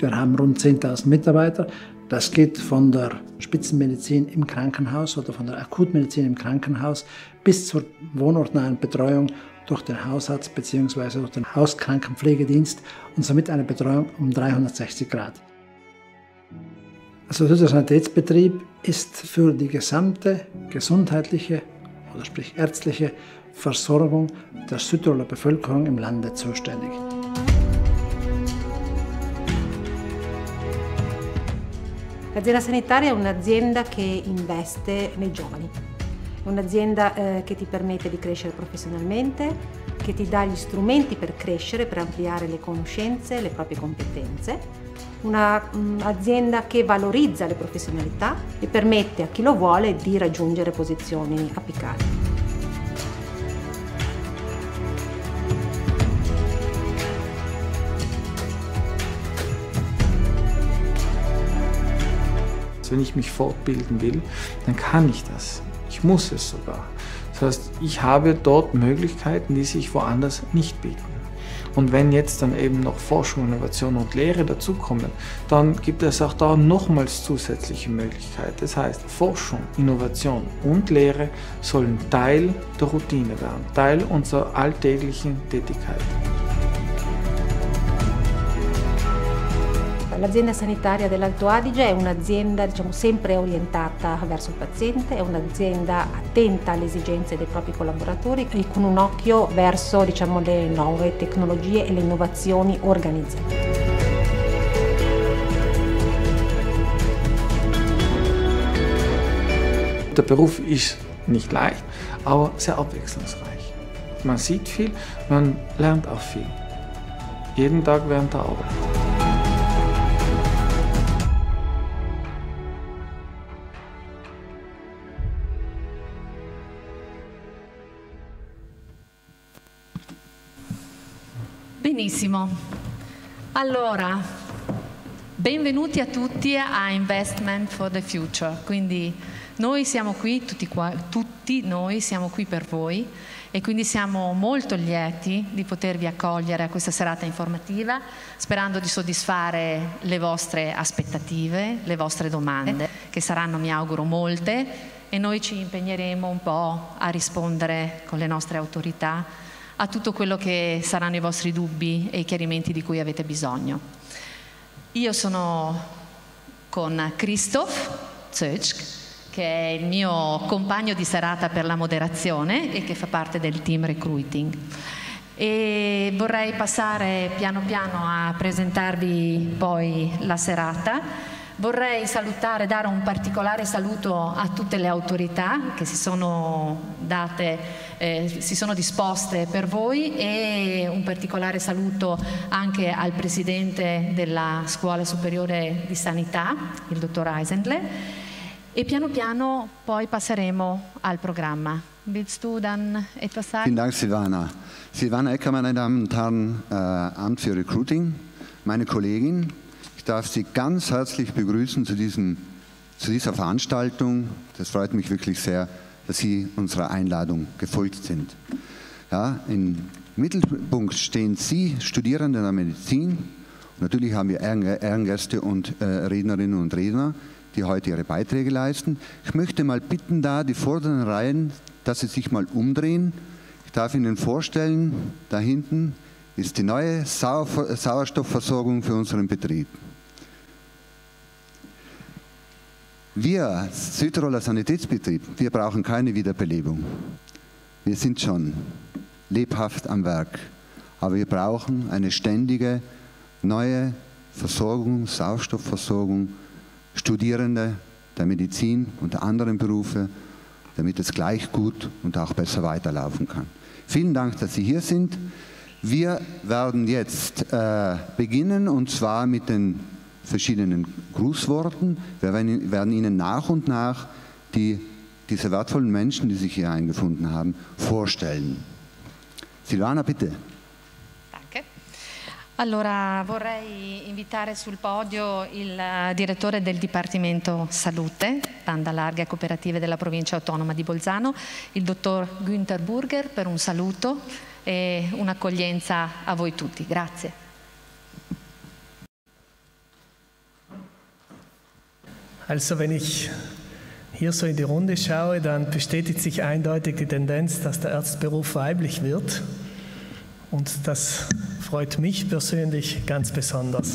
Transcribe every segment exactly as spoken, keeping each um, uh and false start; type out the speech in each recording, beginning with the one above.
Wir haben rund zehntausend Mitarbeiter. Das geht von der Spitzenmedizin im Krankenhaus oder von der Akutmedizin im Krankenhaus bis zur wohnortnahen Betreuung durch den Hausarzt bzw. durch den Hauskrankenpflegedienst und somit eine Betreuung um dreihundertsechzig Grad. Also der Sanitätsbetrieb ist für die gesamte gesundheitliche oder sprich ärztliche Versorgung der Südtiroler Bevölkerung im Lande zuständig. L'azienda sanitaria è un'azienda che investe nei giovani, è un'azienda eh, che ti permette di crescere professionalmente, che ti dà gli strumenti per crescere, per ampliare le conoscenze, le proprie competenze, un'azienda che valorizza le professionalità e permette a chi lo vuole di raggiungere posizioni apicali. Wenn ich mich fortbilden will, dann kann ich das. Ich muss es sogar. Das heißt, ich habe dort Möglichkeiten, die sich woanders nicht bieten. Und wenn jetzt dann eben noch Forschung, Innovation und Lehre dazukommen, dann gibt es auch da nochmals zusätzliche Möglichkeiten. Das heißt, Forschung, Innovation und Lehre sollen Teil der Routine werden, Teil unserer alltäglichen Tätigkeit. L'azienda sanitaria dell'Alto Adige è un'azienda diciamo, sempre orientata verso il paziente, è un'azienda attenta alle esigenze dei propri collaboratori e con un occhio verso diciamo, le nuove tecnologie e le innovazioni organizzative. Der Beruf ist nicht leicht, aber sehr abwechslungsreich. Man sieht viel, man lernt auch viel. Jeden Tag während der Arbeit. Benissimo, allora benvenuti a tutti a Investment for the Future, quindi noi siamo qui, tutti, qua, tutti noi siamo qui per voi e quindi siamo molto lieti di potervi accogliere a questa serata informativa, sperando di soddisfare le vostre aspettative, le vostre domande, che saranno mi auguro molte e noi ci impegneremo un po' a rispondere con le nostre autorità a tutto quello che saranno i vostri dubbi e i chiarimenti di cui avete bisogno. Io sono con Christoph Zötschk, che è il mio compagno di serata per la moderazione e che fa parte del team recruiting. E vorrei passare piano piano a presentarvi poi la serata. Vorrei salutare, dare un particolare saluto a tutte le autorità che si sono date, eh, si sono disposte per voi e un particolare saluto anche al Presidente della Scuola Superiore di Sanità, il dottor Eisendler, e piano piano poi passeremo al programma. Willst du dann etwas sagen? Vielen Dank, Silvana. Silvana Ecker, meine Damen und Herren, äh, Amt für Recruiting, meine Kollegin. Ich darf Sie ganz herzlich begrüßen zu, diesem, zu dieser Veranstaltung. Das freut mich wirklich sehr, dass Sie unserer Einladung gefolgt sind. Ja, im Mittelpunkt stehen Sie, Studierende der Medizin. Natürlich haben wir Ehrengäste und äh, Rednerinnen und Redner, die heute ihre Beiträge leisten. Ich möchte mal bitten, da die vorderen Reihen, dass Sie sich mal umdrehen. Ich darf Ihnen vorstellen, da hinten ist die neue Sau Sauerstoffversorgung für unseren Betrieb. Wir, Südtiroler Sanitätsbetrieb, wir brauchen keine Wiederbelebung. Wir sind schon lebhaft am Werk, aber wir brauchen eine ständige neue Versorgung, Sauerstoffversorgung, Studierende der Medizin und der anderen Berufe, damit es gleich gut und auch besser weiterlaufen kann. Vielen Dank, dass Sie hier sind. Wir werden jetzt äh, beginnen, und zwar mit den verschiedenen Grußworten. Wir werden Ihnen nach und nach die, diese wertvollen Menschen, die sich hier eingefunden haben, vorstellen. Silvana, bitte. Danke. Allora, vorrei invitare sul podio il direttore del Dipartimento Salute, Banda Larga e Cooperative della Provincia Autonoma di Bolzano, il dottor Günther Burger, per un saluto e un'accoglienza a voi tutti. Grazie. Also wenn ich hier so in die Runde schaue, dann bestätigt sich eindeutig die Tendenz, dass der Arztberuf weiblich wird. Und das freut mich persönlich ganz besonders.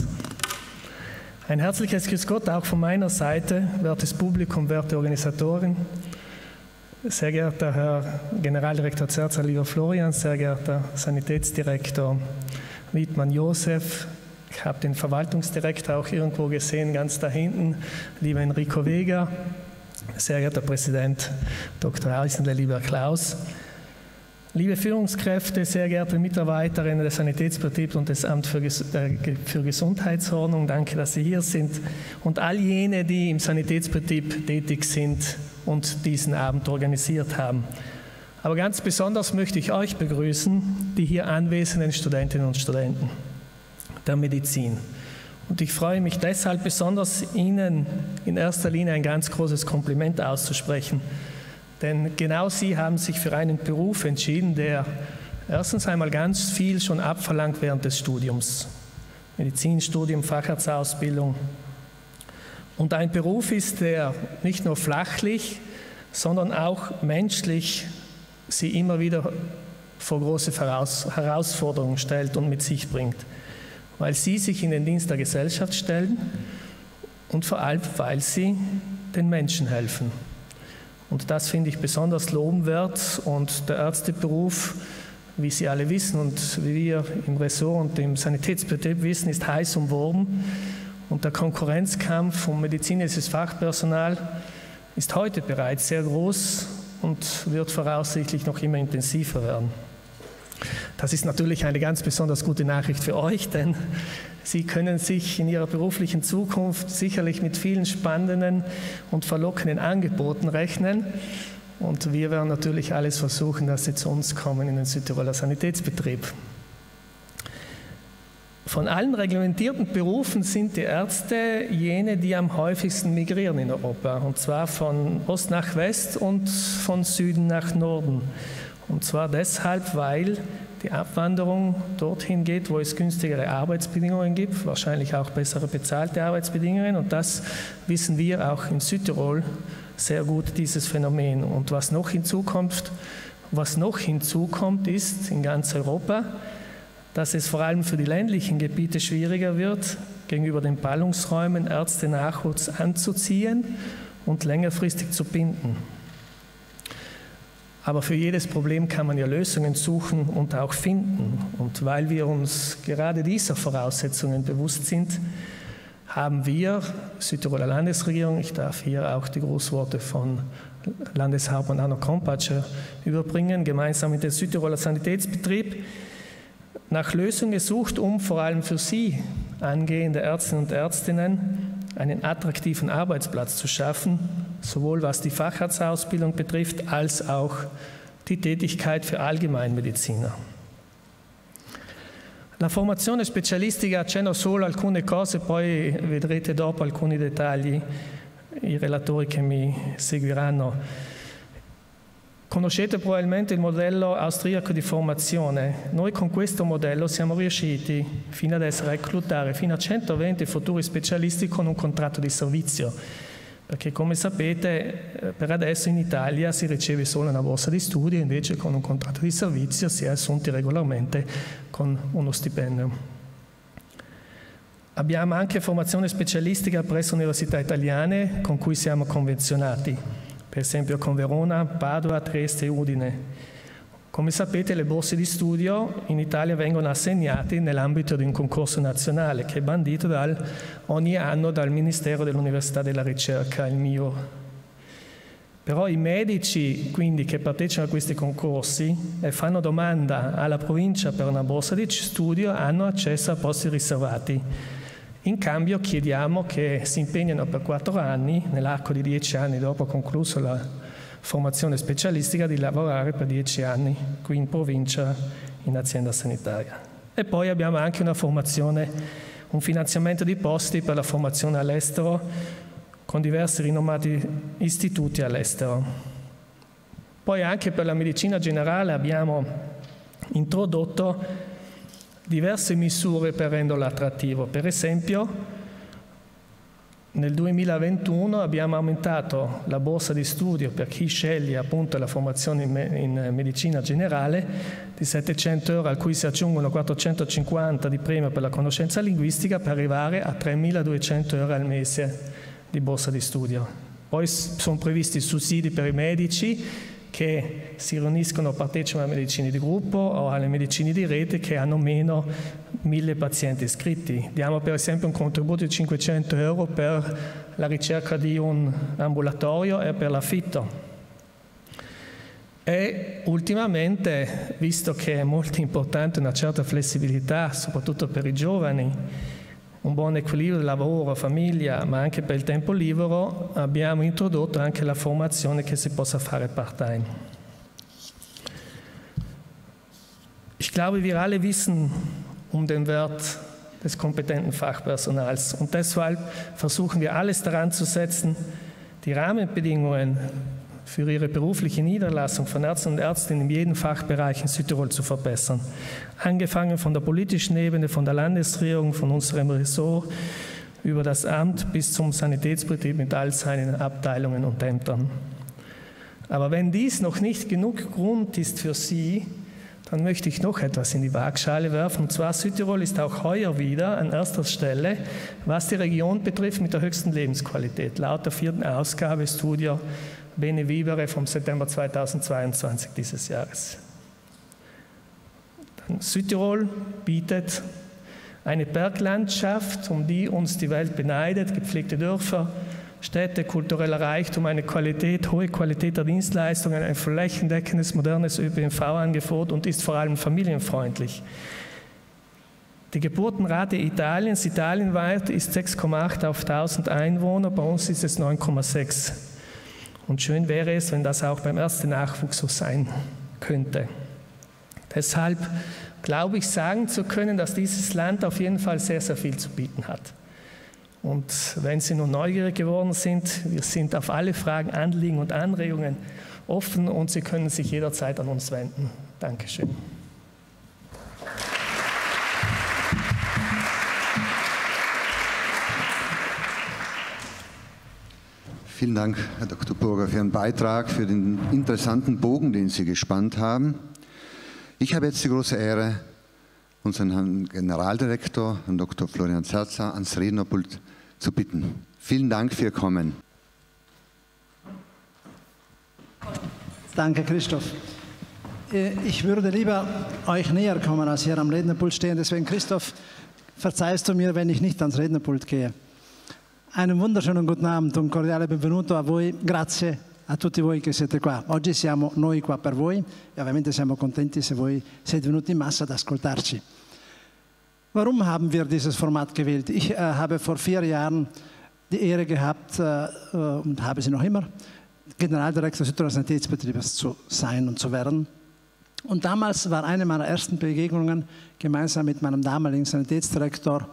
Ein herzliches Grüß Gott auch von meiner Seite, wertes Publikum, werte Organisatoren, sehr geehrter Herr Generaldirektor Zerza, lieber Florian, sehr geehrter Sanitätsdirektor Wiedmann Josef, ich habe den Verwaltungsdirektor auch irgendwo gesehen, ganz da hinten, lieber Enrico Vega, sehr geehrter Präsident Doktor Eisendle, lieber Klaus, liebe Führungskräfte, sehr geehrte Mitarbeiterinnen des Sanitätsbetriebs und des Amts für, Ges äh, für Gesundheitsordnung, danke, dass Sie hier sind, und all jene, die im Sanitätsbetrieb tätig sind und diesen Abend organisiert haben. Aber ganz besonders möchte ich euch begrüßen, die hier anwesenden Studentinnen und Studenten der Medizin. Und ich freue mich deshalb besonders, Ihnen in erster Linie ein ganz großes Kompliment auszusprechen. Denn genau Sie haben sich für einen Beruf entschieden, der erstens einmal ganz viel schon abverlangt während des Studiums. Medizinstudium, Facharztausbildung. Und ein Beruf ist, der nicht nur flachlich, sondern auch menschlich Sie immer wieder vor große Herausforderungen stellt und mit sich bringt. Weil Sie sich in den Dienst der Gesellschaft stellen und vor allem, weil Sie den Menschen helfen. Und das finde ich besonders lobenswert, und der Ärzteberuf, wie Sie alle wissen und wie wir im Ressort und im Sanitätsbetrieb wissen, ist heiß umworben, und der Konkurrenzkampf um medizinisches Fachpersonal ist heute bereits sehr groß und wird voraussichtlich noch immer intensiver werden. Das ist natürlich eine ganz besonders gute Nachricht für euch, denn Sie können sich in Ihrer beruflichen Zukunft sicherlich mit vielen spannenden und verlockenden Angeboten rechnen. Und wir werden natürlich alles versuchen, dass Sie zu uns kommen in den Südtiroler Sanitätsbetrieb. Von allen reglementierten Berufen sind die Ärzte jene, die am häufigsten migrieren in Europa. Und zwar von Ost nach West und von Süden nach Norden. Und zwar deshalb, weil die Abwanderung dorthin geht, wo es günstigere Arbeitsbedingungen gibt, wahrscheinlich auch bessere bezahlte Arbeitsbedingungen. Und das wissen wir auch in Südtirol sehr gut, dieses Phänomen. Und was noch hinzukommt, was noch hinzukommt, ist in ganz Europa, dass es vor allem für die ländlichen Gebiete schwieriger wird, gegenüber den Ballungsräumen Ärzte-Nachwuchs anzuziehen und längerfristig zu binden. Aber für jedes Problem kann man ja Lösungen suchen und auch finden. Und weil wir uns gerade dieser Voraussetzungen bewusst sind, haben wir, Südtiroler Landesregierung, ich darf hier auch die Grußworte von Landeshauptmann Arno Kompatscher überbringen, gemeinsam mit dem Südtiroler Sanitätsbetrieb, nach Lösungen gesucht, um vor allem für Sie, angehende Ärztinnen und Ärztinnen, einen attraktiven Arbeitsplatz zu schaffen, sowohl was die Facharztausbildung betrifft, als auch die Tätigkeit für Allgemeinmediziner. La formazione specialistica, accenno solo alcune cose, poi vedrete dopo alcuni dettagli i relatori che mi seguiranno. Conoscete probabilmente il modello austriaco di formazione. Noi con questo modello siamo riusciti fino adesso a reclutare fino a centoventi futuri specialisti con un contratto di servizio, perché come sapete per adesso in Italia si riceve solo una borsa di studio, invece con un contratto di servizio si è assunti regolarmente con uno stipendio. Abbiamo anche formazione specialistica presso università italiane con cui siamo convenzionati, per esempio con Verona, Padova, Trieste e Udine. Come sapete, le borse di studio in Italia vengono assegnate nell'ambito di un concorso nazionale che è bandito dal, ogni anno dal Ministero dell'Università e della Ricerca, il M I U R. Però i medici quindi che partecipano a questi concorsi e fanno domanda alla provincia per una borsa di studio hanno accesso a posti riservati. In cambio chiediamo che si impegnino per quattro anni, nell'arco di dieci anni dopo concluso la formazione specialistica, di lavorare per dieci anni qui in provincia in azienda sanitaria. E poi abbiamo anche una formazione, un finanziamento di posti per la formazione all'estero con diversi rinomati istituti all'estero. Poi anche per la medicina generale abbiamo introdotto diverse misure per renderlo attrattivo. Per esempio, Nel duemilaventuno abbiamo aumentato la borsa di studio per chi sceglie appunto la formazione in, me in medicina generale di settecento euro, a cui si aggiungono quattrocentocinquanta di premio per la conoscenza linguistica, per arrivare a tremiladuecento euro al mese di borsa di studio. Poi sono previsti sussidi per i medici che si riuniscono o partecipano alle medicine di gruppo o alle medicine di rete che hanno meno mille pazienti iscritti. Diamo per esempio un contributo di cinquecento euro per la ricerca di un ambulatorio e per l'affitto. E ultimamente, visto che è molto importante una certa flessibilità, soprattutto per i giovani, un buon equilibrio lavoro, famiglia, ma anche per il tempo libero, abbiamo introdotto anche la formazione che si possa fare part-time. Ich glaube, wir alle wissen um den Wert des kompetenten Fachpersonals und deshalb versuchen wir alles daran zu setzen, die Rahmenbedingungen für ihre berufliche Niederlassung von Ärzten und Ärztinnen in jedem Fachbereich in Südtirol zu verbessern. Angefangen von der politischen Ebene, von der Landesregierung, von unserem Ressort, über das Amt bis zum Sanitätsbetrieb mit all seinen Abteilungen und Ämtern. Aber wenn dies noch nicht genug Grund ist für Sie, dann möchte ich noch etwas in die Waagschale werfen. Und zwar Südtirol ist auch heuer wieder an erster Stelle, was die Region betrifft, mit der höchsten Lebensqualität, laut der vierten Ausgabe Studio Bene Vivere vom September zweitausendzweiundzwanzig dieses Jahres. Dann Südtirol bietet eine Berglandschaft, um die uns die Welt beneidet, gepflegte Dörfer, Städte, kultureller Reichtum, eine Qualität, hohe Qualität der Dienstleistungen, ein flächendeckendes, modernes Ö P N V-Angebot und ist vor allem familienfreundlich. Die Geburtenrate Italiens, italienweit, ist sechs Komma acht auf tausend Einwohner, bei uns ist es neun Komma sechs. Und schön wäre es, wenn das auch beim ersten Nachwuchs so sein könnte. Deshalb glaube ich, sagen zu können, dass dieses Land auf jeden Fall sehr, sehr viel zu bieten hat. Und wenn Sie nun neugierig geworden sind, wir sind auf alle Fragen, Anliegen und Anregungen offen und Sie können sich jederzeit an uns wenden. Dankeschön. Vielen Dank, Herr Doktor Burger, für Ihren Beitrag, für den interessanten Bogen, den Sie gespannt haben. Ich habe jetzt die große Ehre, unseren Herrn Generaldirektor, Herrn Doktor Florian Zerza, ans Rednerpult zu bitten. Vielen Dank für Ihr Kommen. Danke, Christoph. Ich würde lieber euch näher kommen, als hier am Rednerpult stehen. Deswegen, Christoph, verzeihst du mir, wenn ich nicht ans Rednerpult gehe. Einen wunderschönen guten Abend, un cordiale benvenuto a voi, grazie a tutti voi che siete qua. Oggi siamo noi qua per voi e ovviamente siamo contenti se voi siete venuti in massa ad ascoltarci. Warum haben wir dieses Format gewählt? Ich äh, habe vor vier Jahren die Ehre gehabt äh, und habe sie noch immer, Generaldirektor des Südtiroler Sanitätsbetriebes zu sein und zu werden. Und damals war eine meiner ersten Begegnungen gemeinsam mit meinem damaligen Sanitätsdirektor,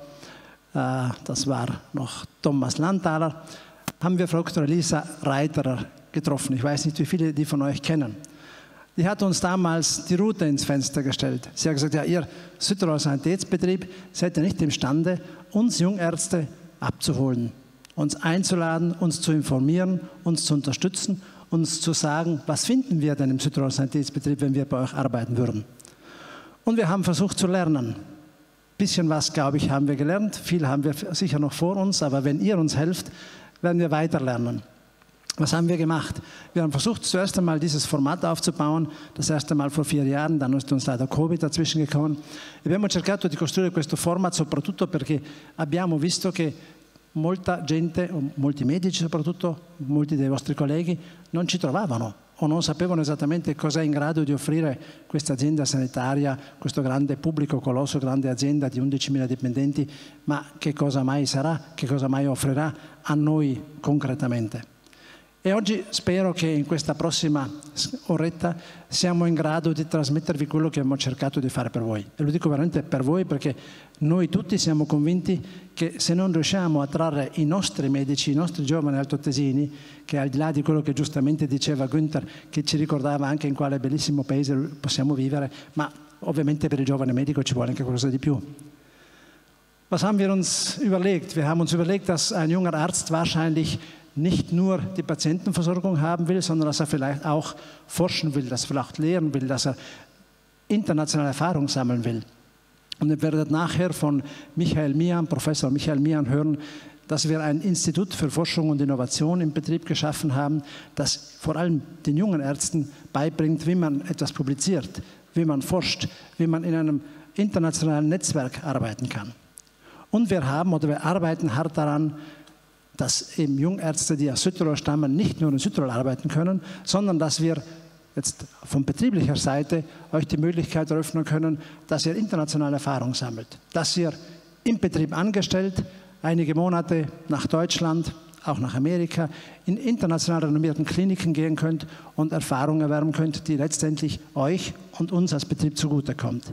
das war noch Thomas Landthaler, haben wir Frau Doktor Elisa Reiterer getroffen. Ich weiß nicht, wie viele die von euch kennen. Die hat uns damals die Route ins Fenster gestellt. Sie hat gesagt, ja, ihr Südtiroler Sanitätsbetrieb seid ja nicht imstande, uns Jungärzte abzuholen, uns einzuladen, uns zu informieren, uns zu unterstützen, uns zu sagen, was finden wir denn im Südtiroler Sanitätsbetrieb, wenn wir bei euch arbeiten würden. Und wir haben versucht zu lernen. Ein bisschen was, glaube ich, haben wir gelernt. Viel haben wir sicher noch vor uns, aber wenn ihr uns helft, werden wir weiter lernen. Was haben wir gemacht? Wir haben versucht, zuerst einmal dieses Format aufzubauen, das erste Mal vor vier Jahren, dann ist uns leider Covid dazwischen gekommen. Abbiamo cercato di costruire questo format soprattutto perché abbiamo visto che molta gente, molti medici soprattutto, molti dei vostri colleghi, non ci trovavano o non sapevano esattamente cosa è in grado di offrire questa azienda sanitaria, questo grande pubblico colosso, grande azienda di undicimila dipendenti, ma che cosa mai sarà, che cosa mai offrirà a noi concretamente. E oggi spero che in questa prossima oretta siamo in grado di trasmettervi quello che abbiamo cercato di fare per voi. E lo dico veramente per voi perché noi tutti siamo convinti che se non riusciamo a trarre i nostri medici, i nostri giovani altoatesini, che al di là di quello che giustamente diceva Günther, che ci ricordava anche in quale bellissimo paese possiamo vivere, ma ovviamente per il giovane medico ci vuole anche qualcosa di più. Was haben wir uns überlegt? Wir haben uns überlegt, dass ein junger Arzt wahrscheinlich nicht nur die Patientenversorgung haben will, sondern dass er vielleicht auch forschen will, dass er vielleicht lehren will, dass er internationale Erfahrung sammeln will. Und ihr werdet nachher von Michael Mian, Professor Michael Mian hören, dass wir ein Institut für Forschung und Innovation im Betrieb geschaffen haben, das vor allem den jungen Ärzten beibringt, wie man etwas publiziert, wie man forscht, wie man in einem internationalen Netzwerk arbeiten kann. Und wir haben oder wir arbeiten hart daran, dass eben Jungärzte, die aus Südtirol stammen, nicht nur in Südtirol arbeiten können, sondern dass wir jetzt von betrieblicher Seite euch die Möglichkeit eröffnen können, dass ihr internationale Erfahrung sammelt, dass ihr im Betrieb angestellt einige Monate nach Deutschland, auch nach Amerika, in international renommierten Kliniken gehen könnt und Erfahrung erwerben könnt, die letztendlich euch und uns als Betrieb zugutekommt.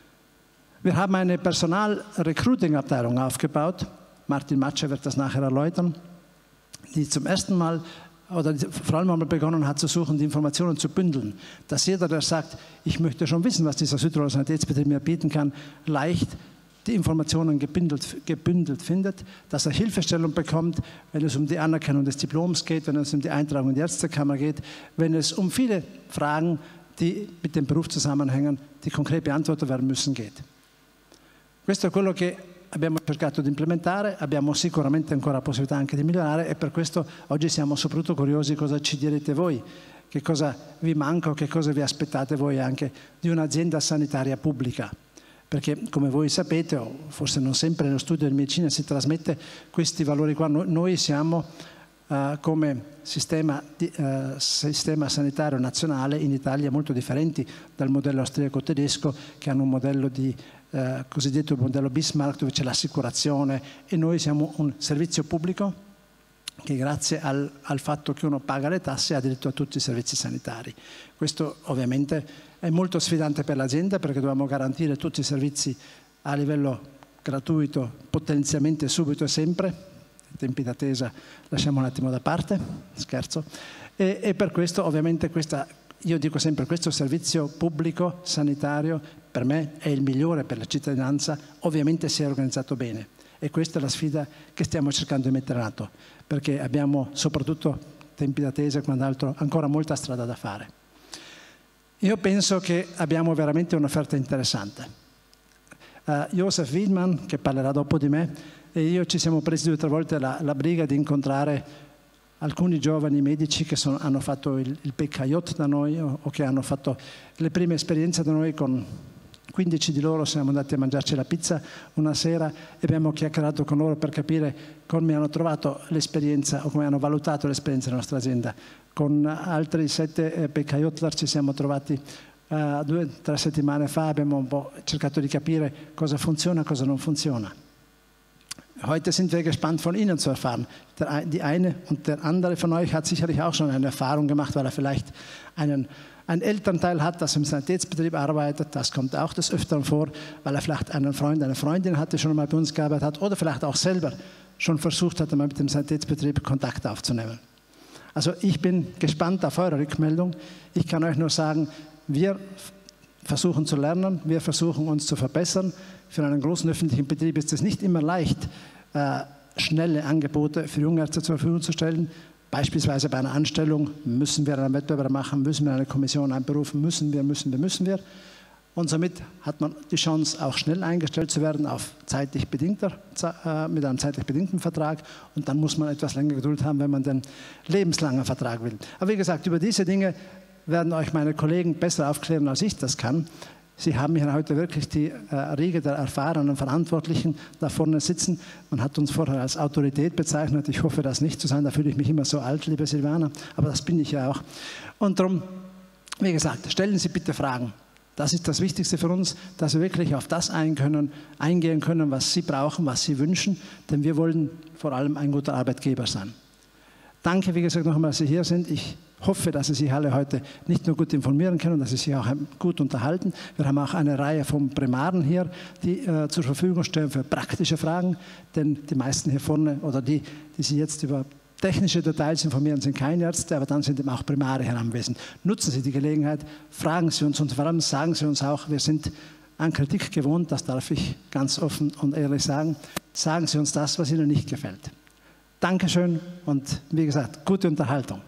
Wir haben eine Personal-Recruiting-Abteilung aufgebaut. Martin Matsche wird das nachher erläutern, die zum ersten Mal oder vor allem einmal begonnen hat zu suchen, die Informationen zu bündeln. Dass jeder, der sagt, ich möchte schon wissen, was dieser Südtiroler Sanitätsbetrieb mir bieten kann, leicht die Informationen gebündelt, gebündelt findet, dass er Hilfestellung bekommt, wenn es um die Anerkennung des Diploms geht, wenn es um die Eintragung in die Ärztekammer geht, wenn es um viele Fragen, die mit dem Beruf zusammenhängen, die konkret beantwortet werden müssen, geht. Questo è quello che abbiamo cercato di implementare, abbiamo sicuramente ancora possibilità anche di migliorare e per questo oggi siamo soprattutto curiosi cosa ci direte voi, che cosa vi manca o che cosa vi aspettate voi anche di un'azienda sanitaria pubblica. Perché come voi sapete, o forse non sempre nello studio di medicina si trasmette questi valori qua, noi siamo uh, come sistema, di, uh, sistema sanitario nazionale in Italia molto differenti dal modello austriaco-tedesco, che hanno un modello di Uh, cosiddetto modello Bismarck, dove c'è l'assicurazione, e noi siamo un servizio pubblico che grazie al, al fatto che uno paga le tasse ha diritto a tutti i servizi sanitari. Questo ovviamente è molto sfidante per l'azienda perché dobbiamo garantire tutti i servizi a livello gratuito, potenzialmente subito e sempre. I tempi d'attesa lasciamo un attimo da parte, scherzo, e, e per questo ovviamente questa, io dico sempre, questo servizio pubblico sanitario per me è il migliore per la cittadinanza, ovviamente se è organizzato bene. E questa è la sfida che stiamo cercando di mettere in atto, perché abbiamo soprattutto tempi d'attesa e quant'altro ancora molta strada da fare. Io penso che abbiamo veramente un'offerta interessante. Uh, Josef Wiedmann, che parlerà dopo di me, e io ci siamo presi due o tre volte la, la briga di incontrare alcuni giovani medici che sono, hanno fatto il, il P K J da noi o, o che hanno fatto le prime esperienze da noi. Con quindici di loro siamo andati a mangiarci la pizza una sera e abbiamo chiacchierato con loro per capire come hanno trovato l'esperienza o come hanno valutato l'esperienza della nostra azienda. Con altri sette eh, P K J ci siamo trovati uh, due o tre settimane fa, abbiamo un po' cercato di capire cosa funziona e cosa non funziona. Heute sind wir gespannt, von Ihnen zu erfahren. Der, die eine und der andere von euch hat sicherlich auch schon eine Erfahrung gemacht, weil er vielleicht einen, einen Elternteil hat, das im Sanitätsbetrieb arbeitet. Das kommt auch des Öfteren vor, weil er vielleicht einen Freund, eine Freundin hatte, schon mal bei uns gearbeitet hat oder vielleicht auch selber schon versucht hat, mal mit dem Sanitätsbetrieb Kontakt aufzunehmen. Also ich bin gespannt auf eure Rückmeldung. Ich kann euch nur sagen, wir versuchen zu lernen, wir versuchen uns zu verbessern. Für einen großen öffentlichen Betrieb ist es nicht immer leicht, äh, schnelle Angebote für Jungärzte zur Verfügung zu stellen. Beispielsweise bei einer Anstellung müssen wir einen Wettbewerb machen, müssen wir eine Kommission einberufen, müssen wir, müssen wir, müssen wir. Und somit hat man die Chance, auch schnell eingestellt zu werden auf zeitlich bedingter, äh, mit einem zeitlich bedingten Vertrag. Und dann muss man etwas länger Geduld haben, wenn man den lebenslangen Vertrag will. Aber wie gesagt, über diese Dinge werden euch meine Kollegen besser aufklären, als ich das kann. Sie haben hier heute wirklich die äh, Riege der erfahrenen Verantwortlichen da vorne sitzen. Man hat uns vorher als Autorität bezeichnet. Ich hoffe, das nicht zu sein. Da fühle ich mich immer so alt, liebe Silvana. Aber das bin ich ja auch. Und darum, wie gesagt, stellen Sie bitte Fragen. Das ist das Wichtigste für uns, dass wir wirklich auf das eingehen können, eingehen können, was Sie brauchen, was Sie wünschen. Denn wir wollen vor allem ein guter Arbeitgeber sein. Danke, wie gesagt, nochmal, dass Sie hier sind. Ich hoffe, dass Sie sich alle heute nicht nur gut informieren können, dass Sie sich auch gut unterhalten. Wir haben auch eine Reihe von Primaren hier, die äh, zur Verfügung stehen für praktische Fragen, denn die meisten hier vorne oder die, die Sie jetzt über technische Details informieren, sind keine Ärzte, aber dann sind eben auch Primare hier anwesend. Nutzen Sie die Gelegenheit, fragen Sie uns und vor allem sagen Sie uns auch, wir sind an Kritik gewohnt, das darf ich ganz offen und ehrlich sagen. Sagen Sie uns das, was Ihnen nicht gefällt. Dankeschön und wie gesagt, gute Unterhaltung.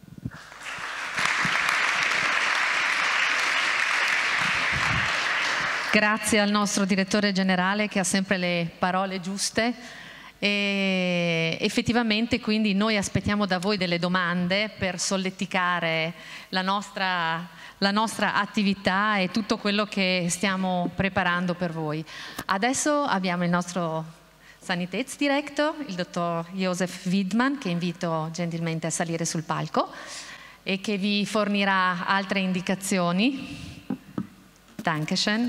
Grazie al nostro direttore generale che ha sempre le parole giuste. E effettivamente quindi noi aspettiamo da voi delle domande per solleticare la nostra, la nostra attività e tutto quello che stiamo preparando per voi. Adesso abbiamo il nostro Sanitätsdirektor, il dottor Josef Widmann, che invito gentilmente a salire sul palco e che vi fornirà altre indicazioni. Dankeschön.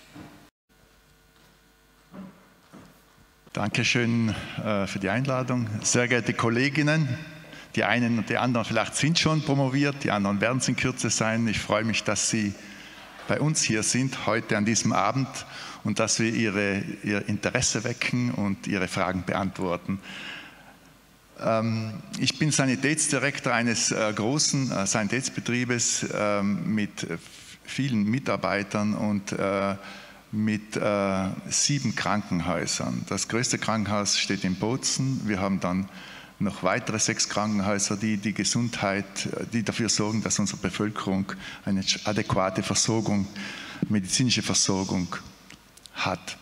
Dankeschön äh, für die Einladung. Sehr geehrte Kolleginnen, die einen und die anderen vielleicht sind schon promoviert, die anderen werden es in Kürze sein. Ich freue mich, dass Sie bei uns hier sind, heute an diesem Abend, und dass wir Ihre, Ihr Interesse wecken und Ihre Fragen beantworten. Ähm, ich bin Sanitätsdirektor eines äh, großen äh, Sanitätsbetriebes äh, mit vielen Mitarbeitern und äh, mit äh, sieben Krankenhäusern. Das größte Krankenhaus steht in Bozen. Wir haben dann noch weitere sechs Krankenhäuser, die die Gesundheit, die dafür sorgen, dass unsere Bevölkerung eine adäquate Versorgung, medizinische Versorgung hat.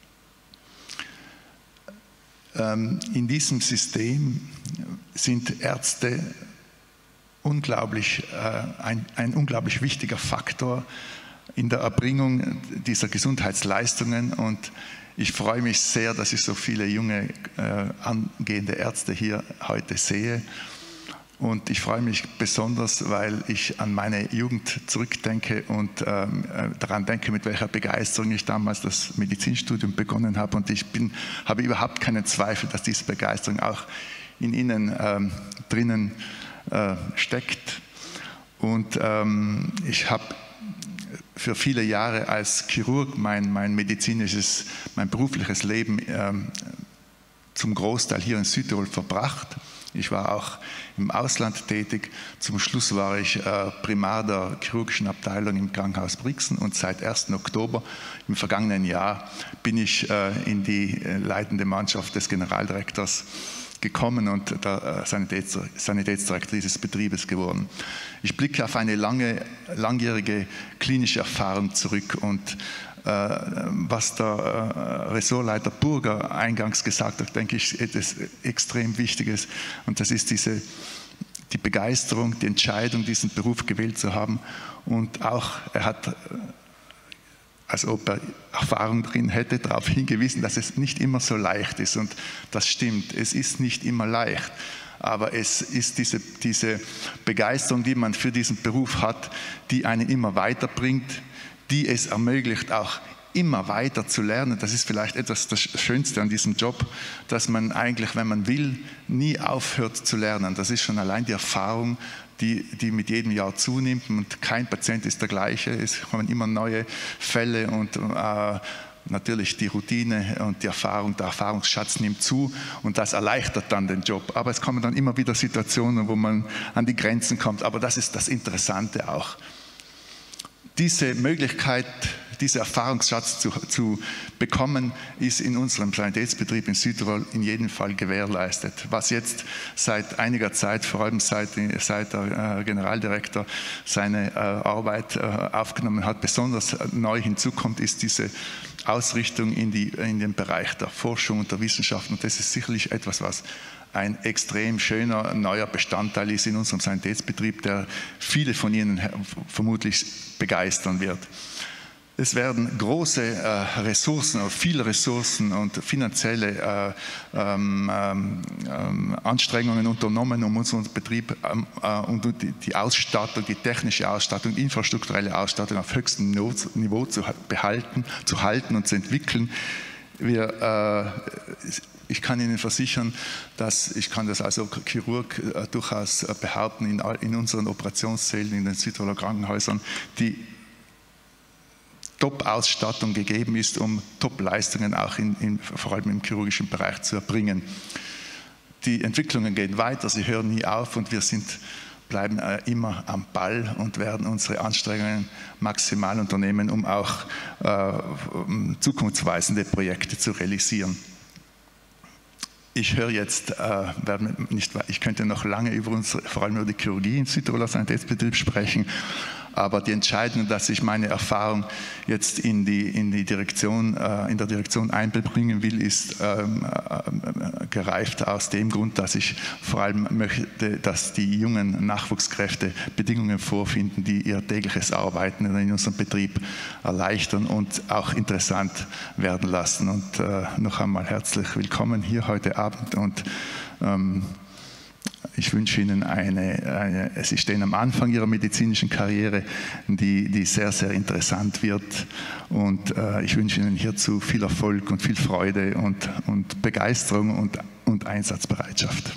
Ähm, in diesem System sind Ärzte unglaublich, äh, ein, ein unglaublich wichtiger Faktor in der Erbringung dieser Gesundheitsleistungen, und ich freue mich sehr, dass ich so viele junge äh, angehende Ärzte hier heute sehe, und ich freue mich besonders, weil ich an meine Jugend zurückdenke und ähm, daran denke, mit welcher Begeisterung ich damals das Medizinstudium begonnen habe, und ich bin, habe überhaupt keinen Zweifel, dass diese Begeisterung auch in Ihnen ähm, drinnen äh, steckt, und ähm, ich habe für viele Jahre als Chirurg mein, mein medizinisches, mein berufliches Leben ähm, zum Großteil hier in Südtirol verbracht. Ich war auch im Ausland tätig. Zum Schluss war ich äh, Primar der chirurgischen Abteilung im Krankenhaus Brixen, und seit ersten Oktober im vergangenen Jahr bin ich äh, in die äh, leitende Mannschaft des Generaldirektors gekommen und der Sanitäts Sanitätsdirektor dieses Betriebes geworden. Ich blicke auf eine lange, langjährige klinische Erfahrung zurück, und äh, was der äh, Ressortleiter Burger eingangs gesagt hat, denke ich, etwas extrem Wichtiges, und das ist diese, die Begeisterung, die Entscheidung, diesen Beruf gewählt zu haben, und auch, er hat, als ob er Erfahrung drin hätte, darauf hingewiesen, dass es nicht immer so leicht ist. Und das stimmt, es ist nicht immer leicht. Aber es ist diese, diese Begeisterung, die man für diesen Beruf hat, die einen immer weiterbringt, die es ermöglicht, auch immer weiter zu lernen. Das ist vielleicht etwas das Schönste an diesem Job, dass man eigentlich, wenn man will, nie aufhört zu lernen. Das ist schon allein die Erfahrung, Die, die mit jedem Jahr zunimmt, und kein Patient ist der gleiche. Es kommen immer neue Fälle, und äh, natürlich die Routine und die Erfahrung, der Erfahrungsschatz nimmt zu, und das erleichtert dann den Job. Aber es kommen dann immer wieder Situationen, wo man an die Grenzen kommt. Aber das ist das Interessante auch. Diese Möglichkeit, diesen Erfahrungsschatz zu, zu bekommen, ist in unserem Sanitätsbetrieb in Südtirol in jedem Fall gewährleistet. Was jetzt seit einiger Zeit, vor allem seit, seit der äh, Generaldirektor seine äh, Arbeit äh, aufgenommen hat, besonders neu hinzukommt, ist diese Ausrichtung in, die, in den Bereich der Forschung und der Wissenschaft. Und das ist sicherlich etwas, was ein extrem schöner neuer Bestandteil ist in unserem Sanitätsbetrieb, der viele von Ihnen vermutlich begeistern wird. Es werden große äh, Ressourcen, viele Ressourcen und finanzielle äh, ähm, ähm, Anstrengungen unternommen, um unseren Betrieb ähm, äh, und die, die Ausstattung, die technische Ausstattung, die infrastrukturelle Ausstattung auf höchstem Niveau, Niveau zu behalten, zu halten und zu entwickeln. Wir, äh, ich kann Ihnen versichern, dass ich kann das als Chirurg äh, durchaus behaupten, in, in unseren Operationssälen, in den Südtiroler Krankenhäusern, die Top-Ausstattung gegeben ist, um Top-Leistungen auch in, in, vor allem im chirurgischen Bereich zu erbringen. Die Entwicklungen gehen weiter, sie hören nie auf, und wir sind bleiben äh, immer am Ball und werden unsere Anstrengungen maximal unternehmen, um auch äh, zukunftsweisende Projekte zu realisieren. Ich höre jetzt, äh, nicht, ich könnte noch lange über unsere, vor allem über die Chirurgie im Südtiroler Sanitätsbetrieb sprechen, aber die Entscheidung, dass ich meine Erfahrung jetzt in die, in die Direktion, äh, in der Direktion einbringen will, ist ähm, äh, gereift aus dem Grund, dass ich vor allem möchte, dass die jungen Nachwuchskräfte Bedingungen vorfinden, die ihr tägliches Arbeiten in unserem Betrieb erleichtern und auch interessant werden lassen. Und äh, noch einmal herzlich willkommen hier heute Abend und ähm, ich wünsche Ihnen eine, eine, Sie stehen am Anfang Ihrer medizinischen Karriere, die, die sehr, sehr interessant wird. Und äh, ich wünsche Ihnen hierzu viel Erfolg und viel Freude und, und Begeisterung und, und Einsatzbereitschaft.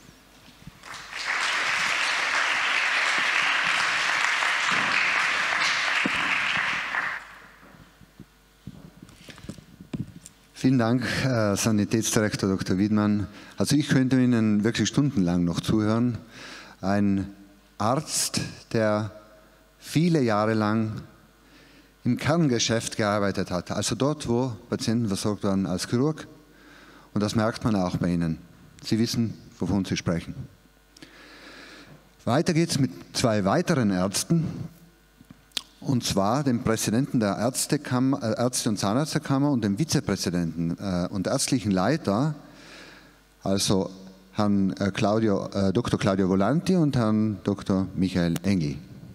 Vielen Dank, äh, Sanitätsdirektor Doktor Wiedmann. Also ich könnte Ihnen wirklich stundenlang noch zuhören. Ein Arzt, der viele Jahre lang im Kerngeschäft gearbeitet hat, also dort, wo Patienten versorgt werden als Chirurg. Und das merkt man auch bei Ihnen. Sie wissen, wovon Sie sprechen. Weiter geht es mit zwei weiteren Ärzten. Und zwar dem Präsidenten der Ärztekammer, äh, Ärzte- und Zahnärztekammer und dem Vizepräsidenten äh, und ärztlichen Leiter, also Herrn äh, Claudio, äh, Doktor Claudio Volanti und Herrn Doktor Michael Engel.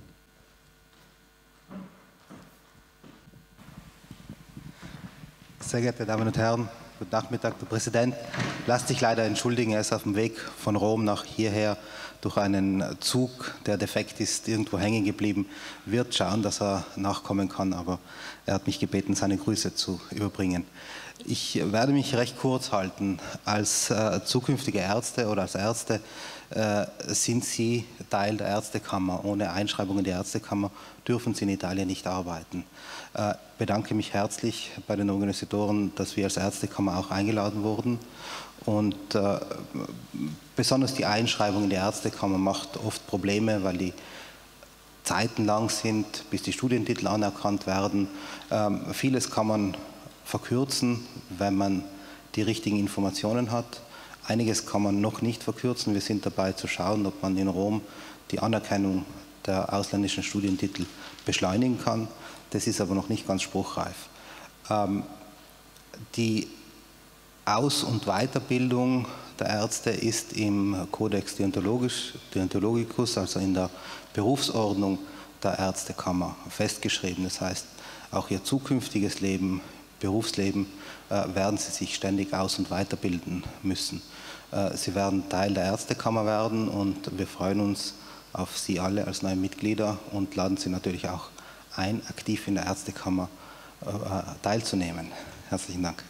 Sehr geehrte Damen und Herren, guten Nachmittag, der Präsident. Lasst sich leider entschuldigen, er ist auf dem Weg von Rom nach hierher durch einen Zug, der defekt ist, irgendwo hängen geblieben, wird schauen, dass er nachkommen kann, aber er hat mich gebeten, seine Grüße zu überbringen. Ich werde mich recht kurz halten. Als äh, zukünftige Ärzte oder als Ärzte äh, sind Sie Teil der Ärztekammer. Ohne Einschreibung in die Ärztekammer dürfen Sie in Italien nicht arbeiten. Ich äh, bedanke mich herzlich bei den Organisatoren, dass wir als Ärztekammer auch eingeladen wurden. Und äh, besonders die Einschreibung in die Ärztekammer macht oft Probleme, weil die Zeiten lang sind, bis die Studientitel anerkannt werden. Ähm, vieles kann man verkürzen, wenn man die richtigen Informationen hat. Einiges kann man noch nicht verkürzen. Wir sind dabei zu schauen, ob man in Rom die Anerkennung der ausländischen Studientitel beschleunigen kann. Das ist aber noch nicht ganz spruchreif. Ähm, die Aus- und Weiterbildung der Ärzte ist im Codex Deontologicus, also in der Berufsordnung der Ärztekammer, festgeschrieben. Das heißt, auch ihr zukünftiges Leben, Berufsleben, äh, werden sie sich ständig aus- und weiterbilden müssen. Äh, sie werden Teil der Ärztekammer werden und wir freuen uns auf Sie alle als neue Mitglieder und laden Sie natürlich auch ein, aktiv in der Ärztekammer äh, teilzunehmen. Herzlichen Dank.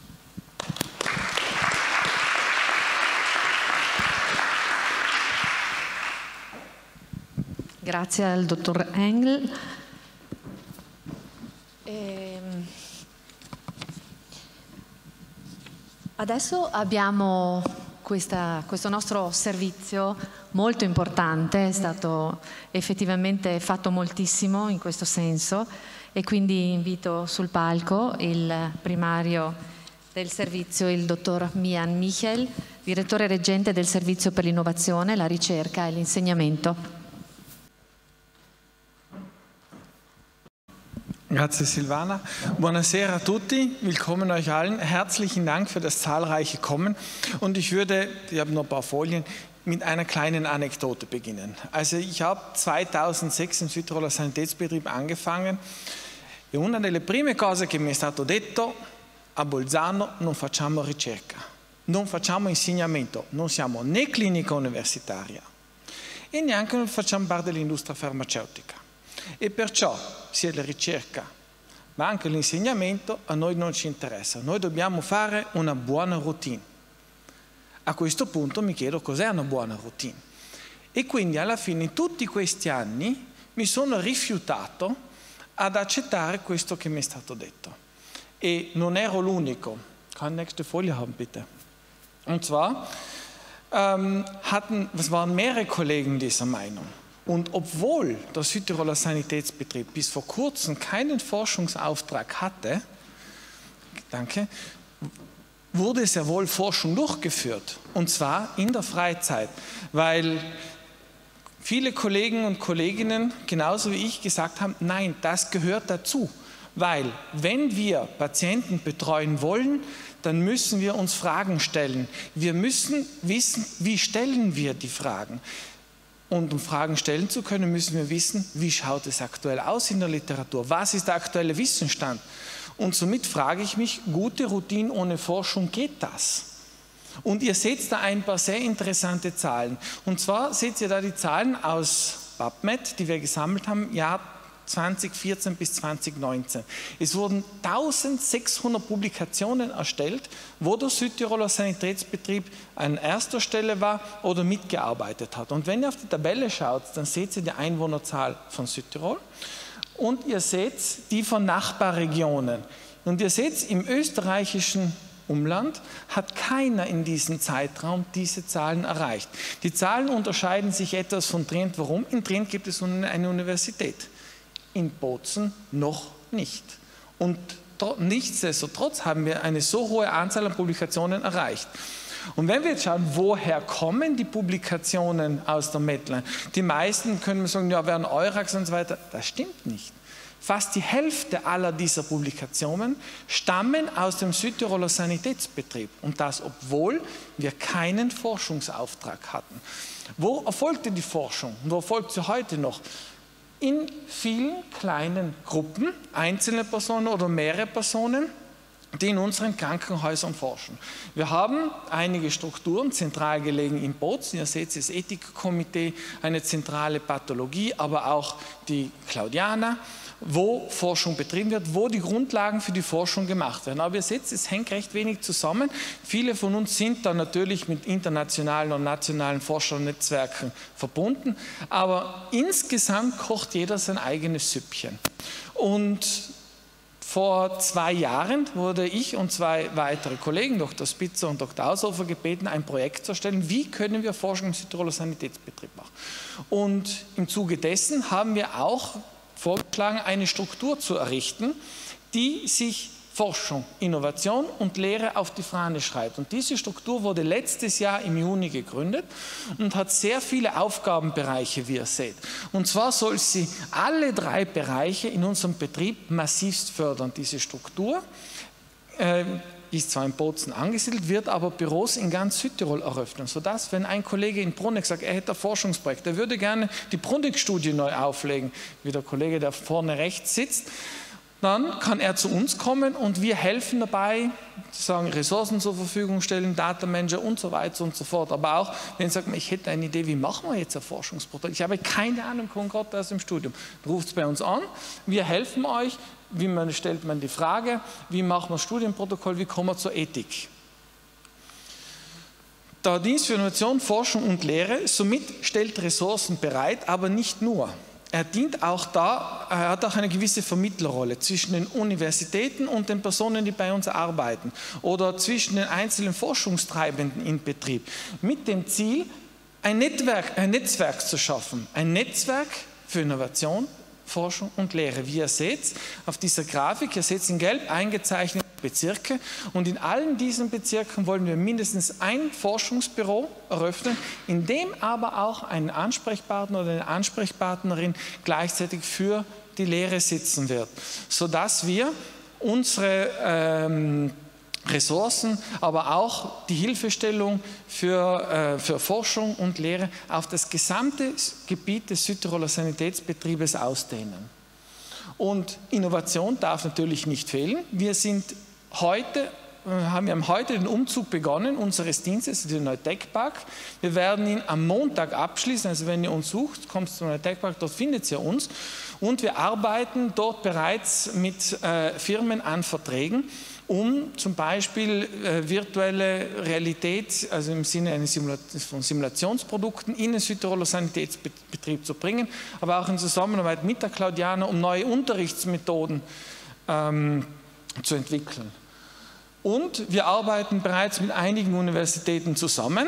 Grazie al dottor Engel. Ehm, adesso abbiamo questa, questo nostro servizio molto importante, è stato effettivamente fatto moltissimo in questo senso e quindi invito sul palco il primario del servizio, il dottor Mian Michel, direttore reggente del Servizio per l'Innovazione, la Ricerca e l'Insegnamento. Grazie Silvana. Buonasera a tutti, willkommen euch allen. Herzlichen Dank für das zahlreiche Kommen. Und ich würde, ich habe noch ein paar Folien, mit einer kleinen Anekdote beginnen. Also ich habe zweitausendsechs im Südtiroler Sanitätsbetrieb angefangen e una delle prime cose che mi è stato detto: a Bolzano non facciamo ricerca, non facciamo insegnamento, non siamo né clinica universitaria e neanche non facciamo parte dell'industria farmaceutica. E perciò sia la ricerca ma anche l'insegnamento a noi non ci interessa, noi dobbiamo fare una buona routine. A questo punto mi chiedo cos'è una buona routine e quindi alla fine in tutti questi anni mi sono rifiutato ad accettare questo che mi è stato detto e non ero l'unico. Kann nächste Folie haben bitte. Und zwar ähm, hatten, es waren mehrere Kollegen dieser Meinung. Und obwohl der Südtiroler Sanitätsbetrieb bis vor kurzem keinen Forschungsauftrag hatte, danke, wurde sehr wohl Forschung durchgeführt, und zwar in der Freizeit, weil viele Kollegen und Kolleginnen, genauso wie ich, gesagt haben, nein, das gehört dazu, weil wenn wir Patienten betreuen wollen, dann müssen wir uns Fragen stellen. Wir müssen wissen, wie stellen wir die Fragen. Und um Fragen stellen zu können, müssen wir wissen, wie schaut es aktuell aus in der Literatur, was ist der aktuelle Wissensstand. Und somit frage ich mich, gute Routine ohne Forschung, geht das? Und ihr seht da ein paar sehr interessante Zahlen. Und zwar seht ihr da die Zahlen aus PubMed, die wir gesammelt haben, im Jahr zweitausendvierzehn bis zweitausendneunzehn. Es wurden eintausendsechshundert Publikationen erstellt, wo der Südtiroler Sanitätsbetrieb an erster Stelle war oder mitgearbeitet hat. Und wenn ihr auf die Tabelle schaut, dann seht ihr die Einwohnerzahl von Südtirol. Und ihr seht die von Nachbarregionen. Und ihr seht, im österreichischen Umland hat keiner in diesem Zeitraum diese Zahlen erreicht. Die Zahlen unterscheiden sich etwas von Trient. Warum? In Trient gibt es eine Universität, in Bozen noch nicht. Und nichtsdestotrotz haben wir eine so hohe Anzahl an Publikationen erreicht. Und wenn wir jetzt schauen, woher kommen die Publikationen aus der Medline? Die meisten können wir sagen, ja, wären Eurax und so weiter. Das stimmt nicht. Fast die Hälfte aller dieser Publikationen stammen aus dem Südtiroler Sanitätsbetrieb. Und das, obwohl wir keinen Forschungsauftrag hatten. Wo erfolgte die Forschung? Und wo erfolgt sie heute noch? In vielen kleinen Gruppen, einzelne Personen oder mehrere Personen, die in unseren Krankenhäusern forschen. Wir haben einige Strukturen, zentral gelegen in Bozen. Ihr seht das Ethikkomitee, eine zentrale Pathologie, aber auch die Claudiana, wo Forschung betrieben wird, wo die Grundlagen für die Forschung gemacht werden. Aber ihr seht, es hängt recht wenig zusammen. Viele von uns sind da natürlich mit internationalen und nationalen Forschernetzwerken verbunden, aber insgesamt kocht jeder sein eigenes Süppchen. Und vor zwei Jahren wurde ich und zwei weitere Kollegen, Doktor Spitzer und Doktor Aushofer, gebeten, ein Projekt zu erstellen, wie können wir Forschung im Südtiroler Sanitätsbetrieb machen. Und im Zuge dessen haben wir auch vorgeschlagen, eine Struktur zu errichten, die sich Forschung, Innovation und Lehre auf die Fahne schreibt. Und diese Struktur wurde letztes Jahr im Juni gegründet und hat sehr viele Aufgabenbereiche, wie ihr seht. Und zwar soll sie alle drei Bereiche in unserem Betrieb massivst fördern. Diese Struktur äh, ist zwar in Bozen angesiedelt, wird aber Büros in ganz Südtirol eröffnen, sodass, wenn ein Kollege in Bruneck sagt, er hätte ein Forschungsprojekt, er würde gerne die Bruneck-Studie neu auflegen, wie der Kollege, der vorne rechts sitzt, dann kann er zu uns kommen und wir helfen dabei, sagen, Ressourcen zur Verfügung stellen, Datamanager und so weiter und so fort. Aber auch, wenn ihr sagt, ich hätte eine Idee, wie machen wir jetzt ein Forschungsprotokoll? Ich habe keine Ahnung, kommt gerade aus dem Studium. Ruft es bei uns an, wir helfen euch, wie man, stellt man die Frage, wie macht man Studienprotokoll, wie kommen wir zur Ethik? Der Dienst für Innovation, Forschung und Lehre somit stellt Ressourcen bereit, aber nicht nur. Er dient auch da, er hat auch eine gewisse Vermittlerrolle zwischen den Universitäten und den Personen, die bei uns arbeiten oder zwischen den einzelnen Forschungstreibenden im Betrieb, mit dem Ziel, ein Netzwerk, ein Netzwerk zu schaffen, ein Netzwerk für Innovation, Forschung und Lehre. Wie ihr seht auf dieser Grafik, ihr seht in gelb eingezeichnet Bezirke und in allen diesen Bezirken wollen wir mindestens ein Forschungsbüro eröffnen, in dem aber auch ein Ansprechpartner oder eine Ansprechpartnerin gleichzeitig für die Lehre sitzen wird, sodass wir unsere ähm, Ressourcen, aber auch die Hilfestellung für, äh, für Forschung und Lehre auf das gesamte Gebiet des Südtiroler Sanitätsbetriebes ausdehnen. Und Innovation darf natürlich nicht fehlen. Wir sind heute, haben wir haben heute den Umzug begonnen unseres Dienstes, den Neutech-Park. Wir werden ihn am Montag abschließen, also wenn ihr uns sucht, kommt zum Neutech-Park, dort findet ihr uns. Und wir arbeiten dort bereits mit äh, Firmen an Verträgen, um zum Beispiel äh, virtuelle Realität, also im Sinne eines Simula- von Simulationsprodukten, in den Südtiroler Sanitätsbetrieb zu bringen, aber auch in Zusammenarbeit mit der Claudiana, um neue Unterrichtsmethoden ähm, zu entwickeln. Und wir arbeiten bereits mit einigen Universitäten zusammen,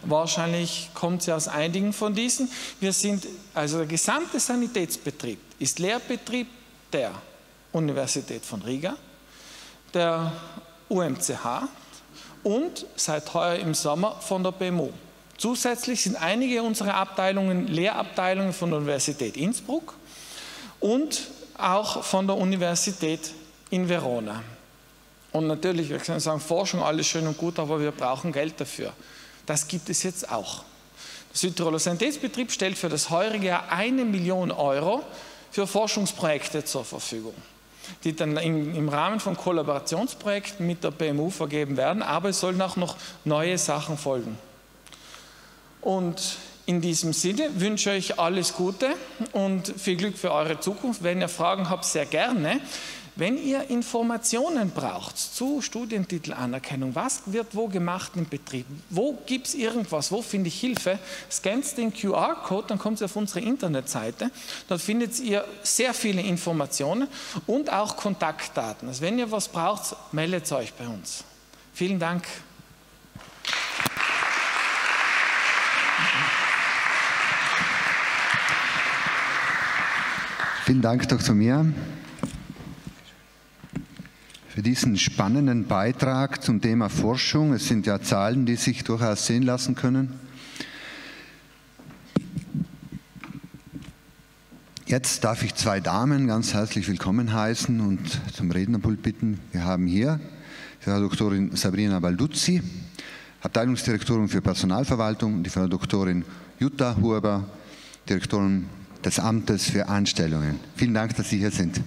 Wahrscheinlich kommt sie aus einigen von diesen. Wir sind, also der gesamte Sanitätsbetrieb ist Lehrbetrieb der Universität von Riga, der U M C H und seit heuer im Sommer von der B M U. Zusätzlich sind einige unserer Abteilungen Lehrabteilungen von der Universität Innsbruck und auch von der Universität in Verona. Und natürlich, wir können sagen, Forschung, alles schön und gut, aber wir brauchen Geld dafür. Das gibt es jetzt auch. Der Südtiroler Sanitätsbetrieb stellt für das heurige Jahr eine Million Euro für Forschungsprojekte zur Verfügung, die dann im, im Rahmen von Kollaborationsprojekten mit der B M U vergeben werden, aber es sollen auch noch neue Sachen folgen. Und in diesem Sinne wünsche ich euch alles Gute und viel Glück für eure Zukunft. Wenn ihr Fragen habt, sehr gerne. Wenn ihr Informationen braucht zu Studientitelanerkennung, was wird wo gemacht im Betrieb, wo gibt es irgendwas, wo finde ich Hilfe, scannt den Q R-Code, dann kommt ihr auf unsere Internetseite, dort findet ihr sehr viele Informationen und auch Kontaktdaten. Also wenn ihr was braucht, meldet euch bei uns. Vielen Dank. Vielen Dank, Doktor Mier, für diesen spannenden Beitrag zum Thema Forschung. Es sind ja Zahlen, die sich durchaus sehen lassen können. Jetzt darf ich zwei Damen ganz herzlich willkommen heißen und zum Rednerpult bitten. Wir haben hier Frau Doktorin Sabrina Balduzzi, Abteilungsdirektorin für Personalverwaltung, und die Frau Doktorin Jutta Huber, Direktorin des Amtes für Anstellungen. Vielen Dank, dass Sie hier sind.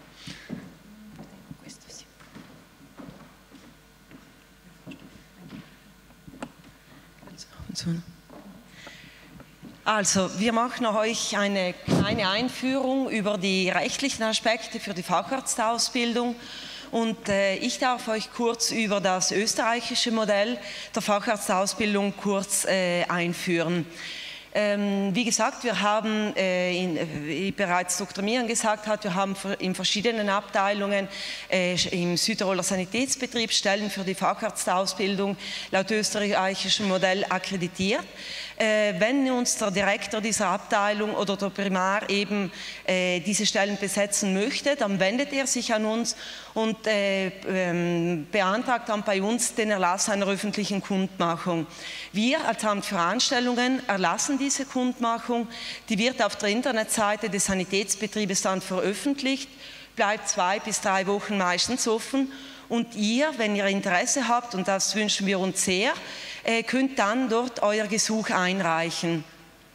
Also, wir machen euch eine kleine Einführung über die rechtlichen Aspekte für die Facharztausbildung und äh, ich darf euch kurz über das österreichische Modell der Facharztausbildung kurz äh, einführen. Ähm, wie gesagt, wir haben, äh, in, wie bereits Doktor Mian gesagt hat, wir haben in verschiedenen Abteilungen äh, im Südtiroler Sanitätsbetrieb Stellen für die Facharztausbildung laut österreichischem Modell akkreditiert. Äh, wenn uns der Direktor dieser Abteilung oder der Primar eben äh, diese Stellen besetzen möchte, dann wendet er sich an uns und äh, ähm, beantragt dann bei uns den Erlass einer öffentlichen Kundmachung. Wir als Amt für Anstellungen erlassen diese Kundmachung, die wird auf der Internetseite des Sanitätsbetriebes dann veröffentlicht, bleibt zwei bis drei Wochen meistens offen und ihr, wenn ihr Interesse habt, und das wünschen wir uns sehr, äh, könnt dann dort euer Gesuch einreichen.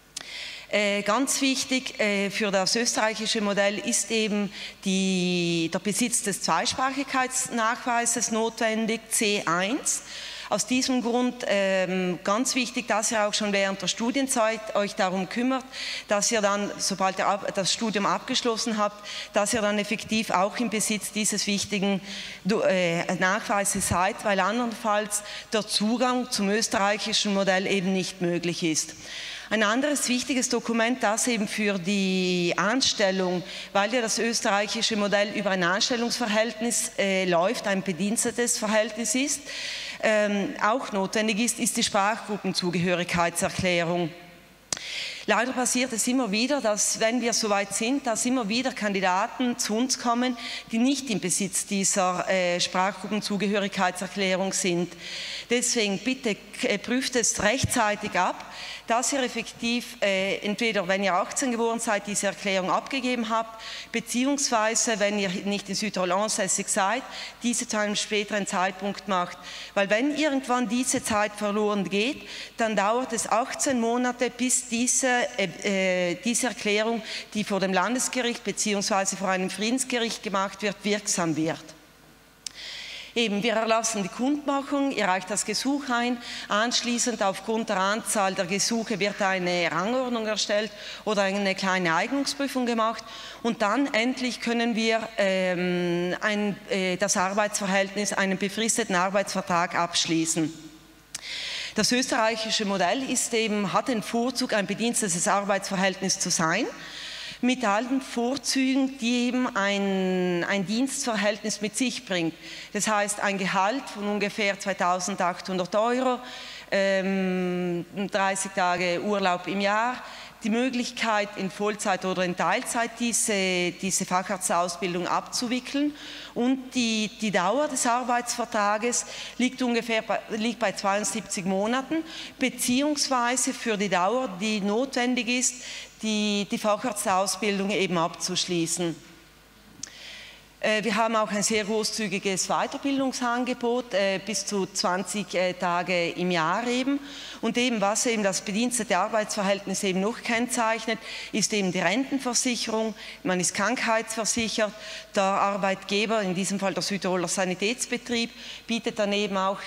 Äh, ganz wichtig äh, für das österreichische Modell ist eben die, der Besitz des Zweisprachigkeitsnachweises notwendig, C eins. Aus diesem Grund ähm, ganz wichtig, dass ihr auch schon während der Studienzeit euch darum kümmert, dass ihr dann, sobald ihr ab, das Studium abgeschlossen habt, dass ihr dann effektiv auch im Besitz dieses wichtigen äh, Nachweises seid, weil andernfalls der Zugang zum österreichischen Modell eben nicht möglich ist. Ein anderes wichtiges Dokument, das eben für die Anstellung, weil ja das österreichische Modell über ein Anstellungsverhältnis äh, läuft, ein bedienstetes Verhältnis ist, ähm, auch notwendig ist, ist die Sprachgruppenzugehörigkeitserklärung. Leider passiert es immer wieder, dass, wenn wir soweit sind, dass immer wieder Kandidaten zu uns kommen, die nicht im Besitz dieser äh, Sprachgruppenzugehörigkeitserklärung sind. Deswegen bitte äh, prüft es rechtzeitig ab, dass ihr effektiv äh, entweder, wenn ihr achtzehn geworden seid, diese Erklärung abgegeben habt, beziehungsweise, wenn ihr nicht in Südtirol ansässig seid, diese zu einem späteren Zeitpunkt macht. Weil wenn irgendwann diese Zeit verloren geht, dann dauert es achtzehn Monate, bis diese, äh, diese Erklärung, die vor dem Landesgericht beziehungsweise vor einem Friedensgericht gemacht wird, wirksam wird. Eben, wir erlassen die Kundmachung, ihr reicht das Gesuch ein, anschließend aufgrund der Anzahl der Gesuche wird eine Rangordnung erstellt oder eine kleine Eignungsprüfung gemacht und dann endlich können wir ähm, ein, äh, das Arbeitsverhältnis, einen befristeten Arbeitsvertrag abschließen. Das österreichische Modell ist eben, hat den Vorzug, ein bedienstetes Arbeitsverhältnis zu sein. mit allen Vorzügen, die eben ein, ein Dienstverhältnis mit sich bringt. Das heißt, ein Gehalt von ungefähr zweitausendachthundert Euro, ähm, dreißig Tage Urlaub im Jahr, die Möglichkeit, in Vollzeit oder in Teilzeit diese, diese Facharztausbildung abzuwickeln. Und die, die Dauer des Arbeitsvertrages liegt ungefähr bei, liegt bei zweiundsiebzig Monaten, beziehungsweise für die Dauer, die notwendig ist, die, die Facharztausbildung eben abzuschließen. Wir haben auch ein sehr großzügiges Weiterbildungsangebot, bis zu zwanzig Tage im Jahr eben. Und eben, was eben das bedienstete Arbeitsverhältnis eben noch kennzeichnet, ist eben die Rentenversicherung. Man ist krankheitsversichert. Der Arbeitgeber, in diesem Fall der Südtiroler Sanitätsbetrieb, bietet daneben auch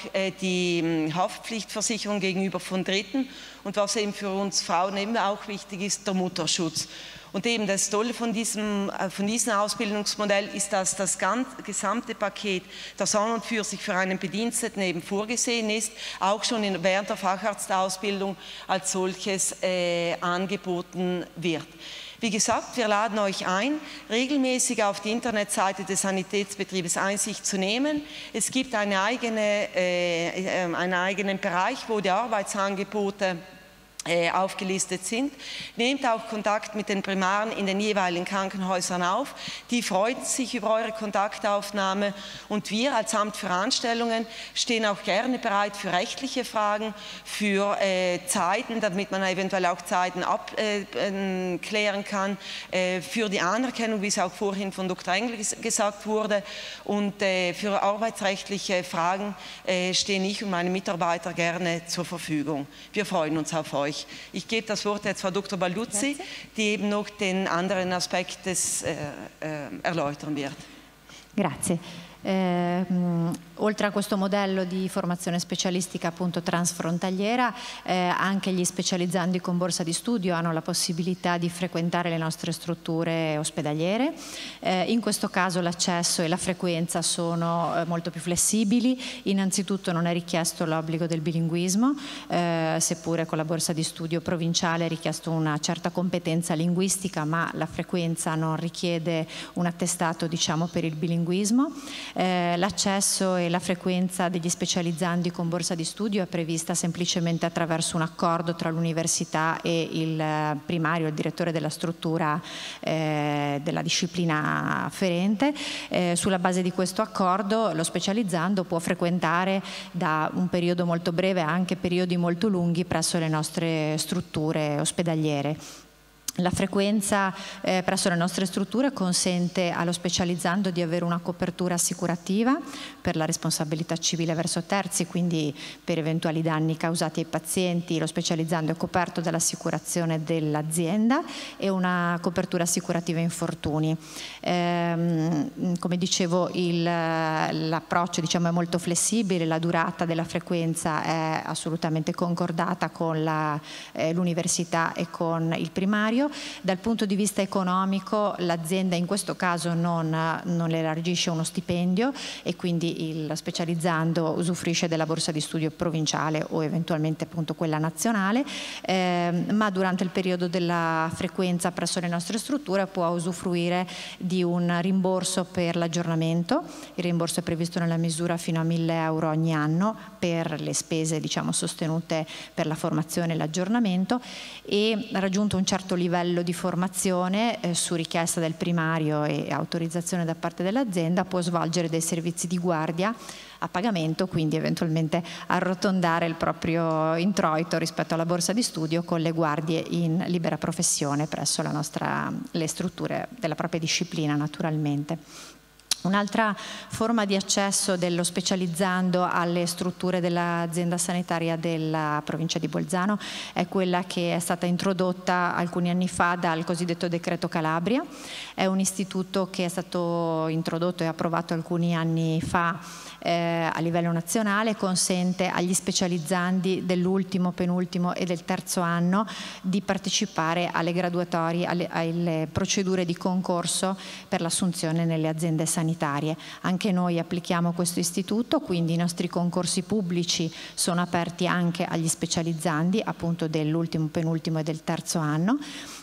die Haftpflichtversicherung gegenüber von Dritten. Und was eben für uns Frauen eben auch wichtig ist, der Mutterschutz. Und eben das Tolle von diesem, von diesem Ausbildungsmodell ist, dass das ganze, gesamte Paket, das an und für sich für einen Bediensteten eben vorgesehen ist, auch schon in, während der Facharztausbildung als solches äh, angeboten wird. Wie gesagt, wir laden euch ein, regelmäßig auf die Internetseite des Sanitätsbetriebes Einsicht zu nehmen. Es gibt eine eigene, äh, einen eigenen Bereich, wo die Arbeitsangebote aufgelistet sind. Nehmt auch Kontakt mit den Primaren in den jeweiligen Krankenhäusern auf. Die freuen sich über eure Kontaktaufnahme und wir als Amt für Anstellungen stehen auch gerne bereit für rechtliche Fragen, für äh, Zeiten, damit man eventuell auch Zeiten abklären äh, kann, äh, für die Anerkennung, wie es auch vorhin von Doktor Engel gesagt wurde, und äh, für arbeitsrechtliche Fragen äh, stehen ich und meine Mitarbeiter gerne zur Verfügung. Wir freuen uns auf euch. Ich gebe das Wort jetzt Frau Doktor Balduzzi, die eben noch den anderen Aspekt des, äh, äh, erläutern wird. Grazie. Eh, mh, oltre a questo modello di formazione specialistica appunto transfrontaliera, eh, anche gli specializzandi con borsa di studio hanno la possibilità di frequentare le nostre strutture ospedaliere. Eh, in questo caso l'accesso e la frequenza sono eh, molto più flessibili. Innanzitutto non è richiesto l'obbligo del bilinguismo, eh, seppure con la borsa di studio provinciale è richiesto una certa competenza linguistica, ma la frequenza non richiede un attestato, diciamo, per il bilinguismo. Eh, l'accesso e la frequenza degli specializzandi con borsa di studio è prevista semplicemente attraverso un accordo tra l'università e il primario, il direttore della struttura eh, della disciplina afferente. Eh, sulla base di questo accordo lo specializzando può frequentare da un periodo molto breve a anche periodi molto lunghi presso le nostre strutture ospedaliere. La frequenza eh, presso le nostre strutture consente allo specializzando di avere una copertura assicurativa per la responsabilità civile verso terzi, quindi per eventuali danni causati ai pazienti lo specializzando è coperto dall'assicurazione dell'azienda e una copertura assicurativa infortuni. Ehm, come dicevo, l'approccio diciamo, è molto flessibile, la durata della frequenza è assolutamente concordata con l'università eh, e con il primario. Dal punto di vista economico l'azienda in questo caso non, non le elargisce uno stipendio e quindi il specializzando usufruisce della borsa di studio provinciale o eventualmente appunto quella nazionale, eh, ma durante il periodo della frequenza presso le nostre strutture può usufruire di un rimborso per l'aggiornamento. Il rimborso è previsto nella misura fino a mille euro ogni anno per le spese diciamo, sostenute per la formazione e l'aggiornamento, e raggiunto un certo livello di formazione eh, su richiesta del primario e autorizzazione da parte dell'azienda può svolgere dei servizi di guardia a pagamento, quindi eventualmente arrotondare il proprio introito rispetto alla borsa di studio con le guardie in libera professione presso la nostra, le strutture della propria disciplina naturalmente. Un'altra forma di accesso dello specializzando alle strutture dell'azienda sanitaria della provincia di Bolzano è quella che è stata introdotta alcuni anni fa dal cosiddetto decreto Calabria. È un istituto che è stato introdotto e approvato alcuni anni fa eh, a livello nazionale, consente agli specializzandi dell'ultimo, penultimo e del terzo anno di partecipare alle graduatorie, alle, alle procedure di concorso per l'assunzione nelle aziende sanitarie. Anche noi applichiamo questo istituto, quindi i nostri concorsi pubblici sono aperti anche agli specializzandi appunto dell'ultimo, penultimo e del terzo anno.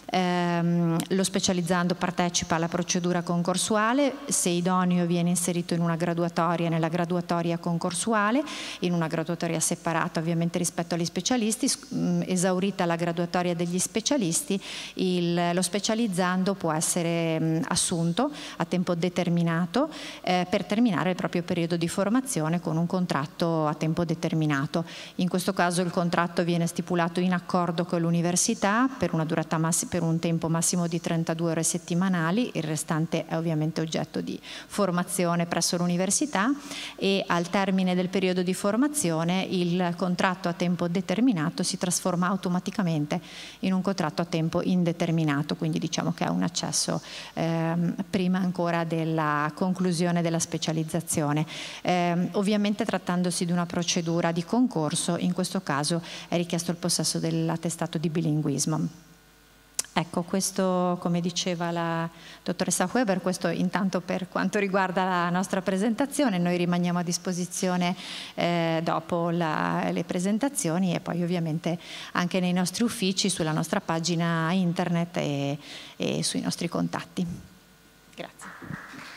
Ehm, lo specializzando partecipa alla procedura concorsuale, se idoneo viene inserito in una graduatoria, nella graduatoria concorsuale, in una graduatoria separata ovviamente rispetto agli specialisti. Mh, esaurita la graduatoria degli specialisti, il, lo specializzando può essere mh, assunto a tempo determinato eh, per terminare il proprio periodo di formazione con un contratto a tempo determinato. In questo caso il contratto viene stipulato in accordo con l'università per una durata massi- per un tempo massimo di trentadue ore settimanali, il restante è ovviamente oggetto di formazione presso l'università, e al termine del periodo di formazione il contratto a tempo determinato si trasforma automaticamente in un contratto a tempo indeterminato, quindi diciamo che è un accesso ehm, prima ancora della conclusione della specializzazione. Eh, ovviamente trattandosi di una procedura di concorso, in questo caso è richiesto il possesso dell'attestato di bilinguismo. Ecco, questo, come diceva la dottoressa Weber, questo intanto per quanto riguarda la nostra presentazione. Noi rimaniamo a disposizione eh, dopo la, le presentazioni, e poi ovviamente anche nei nostri uffici, sulla nostra pagina internet e, e sui nostri contatti. Grazie.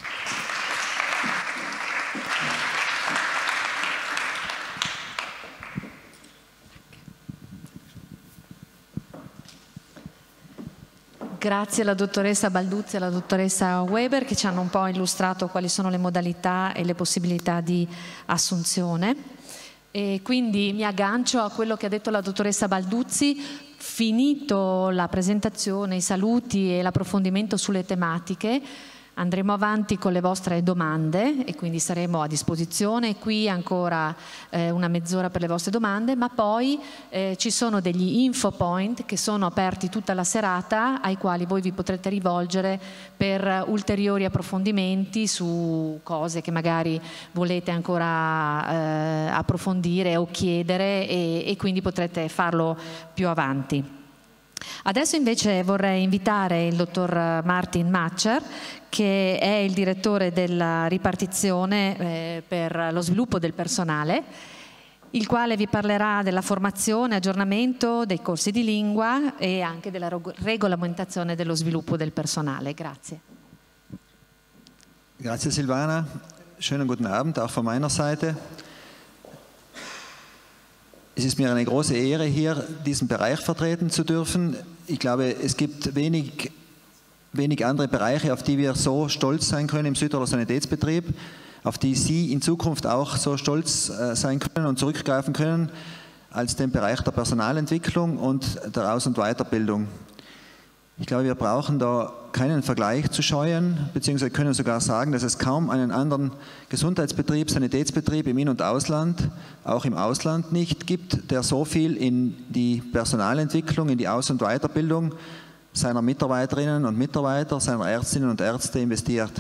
Grazie alla dottoressa Balduzzi e alla dottoressa Weber, che ci hanno un po' illustrato quali sono le modalità e le possibilità di assunzione. E quindi mi aggancio a quello che ha detto la dottoressa Balduzzi. Finito la presentazione, i saluti e l'approfondimento sulle tematiche, andremo avanti con le vostre domande e quindi saremo a disposizione qui ancora eh, una mezz'ora per le vostre domande, ma poi eh, ci sono degli info point che sono aperti tutta la serata, ai quali voi vi potrete rivolgere per ulteriori approfondimenti su cose che magari volete ancora eh, approfondire o chiedere, e, e quindi potrete farlo più avanti. Adesso invece vorrei invitare il dottor Martin Matscher, che è il direttore della ripartizione eh, per lo sviluppo del personale, il quale vi parlerà della formazione, aggiornamento dei corsi di lingua e anche della regolamentazione dello sviluppo del personale. Grazie. Grazie Silvana, schönen guten Abend auch von meiner Seite. Es ist mir eine große Ehre, hier diesen Bereich vertreten zu dürfen. Ich glaube, es gibt wenig, wenig andere Bereiche, auf die wir so stolz sein können im Südtiroler Sanitätsbetrieb, auf die Sie in Zukunft auch so stolz sein können und zurückgreifen können, als den Bereich der Personalentwicklung und der Aus- und Weiterbildung. Ich glaube, wir brauchen da keinen Vergleich zu scheuen, beziehungsweise können sogar sagen, dass es kaum einen anderen Gesundheitsbetrieb, Sanitätsbetrieb im In- und Ausland, auch im Ausland nicht gibt, der so viel in die Personalentwicklung, in die Aus- und Weiterbildung seiner Mitarbeiterinnen und Mitarbeiter, seiner Ärztinnen und Ärzte investiert.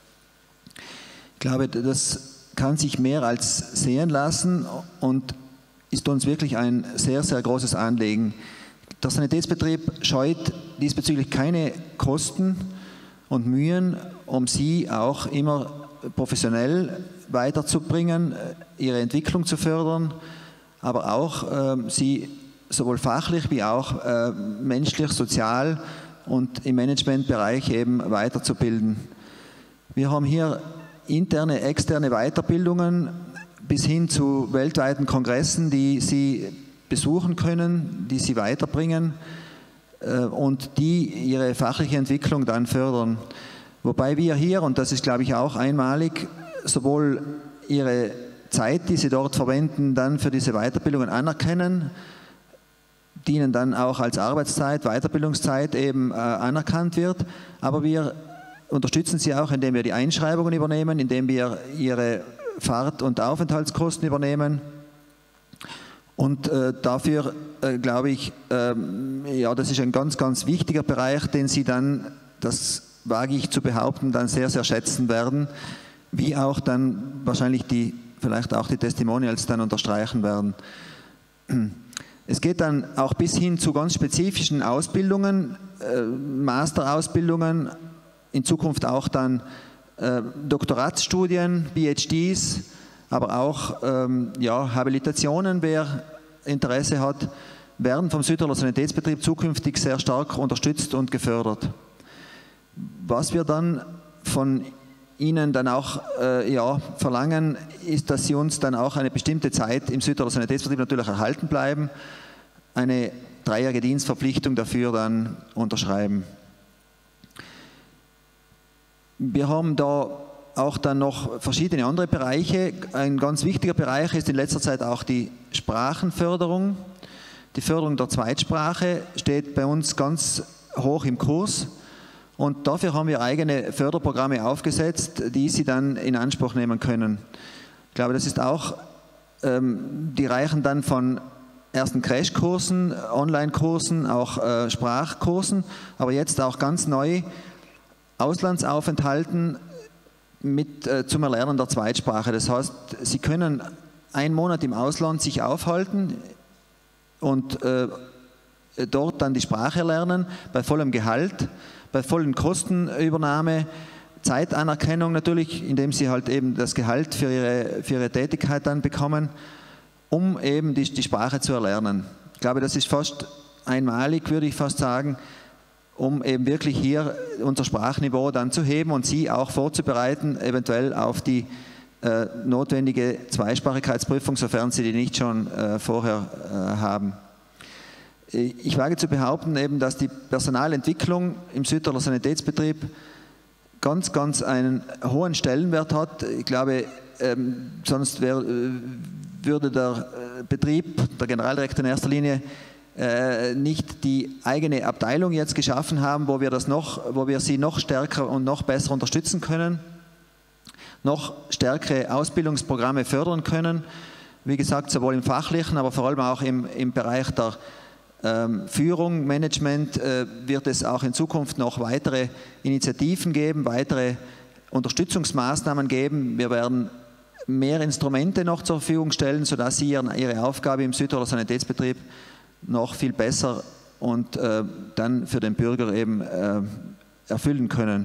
Ich glaube, das kann sich mehr als sehen lassen und ist uns wirklich ein sehr, sehr großes Anliegen. Der Sanitätsbetrieb scheut diesbezüglich keine Kosten und Mühen, um sie auch immer professionell weiterzubringen, ihre Entwicklung zu fördern, aber auch äh, sie sowohl fachlich wie auch äh, menschlich, sozial und im Managementbereich eben weiterzubilden. Wir haben hier interne, externe Weiterbildungen bis hin zu weltweiten Kongressen, die Sie besuchen können, die Sie weiterbringen äh, und die Ihre fachliche Entwicklung dann fördern. Wobei wir hier, und das ist glaube ich auch einmalig, sowohl Ihre Zeit, die Sie dort verwenden, dann für diese Weiterbildungen anerkennen, die Ihnen dann auch als Arbeitszeit, Weiterbildungszeit eben äh, anerkannt wird, aber wir unterstützen Sie auch, indem wir die Einschreibungen übernehmen, indem wir Ihre Fahrt- und Aufenthaltskosten übernehmen. Und äh, dafür äh, glaube ich, ähm, ja, das ist ein ganz, ganz wichtiger Bereich, den Sie dann, das wage ich zu behaupten, dann sehr, sehr schätzen werden, wie auch dann wahrscheinlich die, vielleicht auch die Testimonials dann unterstreichen werden. Es geht dann auch bis hin zu ganz spezifischen Ausbildungen, äh, Masterausbildungen, in Zukunft auch dann äh, Doktoratsstudien, P H Ds, aber auch ähm, ja, Habilitationen, wer Interesse hat. werden vom Südtiroler Sanitätsbetrieb zukünftig sehr stark unterstützt und gefördert. Was wir dann von Ihnen dann auch äh, ja, verlangen, ist, dass Sie uns dann auch eine bestimmte Zeit im Südtiroler Sanitätsbetrieb natürlich erhalten bleiben, eine dreijährige Dienstverpflichtung dafür dann unterschreiben. Wir haben da auch dann noch verschiedene andere Bereiche. Ein ganz wichtiger Bereich ist in letzter Zeit auch die Sprachenförderung. Die Förderung der Zweitsprache steht bei uns ganz hoch im Kurs und dafür haben wir eigene Förderprogramme aufgesetzt, die Sie dann in Anspruch nehmen können. Ich glaube, das ist auch, ähm, die reichen dann von ersten Crashkursen, Online-Kursen, auch äh, Sprachkursen, aber jetzt auch ganz neu Auslandsaufenthalten mit, äh, zum Erlernen der Zweitsprache. Das heißt, Sie können einen Monat im Ausland sich aufhalten und äh, dort dann die Sprache erlernen, bei vollem Gehalt, bei vollen Kostenübernahme, Zeitanerkennung natürlich, indem Sie halt eben das Gehalt für Ihre, für Ihre Tätigkeit dann bekommen, um eben die, die Sprache zu erlernen. Ich glaube, das ist fast einmalig, würde ich fast sagen, um eben wirklich hier unser Sprachniveau dann zu heben und Sie auch vorzubereiten, eventuell auf die äh, notwendige Zweisprachigkeitsprüfung, sofern Sie die nicht schon äh, vorher äh, haben. Ich wage zu behaupten, eben, dass die Personalentwicklung im Südtiroler Sanitätsbetrieb ganz, ganz einen hohen Stellenwert hat. Ich glaube, ähm, sonst wär, würde der Betrieb, der Generaldirektor in erster Linie, Äh, nicht die eigene Abteilung jetzt geschaffen haben, wo wir, das noch, wo wir sie noch stärker und noch besser unterstützen können, noch stärkere Ausbildungsprogramme fördern können. Wie gesagt, sowohl im fachlichen, aber vor allem auch im, im Bereich der ähm, Führung, Management äh, wird es auch in Zukunft noch weitere Initiativen geben, weitere Unterstützungsmaßnahmen geben. Wir werden mehr Instrumente noch zur Verfügung stellen, sodass Sie Ihre Aufgabe im Südtiroler Sanitätsbetrieb noch viel besser und äh, dann für den Bürger eben äh, erfüllen können.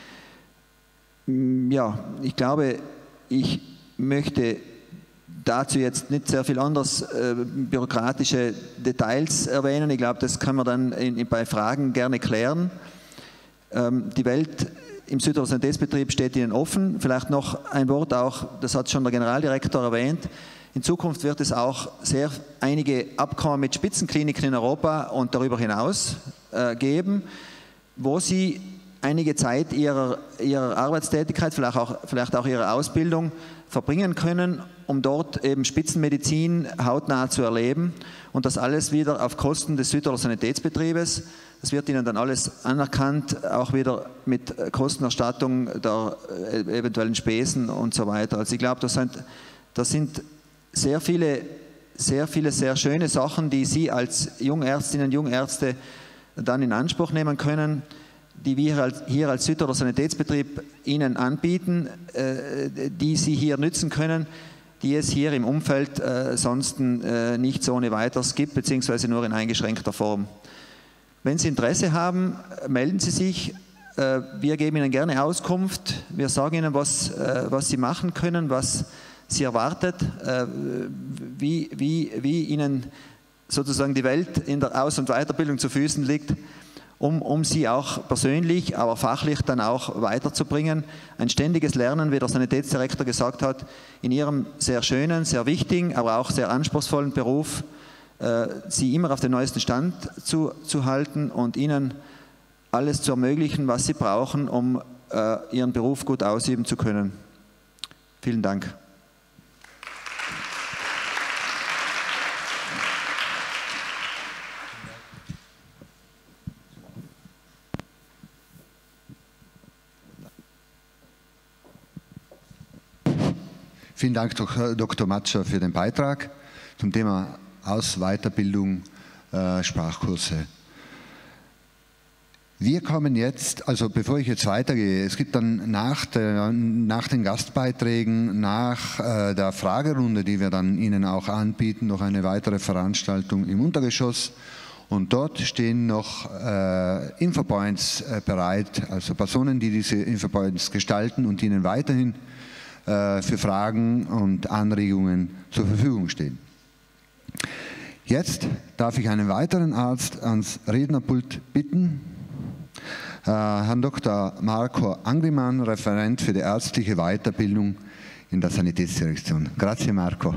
Ja, ich glaube, ich möchte dazu jetzt nicht sehr viel anders äh, bürokratische Details erwähnen. Ich glaube, das kann man dann in, in, bei Fragen gerne klären. Ähm, die Welt im Südtiroler Sanitätsbetrieb steht Ihnen offen. Vielleicht noch ein Wort auch, das hat schon der Generaldirektor erwähnt. In Zukunft wird es auch sehr einige Abkommen mit Spitzenkliniken in Europa und darüber hinaus äh, geben, wo Sie einige Zeit ihrer, ihrer Arbeitstätigkeit, vielleicht auch, vielleicht auch ihrer Ausbildung verbringen können, um dort eben Spitzenmedizin hautnah zu erleben und das alles wieder auf Kosten des Südtiroler Sanitätsbetriebes. Das wird Ihnen dann alles anerkannt, auch wieder mit Kostenerstattung der eventuellen Spesen und so weiter. Also ich glaube, das sind, das sind sehr viele, sehr viele, sehr schöne Sachen, die Sie als Jungärztinnen, Jungärzte dann in Anspruch nehmen können, die wir hier als Südtiroler Sanitätsbetrieb Ihnen anbieten, die Sie hier nützen können, die es hier im Umfeld äh, sonst äh, nicht so ohne weiteres gibt, beziehungsweise nur in eingeschränkter Form. Wenn Sie Interesse haben, melden Sie sich. Äh, wir geben Ihnen gerne Auskunft. Wir sagen Ihnen, was, äh, was Sie machen können, was Sie erwartet, äh, wie, wie, wie Ihnen sozusagen die Welt in der Aus- und Weiterbildung zu Füßen liegt, um, um Sie auch persönlich, aber fachlich dann auch weiterzubringen. Ein ständiges Lernen, wie der Sanitätsdirektor gesagt hat, in Ihrem sehr schönen, sehr wichtigen, aber auch sehr anspruchsvollen Beruf, äh, Sie immer auf den neuesten Stand zu, zu halten und Ihnen alles zu ermöglichen, was Sie brauchen, um äh, Ihren Beruf gut ausüben zu können. Vielen Dank. Vielen Dank, Doktor Matscher, für den Beitrag zum Thema Aus-, Weiterbildung, äh, Sprachkurse. Wir kommen jetzt, also bevor ich jetzt weitergehe, es gibt dann nach, der, nach den Gastbeiträgen, nach äh, der Fragerunde, die wir dann Ihnen auch anbieten, noch eine weitere Veranstaltung im Untergeschoss. Und dort stehen noch äh, Infopoints äh, bereit, also Personen, die diese Infopoints gestalten und Ihnen weiterhin für Fragen und Anregungen zur Verfügung stehen. Jetzt darf ich einen weiteren Arzt ans Rednerpult bitten. Äh, Herrn Doktor Marco Angriman, Referent für die ärztliche Weiterbildung in der Sanitätsdirektion. Grazie Marco.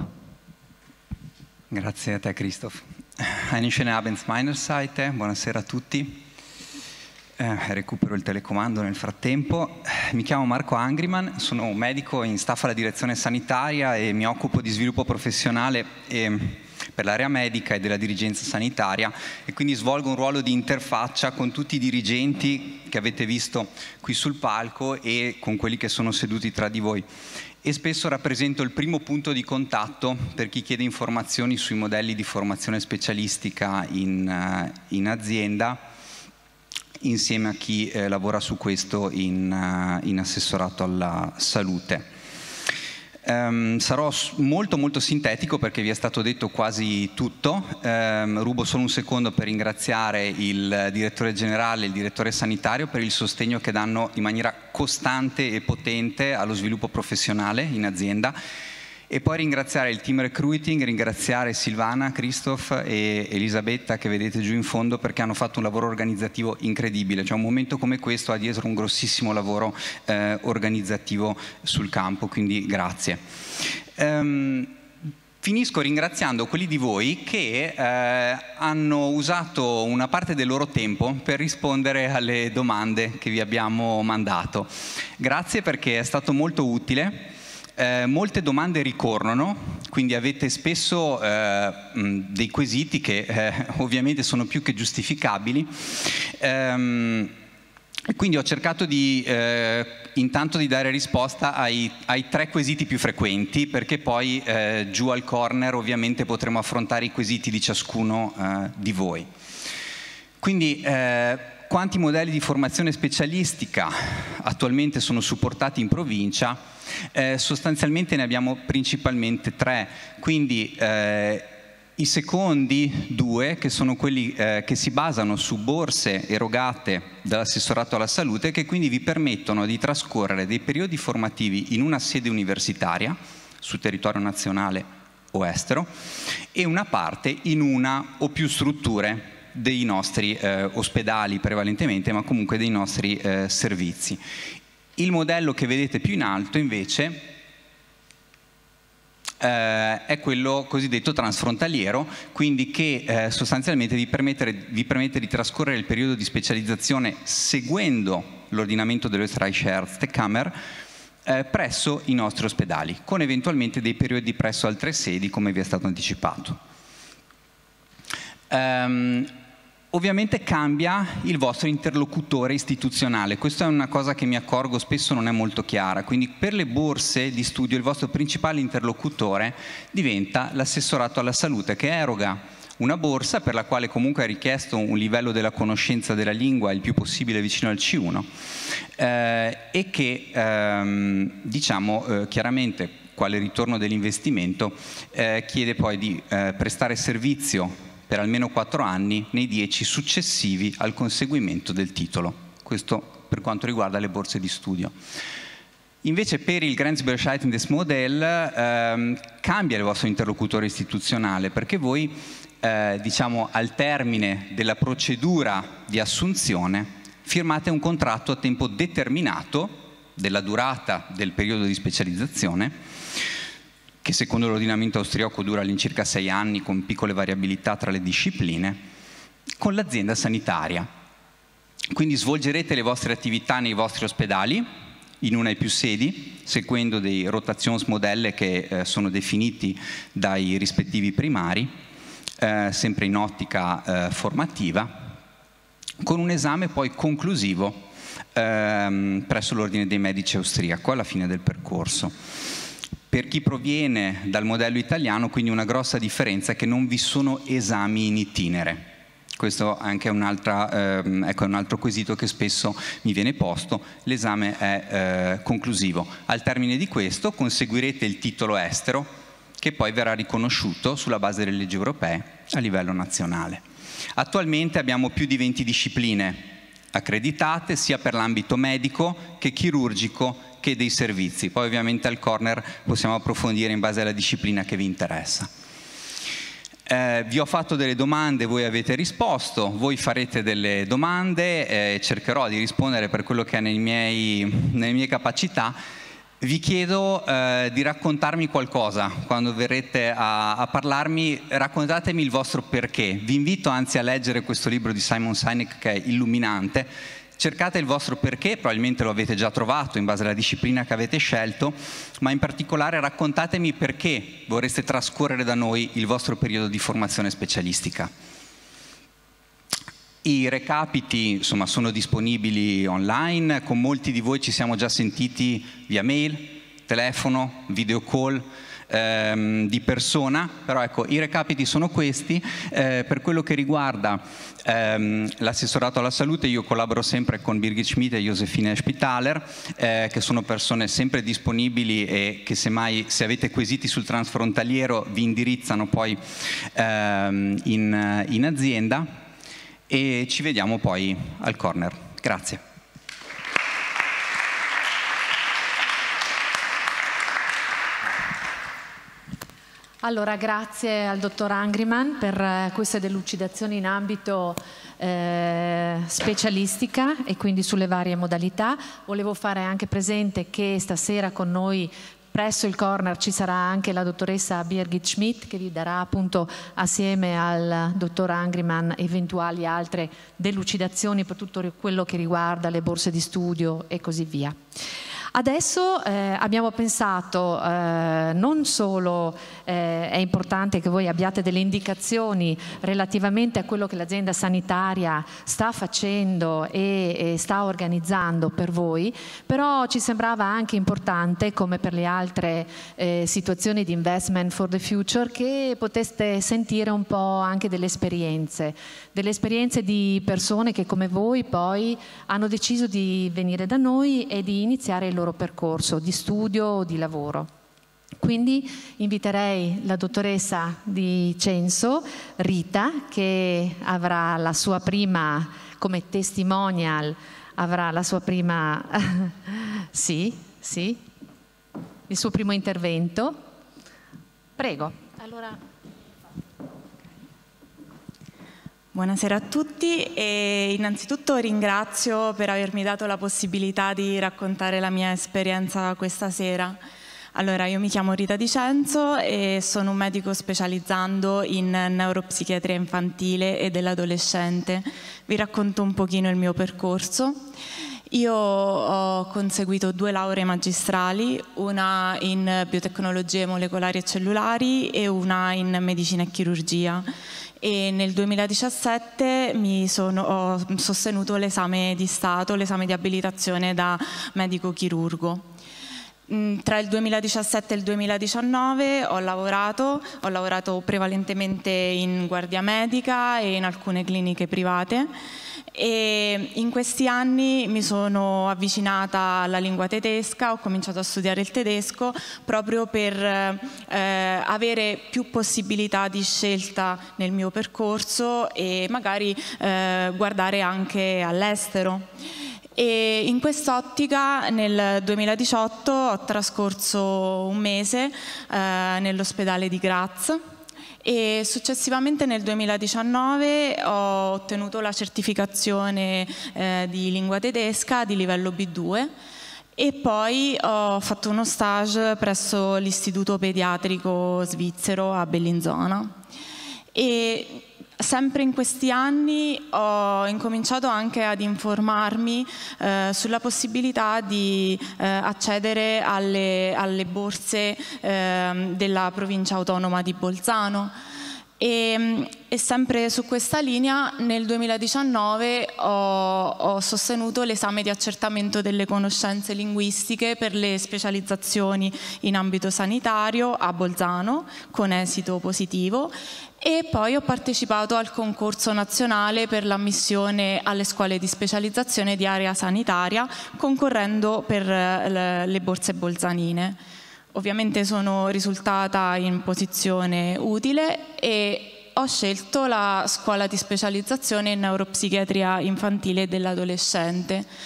Grazie a te Christoph. Einen schönen Abend meiner Seite, buonasera a tutti. Eh, recupero il telecomando nel frattempo. Mi chiamo Marco Angriman, sono un medico in staff alla direzione sanitaria e mi occupo di sviluppo professionale e per l'area medica e della dirigenza sanitaria, e quindi svolgo un ruolo di interfaccia con tutti i dirigenti che avete visto qui sul palco e con quelli che sono seduti tra di voi, e spesso rappresento il primo punto di contatto per chi chiede informazioni sui modelli di formazione specialistica in, in azienda, insieme a chi eh, lavora su questo in, uh, in assessorato alla salute. Um, sarò molto molto sintetico perché vi è stato detto quasi tutto. Um, rubo solo un secondo per ringraziare il direttore generale e il direttore sanitario per il sostegno che danno in maniera costante e potente allo sviluppo professionale in azienda, e poi ringraziare il team recruiting, ringraziare Silvana, Christoph e Elisabetta che vedete giù in fondo, perché hanno fatto un lavoro organizzativo incredibile. Cioè, un momento come questo ha dietro un grossissimo lavoro eh, organizzativo sul campo, quindi grazie. Um, Finisco ringraziando quelli di voi che eh, hanno usato una parte del loro tempo per rispondere alle domande che vi abbiamo mandato. Grazie, perché è stato molto utile. Eh, molte domande ricorrono, quindi avete spesso eh, dei quesiti che eh, ovviamente sono più che giustificabili. Ehm, quindi ho cercato di eh, intanto di dare risposta ai, ai tre quesiti più frequenti, perché poi eh, giù al corner ovviamente potremo affrontare i quesiti di ciascuno eh, di voi. Quindi eh, quanti modelli di formazione specialistica attualmente sono supportati in provincia? Eh, sostanzialmente ne abbiamo principalmente tre, quindi eh, i secondi due, che sono quelli eh, che si basano su borse erogate dall'assessorato alla salute, che quindi vi permettono di trascorrere dei periodi formativi in una sede universitaria sul territorio nazionale o estero, e una parte in una o più strutture dei nostri eh, ospedali prevalentemente, ma comunque dei nostri eh, servizi. Il modello che vedete più in alto invece eh, è quello cosiddetto transfrontaliero, quindi che eh, sostanzialmente vi permette, vi permette di trascorrere il periodo di specializzazione seguendo l'ordinamento dell'Österreichische Ärztekammer eh, presso i nostri ospedali, con eventualmente dei periodi presso altre sedi, come vi è stato anticipato. Um, Ovviamente cambia il vostro interlocutore istituzionale, questa è una cosa che mi accorgo spesso non è molto chiara, quindi per le borse di studio il vostro principale interlocutore diventa l'assessorato alla salute, che eroga una borsa per la quale comunque è richiesto un livello della conoscenza della lingua il più possibile vicino al C uno eh, e che ehm, diciamo eh, chiaramente, quale ritorno dell'investimento, eh, chiede poi di eh, prestare servizio per almeno quattro anni nei dieci successivi al conseguimento del titolo. Questo per quanto riguarda le borse di studio. Invece per il Grenzüberschreitendes Modell ehm, cambia il vostro interlocutore istituzionale, perché voi eh, diciamo al termine della procedura di assunzione firmate un contratto a tempo determinato della durata del periodo di specializzazione, che secondo l'ordinamento austriaco dura all'incirca sei anni con piccole variabilità tra le discipline, con l'azienda sanitaria. Quindi svolgerete le vostre attività nei vostri ospedali, in una e più sedi, seguendo dei rotationsmodelle che eh, sono definiti dai rispettivi primari, eh, sempre in ottica eh, formativa, con un esame poi conclusivo ehm, presso l'Ordine dei Medici austriaco alla fine del percorso. Per chi proviene dal modello italiano, quindi una grossa differenza è che non vi sono esami in itinere. Questo anche è, un'altra, ehm, ecco, è un altro quesito che spesso mi viene posto. L'esame è eh, conclusivo. Al termine di questo conseguirete il titolo estero, che poi verrà riconosciuto sulla base delle leggi europee a livello nazionale. Attualmente abbiamo più di venti discipline accreditate, sia per l'ambito medico che chirurgico che dei servizi. Poi ovviamente al corner possiamo approfondire in base alla disciplina che vi interessa. Eh, vi ho fatto delle domande, voi avete risposto, voi farete delle domande, eh, cercherò di rispondere per quello che è nei miei, nelle mie capacità. Vi chiedo eh, di raccontarmi qualcosa, quando verrete a, a parlarmi, raccontatemi il vostro perché. Vi invito anzi a leggere questo libro di Simon Sinek che è illuminante. Cercate il vostro perché, probabilmente lo avete già trovato in base alla disciplina che avete scelto, ma in particolare raccontatemi perché vorreste trascorrere da noi il vostro periodo di formazione specialistica. I recapiti, insomma, sono disponibili online, con molti di voi ci siamo già sentiti via mail, telefono, video call, ehm, di persona, però ecco, i recapiti sono questi. Eh, per quello che riguarda ehm, l'assessorato alla salute, io collaboro sempre con Birgit Schmidt e Josefine Spitaler, eh, che sono persone sempre disponibili e che semmai, se avete quesiti sul transfrontaliero, vi indirizzano poi ehm, in, in azienda. E ci vediamo poi al corner. Grazie. Allora, grazie al dottor Angriman per queste delucidazioni in ambito eh, specialistica e quindi sulle varie modalità. Volevo fare anche presente che stasera con noi presso il corner ci sarà anche la dottoressa Birgit Schmidt, che vi darà appunto assieme al dottor Angriman eventuali altre delucidazioni per tutto quello che riguarda le borse di studio e così via. Adesso eh, abbiamo pensato eh, non solo eh, è importante che voi abbiate delle indicazioni relativamente a quello che l'azienda sanitaria sta facendo e, e sta organizzando per voi, però ci sembrava anche importante, come per le altre eh, situazioni di Investment for the Future, che poteste sentire un po' anche delle esperienze, delle esperienze di persone che come voi poi hanno deciso di venire da noi e di iniziare il loro percorso di studio o di lavoro. Quindi inviterei la dottoressa di Censo, Rita, che avrà la sua prima, come testimonial, avrà la sua prima, sì, sì, il suo primo intervento. Prego. Allora... Buonasera a tutti e innanzitutto ringrazio per avermi dato la possibilità di raccontare la mia esperienza questa sera. Allora, io mi chiamo Rita Di Censo e sono un medico specializzando in neuropsichiatria infantile e dell'adolescente. Vi racconto un pochino il mio percorso. Io ho conseguito due lauree magistrali, una in biotecnologie molecolari e cellulari e una in medicina e chirurgia. E nel duemiladiciassette mi sono, ho sostenuto l'esame di Stato, l'esame di abilitazione da medico chirurgo. Tra il duemiladiciassette e il duemiladiciannove ho lavorato, ho lavorato prevalentemente in guardia medica e in alcune cliniche private. E in questi anni mi sono avvicinata alla lingua tedesca, ho cominciato a studiare il tedesco proprio per eh, avere più possibilità di scelta nel mio percorso e magari eh, guardare anche all'estero. E in quest'ottica nel duemiladiciotto ho trascorso un mese eh, nell'ospedale di Graz. E successivamente nel duemiladiciannove ho ottenuto la certificazione eh, di lingua tedesca di livello B due e poi ho fatto uno stage presso l'Istituto Pediatrico Svizzero a Bellinzona. E sempre in questi anni ho incominciato anche ad informarmi eh, sulla possibilità di eh, accedere alle, alle borse eh, della provincia autonoma di Bolzano. E, e sempre su questa linea nel duemiladiciannove ho, ho sostenuto l'esame di accertamento delle conoscenze linguistiche per le specializzazioni in ambito sanitario a Bolzano con esito positivo e poi ho partecipato al concorso nazionale per l'ammissione alle scuole di specializzazione di area sanitaria concorrendo per le, le borse bolzanine. Ovviamente sono risultata in posizione utile e ho scelto la scuola di specializzazione in neuropsichiatria infantile e dell'adolescente.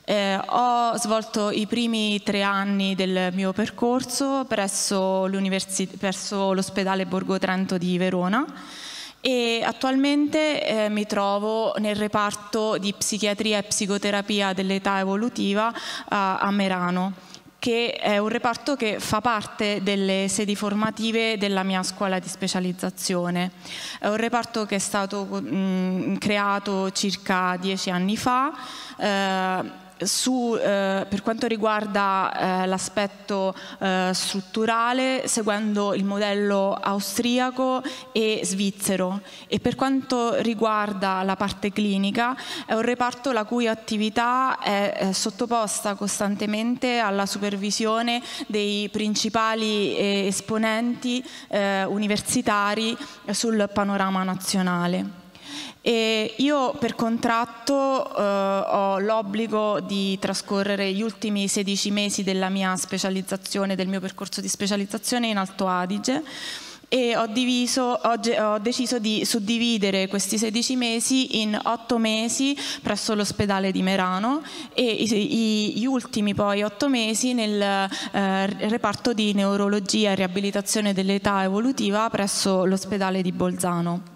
Eh, ho svolto i primi tre anni del mio percorso presso l'ospedale Borgo Trento di Verona e attualmente eh, mi trovo nel reparto di psichiatria e psicoterapia dell'età evolutiva a, a Merano, che è un reparto che fa parte delle sedi formative della mia scuola di specializzazione. È un reparto che è stato mh, creato circa dieci anni fa, eh, Su, eh, per quanto riguarda eh, l'aspetto eh, strutturale, seguendo il modello austriaco e svizzero, e per quanto riguarda la parte clinica è un reparto la cui attività è, è sottoposta costantemente alla supervisione dei principali eh, esponenti eh, universitari sul panorama nazionale. E io per contratto eh, ho l'obbligo di trascorrere gli ultimi sedici mesi della mia specializzazione, del mio percorso di specializzazione in Alto Adige, e ho, diviso, ho, ho deciso di suddividere questi sedici mesi in otto mesi presso l'ospedale di Merano e i, gli ultimi poi otto mesi nel eh, reparto di neurologia e riabilitazione dell'età evolutiva presso l'ospedale di Bolzano.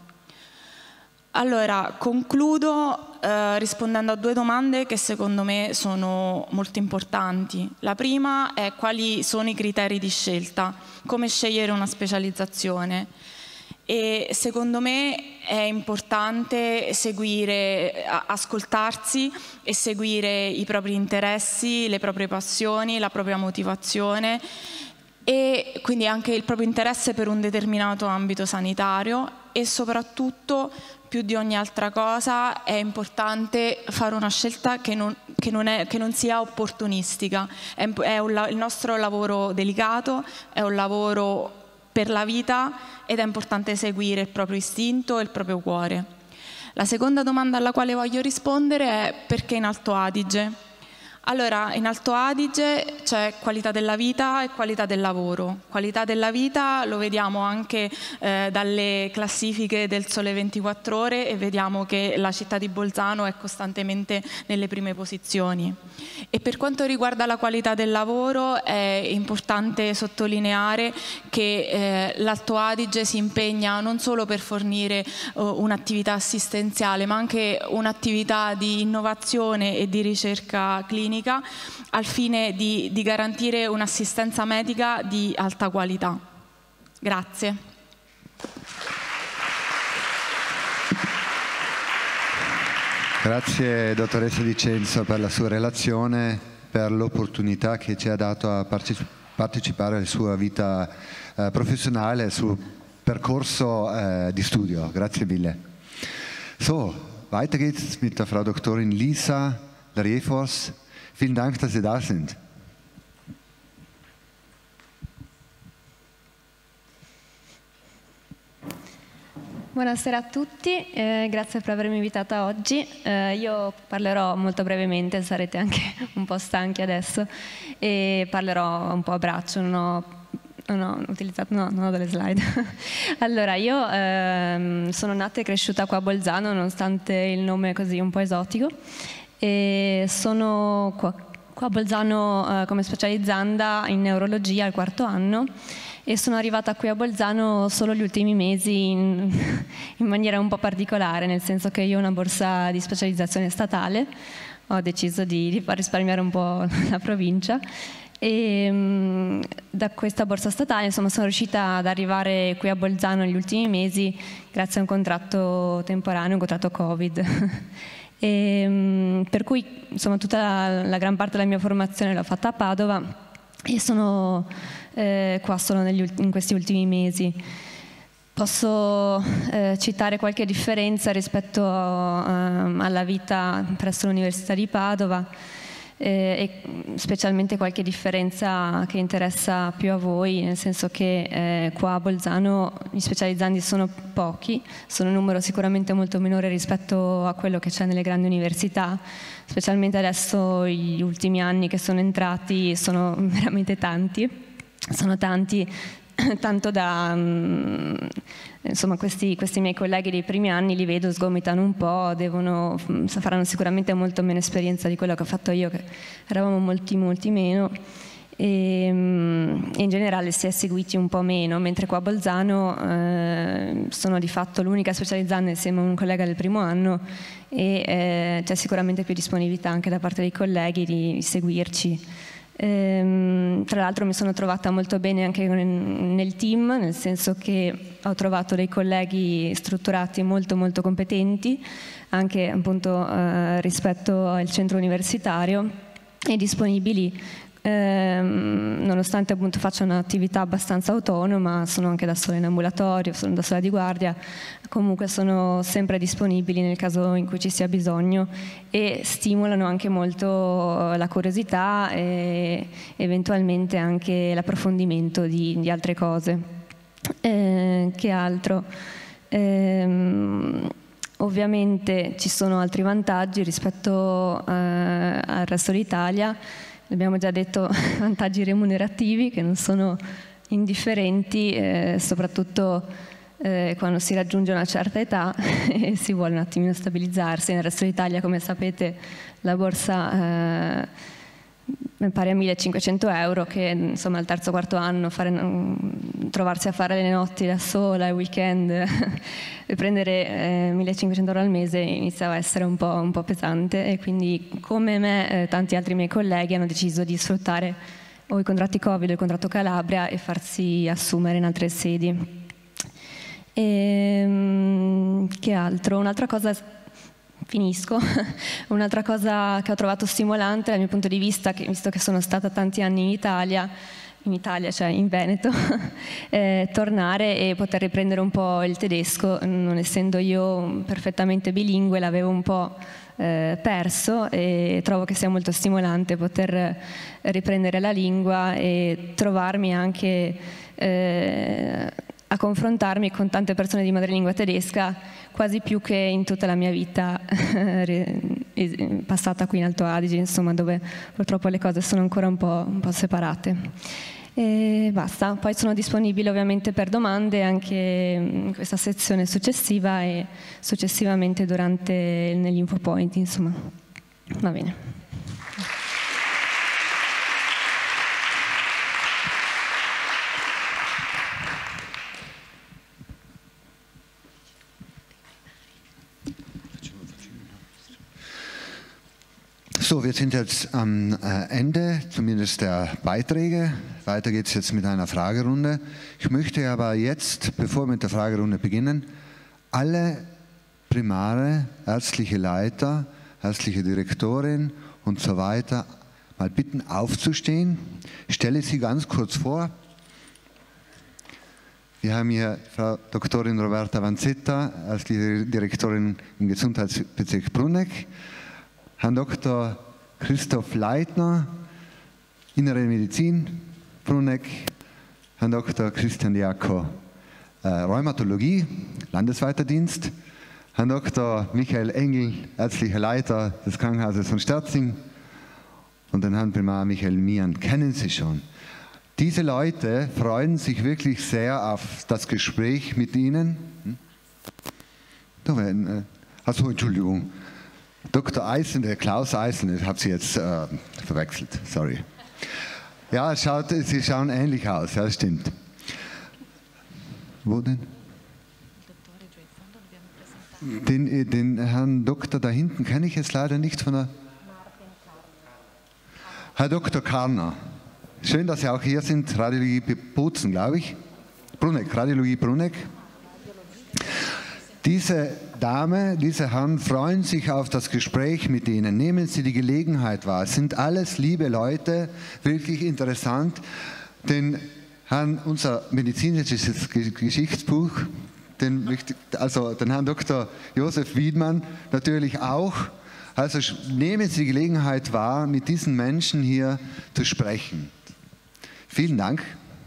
Allora, concludo eh, rispondendo a due domande che secondo me sono molto importanti. La prima è quali sono i criteri di scelta, come scegliere una specializzazione. E secondo me è importante seguire, ascoltarsi e seguire i propri interessi, le proprie passioni, la propria motivazione e quindi anche il proprio interesse per un determinato ambito sanitario e soprattutto, più di ogni altra cosa, è importante fare una scelta che non, che non, è, che non sia opportunistica. È, è un, il nostro lavoro delicato, è un lavoro per la vita ed è importante seguire il proprio istinto e il proprio cuore. La seconda domanda alla quale voglio rispondere è perché in Alto Adige? Allora, in Alto Adige c'è qualità della vita e qualità del lavoro. Qualità della vita lo vediamo anche eh, dalle classifiche del Sole ventiquattro Ore e vediamo che la città di Bolzano è costantemente nelle prime posizioni. E per quanto riguarda la qualità del lavoro è importante sottolineare che eh, l'Alto Adige si impegna non solo per fornire uh, un'attività assistenziale ma anche un'attività di innovazione e di ricerca clinica al fine di, di garantire un'assistenza medica di alta qualità. Grazie. Grazie dottoressa Dicenzo per la sua relazione, per l'opportunità che ci ha dato a partecipare alla sua vita eh, professionale, al suo percorso eh, di studio. Grazie mille. So, weiter geht's mit der Frau Doktorin Lisa Larriefors. Vielen Dank, dass Sie da sind. Buonasera a tutti, eh, grazie per avermi invitata oggi. Eh, io parlerò molto brevemente, sarete anche un po' stanchi adesso, e parlerò un po' a braccio, non ho, non ho utilizzato, no, non ho delle slide. Allora, io ehm, sono nata e cresciuta qua a Bolzano, nonostante il nome così un po' esotico. E sono qua, qua a Bolzano eh, come specializzanda in neurologia al quarto anno e sono arrivata qui a Bolzano solo gli ultimi mesi in, in maniera un po' particolare, nel senso che io ho una borsa di specializzazione statale, ho deciso di, di far risparmiare un po' la provincia e mh, da questa borsa statale insomma sono riuscita ad arrivare qui a Bolzano negli ultimi mesi grazie a un contratto temporaneo, un contratto Covid. E, per cui insomma tutta la, la gran parte della mia formazione l'ho fatta a Padova e sono eh, qua solo negli, in questi ultimi mesi. Posso eh, citare qualche differenza rispetto a, alla vita presso l'Università di Padova eh, e specialmente qualche differenza che interessa più a voi, nel senso che eh, qua a Bolzano gli specializzandi sono pochi, sono un numero sicuramente molto minore rispetto a quello che c'è nelle grandi università, specialmente adesso gli ultimi anni che sono entrati sono veramente tanti, sono tanti tanto da... Um, insomma, questi, questi miei colleghi dei primi anni li vedo, sgomitano un po', devono, faranno sicuramente molto meno esperienza di quello che ho fatto io, che eravamo molti, molti meno. E, e in generale si è seguiti un po' meno, mentre qua a Bolzano eh, sono di fatto l'unica specializzanda insieme a un collega del primo anno e eh, c'è sicuramente più disponibilità anche da parte dei colleghi di, di seguirci. Ehm, tra l'altro mi sono trovata molto bene anche nel team, nel senso che ho trovato dei colleghi strutturati molto molto competenti anche appunto eh, rispetto al centro universitario e disponibili. Eh, nonostante appunto faccia un'attività abbastanza autonoma, sono anche da sola in ambulatorio, sono da sola di guardia, comunque sono sempre disponibili nel caso in cui ci sia bisogno e stimolano anche molto la curiosità e eventualmente anche l'approfondimento di, di altre cose. Eh, che altro? Eh, ovviamente ci sono altri vantaggi rispetto eh, al resto d'Italia. Abbiamo già detto vantaggi remunerativi che non sono indifferenti, eh, soprattutto eh, quando si raggiunge una certa età e si vuole un attimino stabilizzarsi. Nel resto d'Italia, come sapete, la borsa eh, è pari a millecinquecento euro, che insomma al terzo quarto anno fare, trovarsi a fare le notti da sola, il weekend e prendere eh, millecinquecento euro al mese iniziava a essere un po', un po' pesante, e quindi come me eh, tanti altri miei colleghi hanno deciso di sfruttare o i contratti Covid o il contratto Calabria e farsi assumere in altre sedi. E, che altro? Un'altra cosa Finisco. Un'altra cosa che ho trovato stimolante dal mio punto di vista, che, visto che sono stata tanti anni in Italia, in Italia, cioè in Veneto, eh, tornare e poter riprendere un po' il tedesco, non essendo io perfettamente bilingue, l'avevo un po' eh, perso, e trovo che sia molto stimolante poter riprendere la lingua e trovarmi anche eh, a confrontarmi con tante persone di madrelingua tedesca, quasi più che in tutta la mia vita passata qui in Alto Adige, insomma, dove purtroppo le cose sono ancora un po', un po' separate. E basta, poi sono disponibile ovviamente per domande anche in questa sezione successiva e successivamente durante negli infopoint, insomma. Va bene. So, wir sind jetzt am Ende, zumindest der Beiträge. Weiter geht es jetzt mit einer Fragerunde. Ich möchte aber jetzt, bevor wir mit der Fragerunde beginnen, alle Primare, ärztliche Leiter, ärztliche Direktorin und so weiter mal bitten aufzustehen. Ich stelle Sie ganz kurz vor. Wir haben hier Frau Doktorin Roberta Vanzetta, ärztliche Direktorin im Gesundheitsbezirk Bruneck. Herrn Doktor Christoph Leitner, Innere Medizin, Bruneck, Herrn Doktor Christian Diaco, äh, Rheumatologie, landesweiter Dienst, Herrn Doktor Michael Engel, ärztlicher Leiter des Krankenhauses von Sterzing, und den Herrn Primar Michael Mian kennen Sie schon. Diese Leute freuen sich wirklich sehr auf das Gespräch mit Ihnen. Hm? Da werden, äh, also Entschuldigung. Doktor Eisen, der Klaus Eisen, ich habe Sie jetzt äh, verwechselt, sorry. Ja, schaut, Sie schauen ähnlich aus, ja, das stimmt. Wo denn? Den, den Herrn Doktor da hinten kenne ich jetzt leider nicht von der... Herr Doktor Karner, schön, dass Sie auch hier sind, Radiologie Bozen, glaube ich. Bruneck, Radiologie Bruneck. Diese Dame, diese Herren freuen sich auf das Gespräch mit Ihnen. Nehmen Sie die Gelegenheit wahr. Es sind alles liebe Leute, wirklich interessant. Den Herrn, unser medizinisches Geschichtsbuch, den, also den Herrn Doktor Josef Wiedmann natürlich auch. Also nehmen Sie die Gelegenheit wahr, mit diesen Menschen hier zu sprechen. Vielen Dank.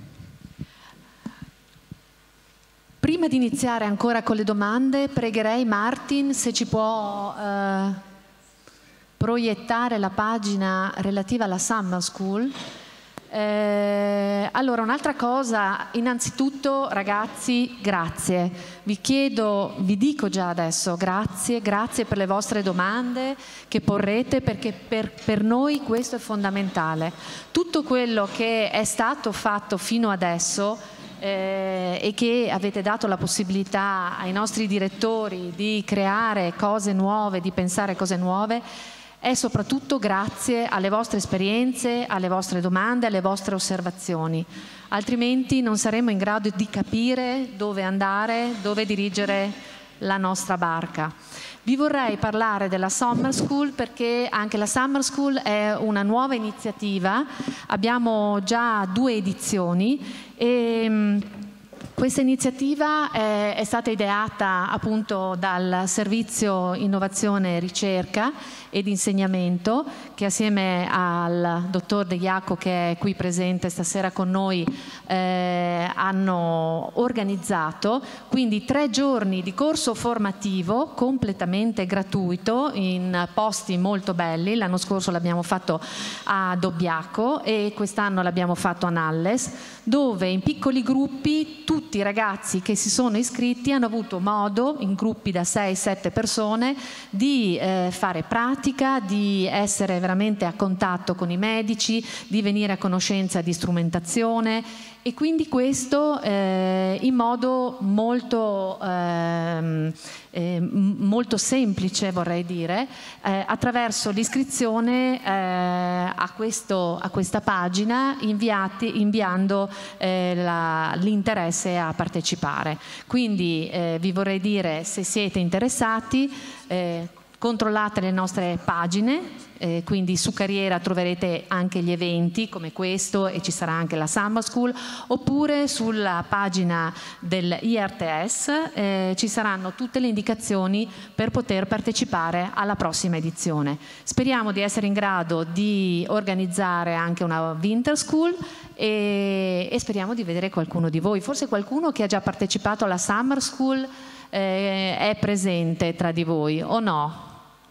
Prima di iniziare ancora con le domande, pregherei Martin se ci può eh, proiettare la pagina relativa alla Summer School. Eh, allora, un'altra cosa, innanzitutto ragazzi, grazie. Vi chiedo, vi dico già adesso, grazie, grazie per le vostre domande che porrete, perché per, per noi questo è fondamentale. Tutto quello che è stato fatto fino adesso eh, e che avete dato la possibilità ai nostri direttori di creare cose nuove, di pensare cose nuove, è soprattutto grazie alle vostre esperienze, alle vostre domande, alle vostre osservazioni. Altrimenti non saremo in grado di capire dove andare, dove dirigere la nostra barca. Vi vorrei parlare della Summer School, perché anche la Summer School è una nuova iniziativa. Abbiamo già due edizioni e questa iniziativa è, è stata ideata appunto dal Servizio Innovazione Ricerca ed Insegnamento, che assieme al dottor De Iaco, che è qui presente stasera con noi, eh, hanno organizzato. Quindi tre giorni di corso formativo completamente gratuito in posti molto belli. L'anno scorso l'abbiamo fatto a Dobbiaco e quest'anno l'abbiamo fatto a Nalles, dove in piccoli gruppi tutti i ragazzi che si sono iscritti hanno avuto modo, in gruppi da sei sette persone, di eh, fare pratica, di essere veramente a contatto con i medici, di venire a conoscenza di strumentazione, e quindi questo eh, in modo molto, ehm, eh, molto semplice, vorrei dire, eh, attraverso l'iscrizione eh, a, questo, a questa pagina, inviati, inviando eh, l'interesse a partecipare. Quindi eh, vi vorrei dire, se siete interessati, eh, controllate le nostre pagine, eh, quindi su Carriera troverete anche gli eventi come questo e ci sarà anche la Summer School, oppure sulla pagina del I R T S eh, ci saranno tutte le indicazioni per poter partecipare alla prossima edizione. Speriamo di essere in grado di organizzare anche una Winter School e, e speriamo di vedere qualcuno di voi, forse qualcuno che ha già partecipato alla Summer School eh, è presente tra di voi o no?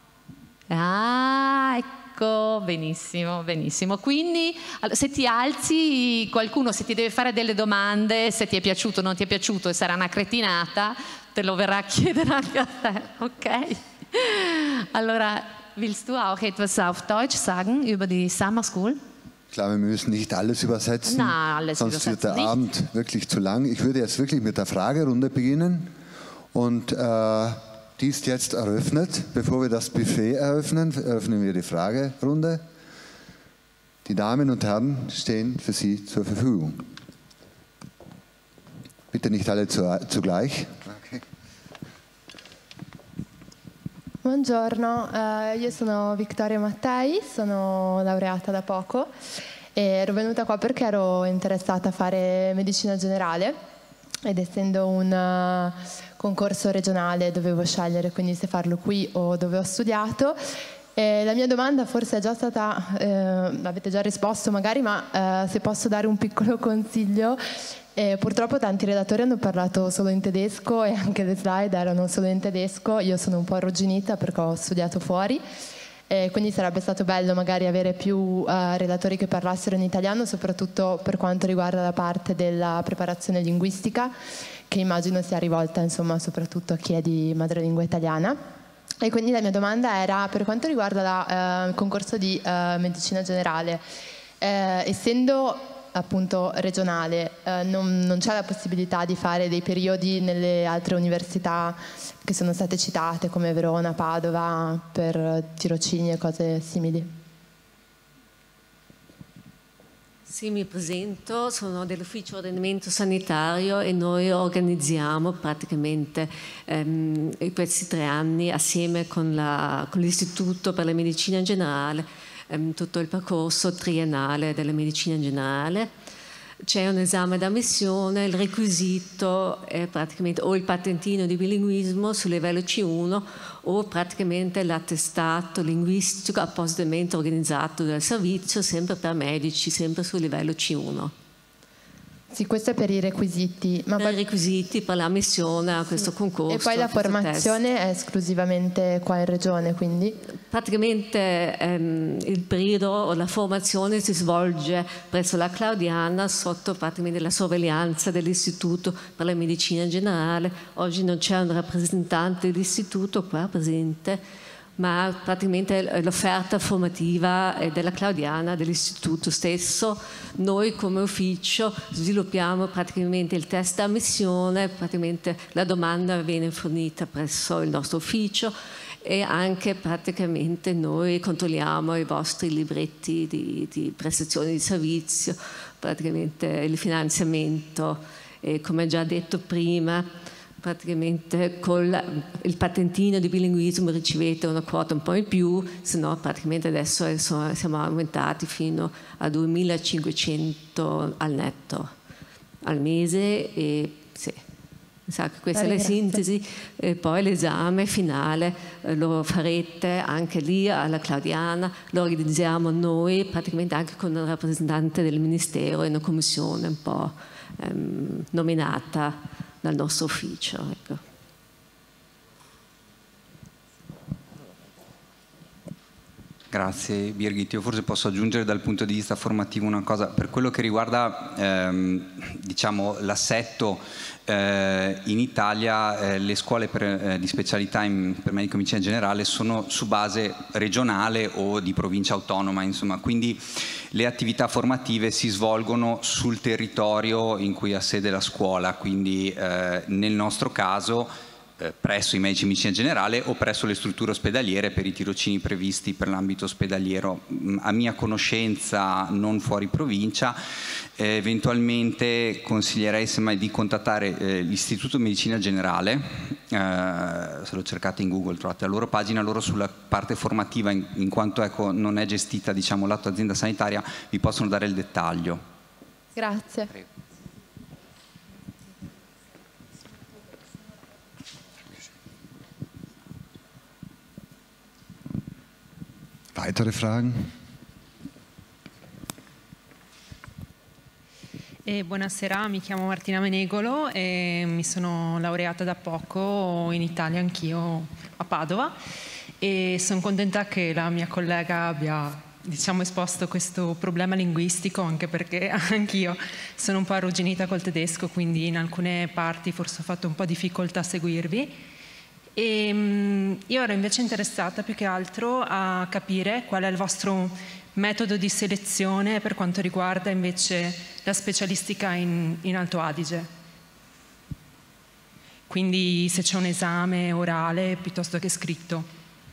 Ah, ecco, benissimo, benissimo. Quindi se ti alzi, qualcuno, se ti deve fare delle domande, se ti è piaciuto o non ti è piaciuto e sarà una cretinata, te lo verrà a chiedere anche a te, ok? Allora, willst du auch etwas auf Deutsch sagen über die Summer School? Ich glaube, wir müssen nicht alles übersetzen, Na, alles sonst übersetzen wird der nicht. Abend wirklich zu lang. Ich würde jetzt wirklich mit der Fragerunde beginnen und äh, die ist jetzt eröffnet. Bevor wir das Buffet eröffnen, eröffnen wir die Fragerunde. Die Damen und Herren stehen für Sie zur Verfügung. Bitte nicht alle zugleich. Okay. Buongiorno, eh, io sono Vittoria Mattei, sono laureata da poco e ero venuta qua perché ero interessata a fare medicina generale. Ed essendo un uh, concorso regionale dovevo scegliere quindi se farlo qui o dove ho studiato. E la mia domanda forse è già stata, eh, l'avete già risposto magari, ma eh, se posso dare un piccolo consiglio. Eh, purtroppo tanti relatori hanno parlato solo in tedesco e anche le slide erano solo in tedesco. Io sono un po' arrugginita perché ho studiato fuori. E quindi sarebbe stato bello magari avere più uh, relatori che parlassero in italiano, soprattutto per quanto riguarda la parte della preparazione linguistica, che immagino sia rivolta insomma soprattutto a chi è di madrelingua italiana. E quindi la mia domanda era per quanto riguarda il uh, concorso di uh, medicina generale, eh, essendo appunto regionale, eh, non, non c'è la possibilità di fare dei periodi nelle altre università che sono state citate come Verona, Padova, per tirocini e cose simili? Sì, mi presento, sono dell'Ufficio Ordinamento Sanitario e noi organizziamo praticamente ehm, in questi tre anni assieme con l'Istituto per la Medicina Generale tutto il percorso triennale della medicina generale. C'è un esame d'ammissione, il requisito è praticamente o il patentino di bilinguismo sul livello C uno o praticamente l'attestato linguistico appositamente organizzato dal servizio, sempre per medici, sempre sul livello C uno. Sì, questo è per i requisiti. Ma per poi... i requisiti, per l'ammissione a questo concorso. E poi la formazione è esclusivamente qua in regione, quindi? Praticamente ehm, il periodo o la formazione si svolge presso la Claudiana sotto praticamente la sorveglianza dell'Istituto per la Medicina Generale. Oggi non c'è un rappresentante dell'istituto qua presente, ma praticamente l'offerta formativa della Claudiana, dell'istituto stesso. Noi come ufficio sviluppiamo praticamente il test di ammissione, praticamente la domanda viene fornita presso il nostro ufficio e anche praticamente noi controlliamo i vostri libretti di, di prestazione di servizio, praticamente il finanziamento e, come già detto prima, praticamente con il patentino di bilinguismo ricevete una quota un po' in più, se no praticamente adesso siamo aumentati fino a duemilacinquecento al netto al mese e sì, questa è la sintesi. E poi l'esame finale lo farete anche lì alla Claudiana, lo organizziamo noi praticamente anche con un rappresentante del Ministero in una commissione un po' ehm, nominata dal nostro ufficio. Ecco. Grazie Birgit, io forse posso aggiungere dal punto di vista formativo una cosa, per quello che riguarda ehm, diciamo, l'assetto eh, in Italia, eh, le scuole per, eh, di specialità in, per medico medicina generale sono su base regionale o di provincia autonoma, insomma, quindi le attività formative si svolgono sul territorio in cui ha sede la scuola, quindi eh, nel nostro caso eh, presso i medici di medicina generale o presso le strutture ospedaliere per i tirocini previsti per l'ambito ospedaliero. A mia conoscenza non fuori provincia, eh, eventualmente consiglierei semmai di contattare eh, l'Istituto di Medicina Generale, eh, se lo cercate in Google trovate la loro pagina, loro sulla parte formativa in, in quanto ecco, non è gestita diciamo, l'atto azienda sanitaria, vi possono dare il dettaglio. Grazie. Prego. Weitere Fragen? Eh, buonasera, mi chiamo Martina Menegolo e mi sono laureata da poco in Italia anch'io a Padova e sono contenta che la mia collega abbia diciamo, esposto questo problema linguistico, anche perché anch'io sono un po' arrugginita col tedesco, quindi in alcune parti forse ho fatto un po' difficoltà a seguirvi. E, um, io ero invece interessata più che altro a capire qual è il vostro metodo di selezione per quanto riguarda invece la specialistica in, in Alto Adige. Quindi se c'è un esame orale piuttosto che scritto.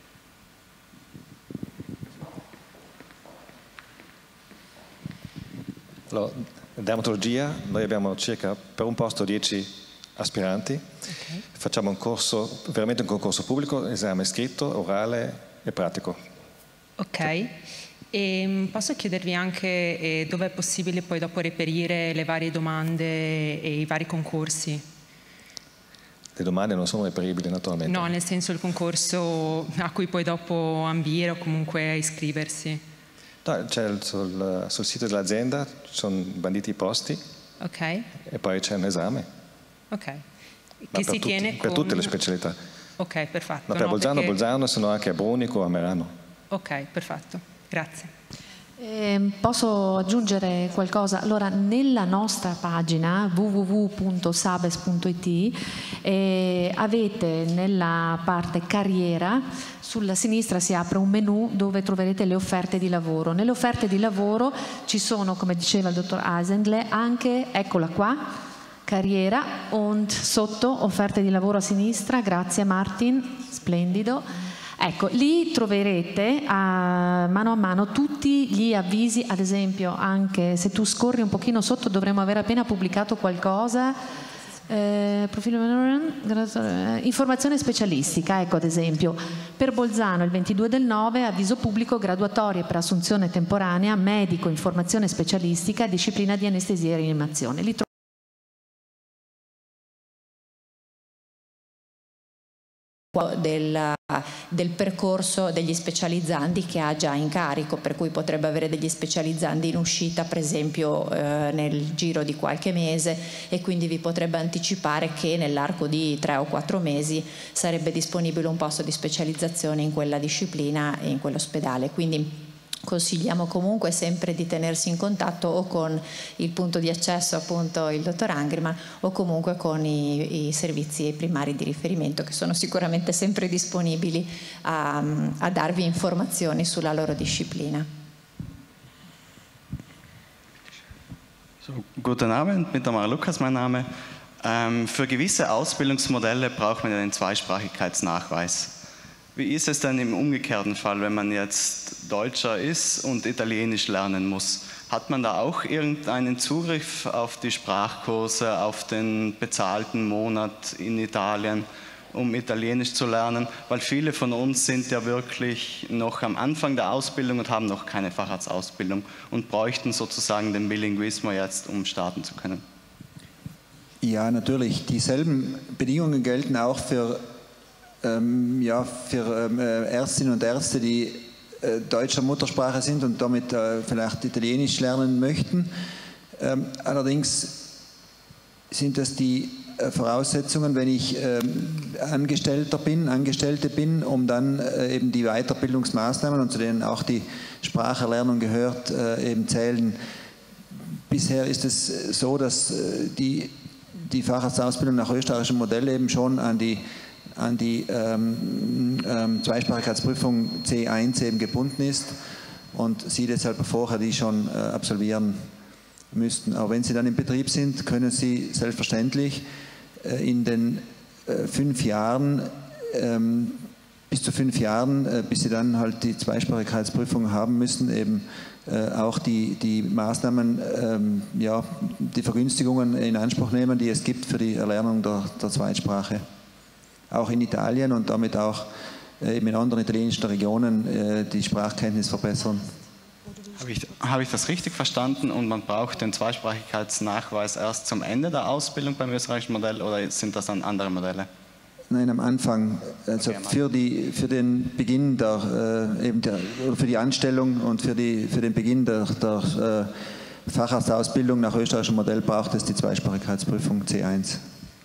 Allora, in dermatologia noi abbiamo circa per un posto dieci aspiranti, okay. Facciamo un corso, veramente un concorso pubblico, esame scritto, orale e pratico. Ok, e posso chiedervi anche eh, dove è possibile poi dopo reperire le varie domande e i vari concorsi? Le domande non sono reperibili naturalmente. No, nel senso il concorso a cui poi dopo ambire o comunque iscriversi. No, c'è sul, sul sito dell'azienda, sono banditi i posti, okay. E poi c'è un esame. Ok, che Ma si per tiene tutti, per con... tutte le specialità. Ok, perfetto. No, per no, Bolzano, perché... Bolzano, se no anche a Brunico o a Merano. Ok, perfetto, grazie. Eh, posso aggiungere qualcosa? Allora, nella nostra pagina w w w punto sabes punto i t eh, avete nella parte carriera, sulla sinistra si apre un menu dove troverete le offerte di lavoro. Nelle offerte di lavoro ci sono, come diceva il dottor Eisendle, anche, eccola qua, carriera, und sotto offerte di lavoro a sinistra, grazie Martin, splendido. Ecco, lì troverete a mano a mano tutti gli avvisi, ad esempio anche se tu scorri un pochino sotto dovremmo aver appena pubblicato qualcosa, eh, profilo, eh, informazione specialistica, ecco ad esempio, per Bolzano il ventidue del nove, avviso pubblico, graduatorie per assunzione temporanea, medico, informazione specialistica, disciplina di anestesia e rianimazione. Lì del, del percorso degli specializzandi che ha già in carico, per cui potrebbe avere degli specializzandi in uscita per esempio eh, nel giro di qualche mese, e quindi vi potrebbe anticipare che nell'arco di tre o quattro mesi sarebbe disponibile un posto di specializzazione in quella disciplina e in quell'ospedale. Quindi consigliamo comunque sempre di tenersi in contatto o con il punto di accesso, appunto il dottor Angriman, o comunque con i, i servizi primari di riferimento, che sono sicuramente sempre disponibili a, a darvi informazioni sulla loro disciplina. So, guten Abend, mit Tamara Lukas mein Name. Ähm, für gewisse Ausbildungsmodelle braucht man ja den Zweisprachigkeitsnachweis. Wie ist es denn im umgekehrten Fall, wenn man jetzt Deutscher ist und Italienisch lernen muss? Hat man da auch irgendeinen Zugriff auf die Sprachkurse, auf den bezahlten Monat in Italien, um Italienisch zu lernen? Weil viele von uns sind ja wirklich noch am Anfang der Ausbildung und haben noch keine Facharztausbildung und bräuchten sozusagen den Bilinguismo jetzt, um starten zu können. Ja, natürlich. Dieselben Bedingungen gelten auch für Ähm, ja, für ähm, Ärztinnen und Ärzte, die äh, deutscher Muttersprache sind und damit äh, vielleicht Italienisch lernen möchten. Ähm, allerdings sind das die äh, Voraussetzungen, wenn ich ähm, Angestellter bin, Angestellte bin, um dann äh, eben die Weiterbildungsmaßnahmen, und zu denen auch die Spracherlernung gehört, äh, eben zählen. Bisher ist es so, dass äh, die, die Facharztausbildung nach österreichischem Modell eben schon an die an die ähm, ähm, Zweisprachigkeitsprüfung C eins eben gebunden ist und Sie deshalb vorher die schon äh, absolvieren müssten. Aber wenn Sie dann im Betrieb sind, können Sie selbstverständlich äh, in den äh, fünf Jahren, ähm, bis zu fünf Jahren, äh, bis Sie dann halt die Zweisprachigkeitsprüfung haben müssen, eben äh, auch die, die Maßnahmen, ähm, ja, die Vergünstigungen in Anspruch nehmen, die es gibt für die Erlernung der, der Zweitsprache. Auch in Italien und damit auch äh, in anderen italienischen Regionen äh, die Sprachkenntnis verbessern. Habe ich, habe ich das richtig verstanden, und man braucht den Zweisprachigkeitsnachweis erst zum Ende der Ausbildung beim österreichischen Modell, oder sind das dann andere Modelle? Nein, am Anfang, also okay, für, die, für den Beginn der, äh, eben der, oder für die Anstellung und für, die, für den Beginn der, der äh, Facharztausbildung nach österreichischem Modell braucht es die Zweisprachigkeitsprüfung C eins.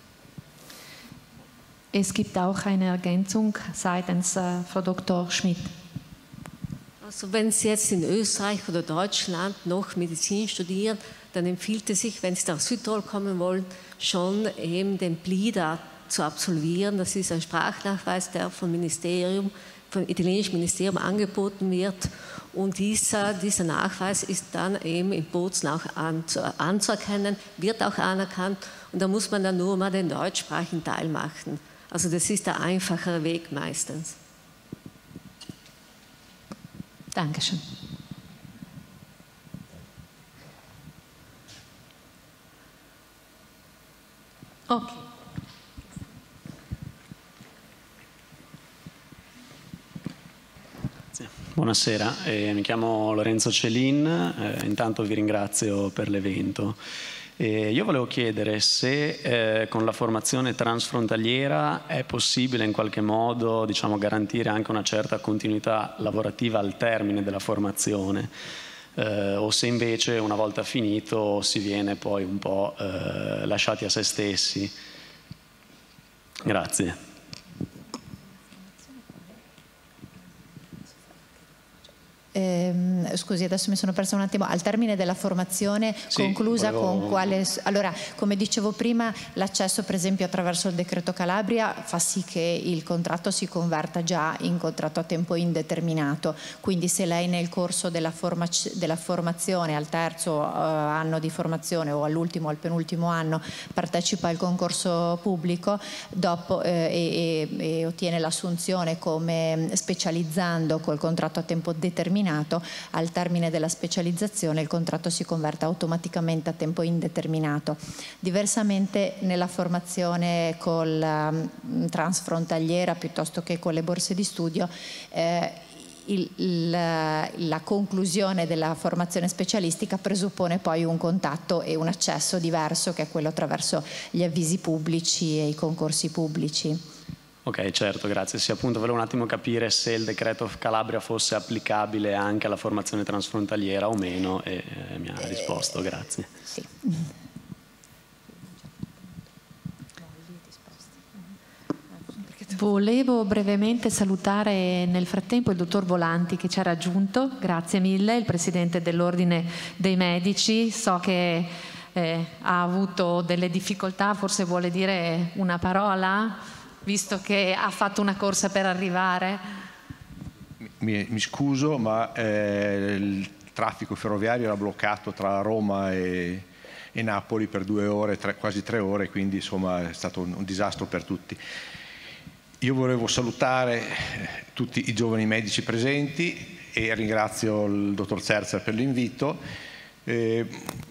Es gibt auch eine Ergänzung seitens äh, Frau Doktor Schmidt. Also wenn Sie jetzt in Österreich oder Deutschland noch Medizin studieren, dann empfiehlt es sich, wenn Sie nach Südtirol kommen wollen, schon eben den Blida zu absolvieren. Das ist ein Sprachnachweis, der vom Ministerium, vom italienischen Ministerium angeboten wird. Und dieser, dieser Nachweis ist dann eben in Bozen auch anzu, anzuerkennen, wird auch anerkannt. Und da muss man dann nur mal den deutschsprachigen Teil machen. Also das ist der einfachere Weg meistens. Dankeschön. Okay. Buonasera, eh, mi chiamo Lorenzo Celin, eh, intanto vi ringrazio per l'evento. Eh, io volevo chiedere se eh, con la formazione transfrontaliera è possibile in qualche modo, diciamo, garantire anche una certa continuità lavorativa al termine della formazione, eh, o se invece una volta finito si viene poi un po' eh, lasciati a se stessi. Grazie. Eh, scusi, adesso mi sono persa un attimo. Al termine della formazione sì, conclusa volevo... con quale... Allora, come dicevo prima, l'accesso per esempio attraverso il decreto Calabria fa sì che il contratto si converta già in contratto a tempo indeterminato, quindi se lei nel corso della, forma... della formazione al terzo eh, anno di formazione o all'ultimo o al penultimo anno partecipa al concorso pubblico dopo, eh, e, e, e ottiene l'assunzione come specializzando col contratto a tempo determinato, al termine della specializzazione il contratto si converte automaticamente a tempo indeterminato. Diversamente nella formazione col um, transfrontaliera piuttosto che con le borse di studio, eh, il, il, la conclusione della formazione specialistica presuppone poi un contatto e un accesso diverso, che è quello attraverso gli avvisi pubblici e i concorsi pubblici. Ok, certo, grazie. Sì, appunto volevo un attimo capire se il decreto Calabria fosse applicabile anche alla formazione transfrontaliera o meno e eh, mi ha risposto, grazie. Sì. Volevo brevemente salutare nel frattempo il dottor Volanti che ci ha raggiunto, grazie mille, il presidente dell'Ordine dei Medici. So che eh, ha avuto delle difficoltà, forse vuole dire una parola, visto che ha fatto una corsa per arrivare. Mi, mi scuso, ma eh, il traffico ferroviario era bloccato tra Roma e, e Napoli per due ore, tre, quasi tre ore, quindi insomma è stato un, un disastro per tutti. Io volevo salutare tutti i giovani medici presenti e ringrazio il dottor Zerzer per l'invito. Eh,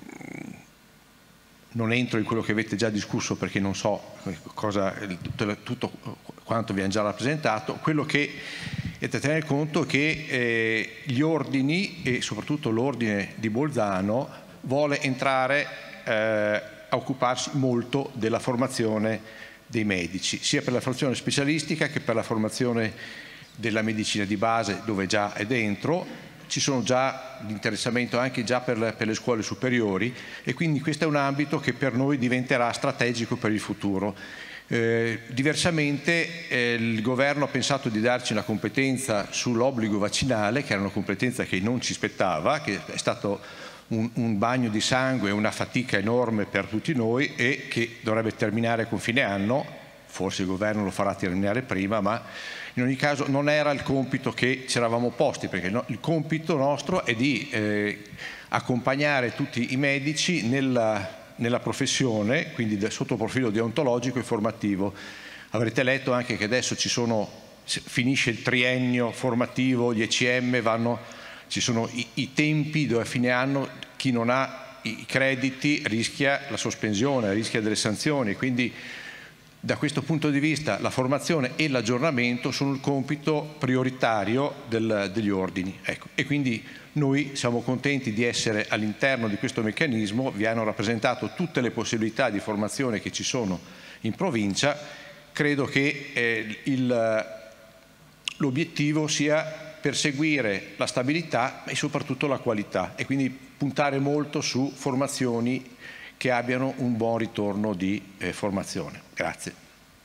non entro in quello che avete già discusso perché non so cosa, tutto, tutto quanto vi hanno già rappresentato. Quello che è da tenere conto è che eh, gli ordini e soprattutto l'ordine di Bolzano vuole entrare eh, a occuparsi molto della formazione dei medici, sia per la formazione specialistica che per la formazione della medicina di base, dove già è dentro. Ci sono già l'interessamento anche già per le, per le scuole superiori e quindi questo è un ambito che per noi diventerà strategico per il futuro. Eh, diversamente eh, il governo ha pensato di darci una competenza sull'obbligo vaccinale, che era una competenza che non ci spettava, che è stato Un, un bagno di sangue e una fatica enorme per tutti noi e che dovrebbe terminare con fine anno. Forse il governo lo farà terminare prima, ma in ogni caso non era il compito che ci eravamo posti, perché no, il compito nostro è di eh, accompagnare tutti i medici nella, nella professione, quindi sotto profilo deontologico e formativo. Avrete letto anche che adesso ci sono, finisce il triennio formativo, gli E C M vanno... Ci sono i, i tempi dove a fine anno chi non ha i crediti rischia la sospensione, rischia delle sanzioni, quindi da questo punto di vista la formazione e l'aggiornamento sono il compito prioritario del, degli ordini. Ecco. E quindi noi siamo contenti di essere all'interno di questo meccanismo, vi hanno rappresentato tutte le possibilità di formazione che ci sono in provincia. Credo che eh, il, l'obiettivo sia perseguire la stabilità e soprattutto la qualità e quindi puntare molto su formazioni che abbiano un buon ritorno di eh, formazione. Grazie.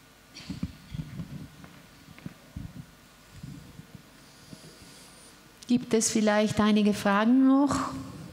Gibt es vielleicht einige Fragen noch?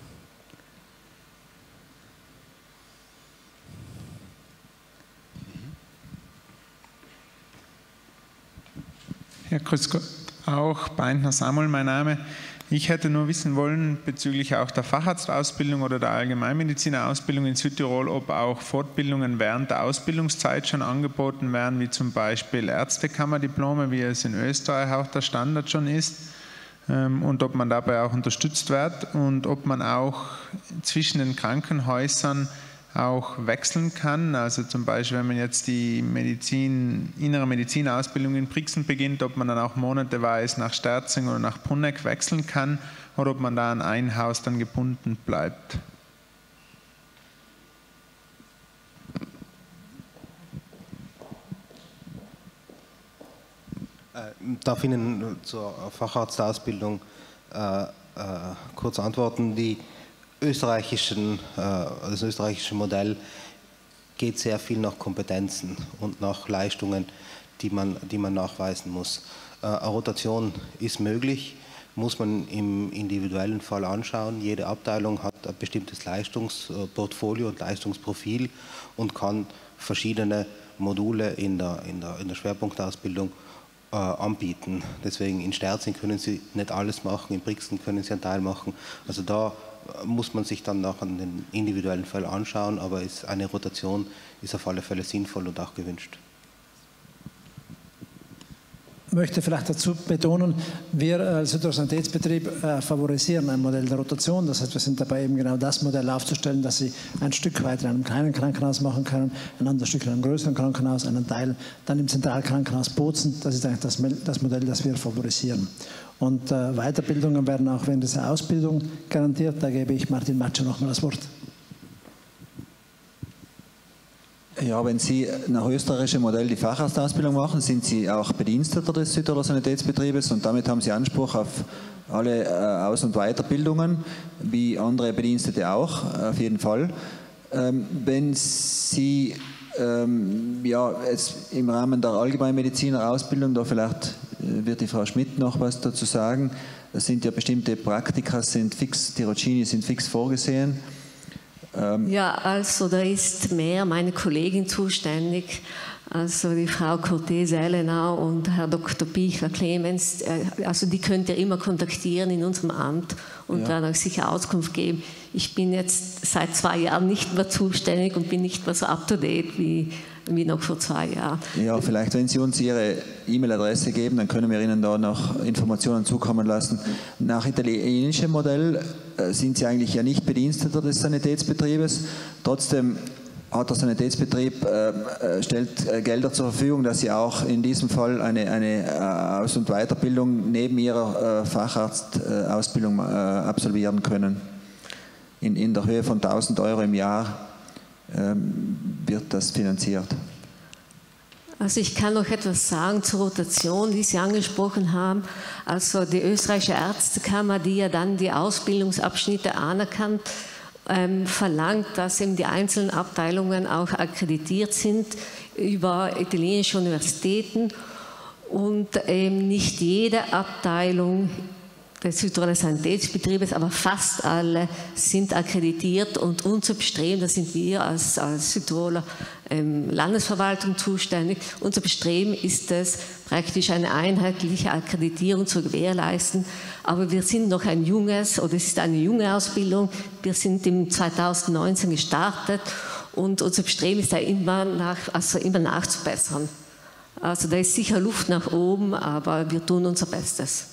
Herr grüß Gott. Auch Beintner Samuel mein Name. Ich hätte nur wissen wollen bezüglich auch der Facharztausbildung oder der Allgemeinmedizinerausbildung in Südtirol, ob auch Fortbildungen während der Ausbildungszeit schon angeboten werden, wie zum Beispiel Ärztekammerdiplome, wie es in Österreich auch der Standard schon ist, und ob man dabei auch unterstützt wird und ob man auch zwischen den Krankenhäusern auch wechseln kann, also zum Beispiel, wenn man jetzt die Medizin, innere Medizinausbildung in Brixen beginnt, ob man dann auch monateweise nach Sterzing oder nach Punneck wechseln kann oder ob man da an ein Haus dann gebunden bleibt. Darf ich Ihnen zur Facharztausbildung äh, äh, kurz antworten? Die österreichischen, das österreichische Modell geht sehr viel nach Kompetenzen und nach Leistungen, die man, die man nachweisen muss. Eine Rotation ist möglich, muss man im individuellen Fall anschauen. Jede Abteilung hat ein bestimmtes Leistungsportfolio und Leistungsprofil und kann verschiedene Module in der, in der, in der Schwerpunktausbildung äh, anbieten. Deswegen in Sterzing können Sie nicht alles machen, in Brixen können Sie einen Teil machen. Also da muss man sich dann nach den individuellen Fall anschauen, aber ist eine Rotation ist auf alle Fälle sinnvoll und auch gewünscht. Ich möchte vielleicht dazu betonen, wir als Sanitätsbetrieb äh, favorisieren ein Modell der Rotation. Das heißt, wir sind dabei, eben genau das Modell aufzustellen, dass Sie ein Stück weiter in einem kleinen Krankenhaus machen können, ein anderes Stück in einem größeren Krankenhaus, einen Teil dann im Zentralkrankenhaus Bozen. Das ist eigentlich das, das Modell, das wir favorisieren. Und äh, Weiterbildungen werden auch während dieser Ausbildung garantiert. Da gebe ich Martin Matscher nochmal das Wort. Ja, wenn Sie nach österreichischem Modell die Facharztausbildung machen, sind Sie auch Bediensteter des Südtiroler Sanitätsbetriebes und damit haben Sie Anspruch auf alle äh, Aus- und Weiterbildungen, wie andere Bedienstete auch, auf jeden Fall. Ähm, wenn Sie ähm, ja, jetzt im Rahmen der Allgemeinmediziner-Ausbildung, da vielleicht äh, wird die Frau Schmidt noch was dazu sagen, das sind ja bestimmte Praktika, sind fix, Tirocini sind fix vorgesehen. Ja, also da ist mehr meine Kollegin zuständig, also die Frau Cortese Elena und Herr Doktor Pichler Clemens. Also die könnt ihr immer kontaktieren in unserem Amt und ja. werden euch sicher Auskunft geben. Ich bin jetzt seit zwei Jahren nicht mehr zuständig und bin nicht mehr so up-to-date wie, wie noch vor zwei Jahren. Ja, vielleicht wenn Sie uns Ihre E-Mail-Adresse geben, dann können wir Ihnen da noch Informationen zukommen lassen. Nach italienischem Modell sind Sie eigentlich ja nicht Bediensteter des Sanitätsbetriebes. Trotzdem hat der Sanitätsbetrieb, äh, stellt äh, Gelder zur Verfügung, dass Sie auch in diesem Fall eine, eine äh, Aus- und Weiterbildung neben Ihrer äh, Facharztausbildung äh, absolvieren können. In, in der Höhe von tausend Euro im Jahr ähm, wird das finanziert. Also ich kann noch etwas sagen zur Rotation, die Sie angesprochen haben. Also die österreichische Ärztekammer, die ja dann die Ausbildungsabschnitte anerkannt, ähm, verlangt, dass eben die einzelnen Abteilungen auch akkreditiert sind über italienische Universitäten und eben nicht jede Abteilung des Südtiroler Sanitätsbetriebes, aber fast alle sind akkreditiert und unser Bestreben, da sind wir als, als Südtiroler ähm, Landesverwaltung zuständig, unser Bestreben ist es, praktisch eine einheitliche Akkreditierung zu gewährleisten, aber wir sind noch ein junges, oder es ist eine junge Ausbildung, wir sind im zweitausendneunzehn gestartet und unser Bestreben ist da immer, nach, also immer nachzubessern. Also da ist sicher Luft nach oben, aber wir tun unser Bestes.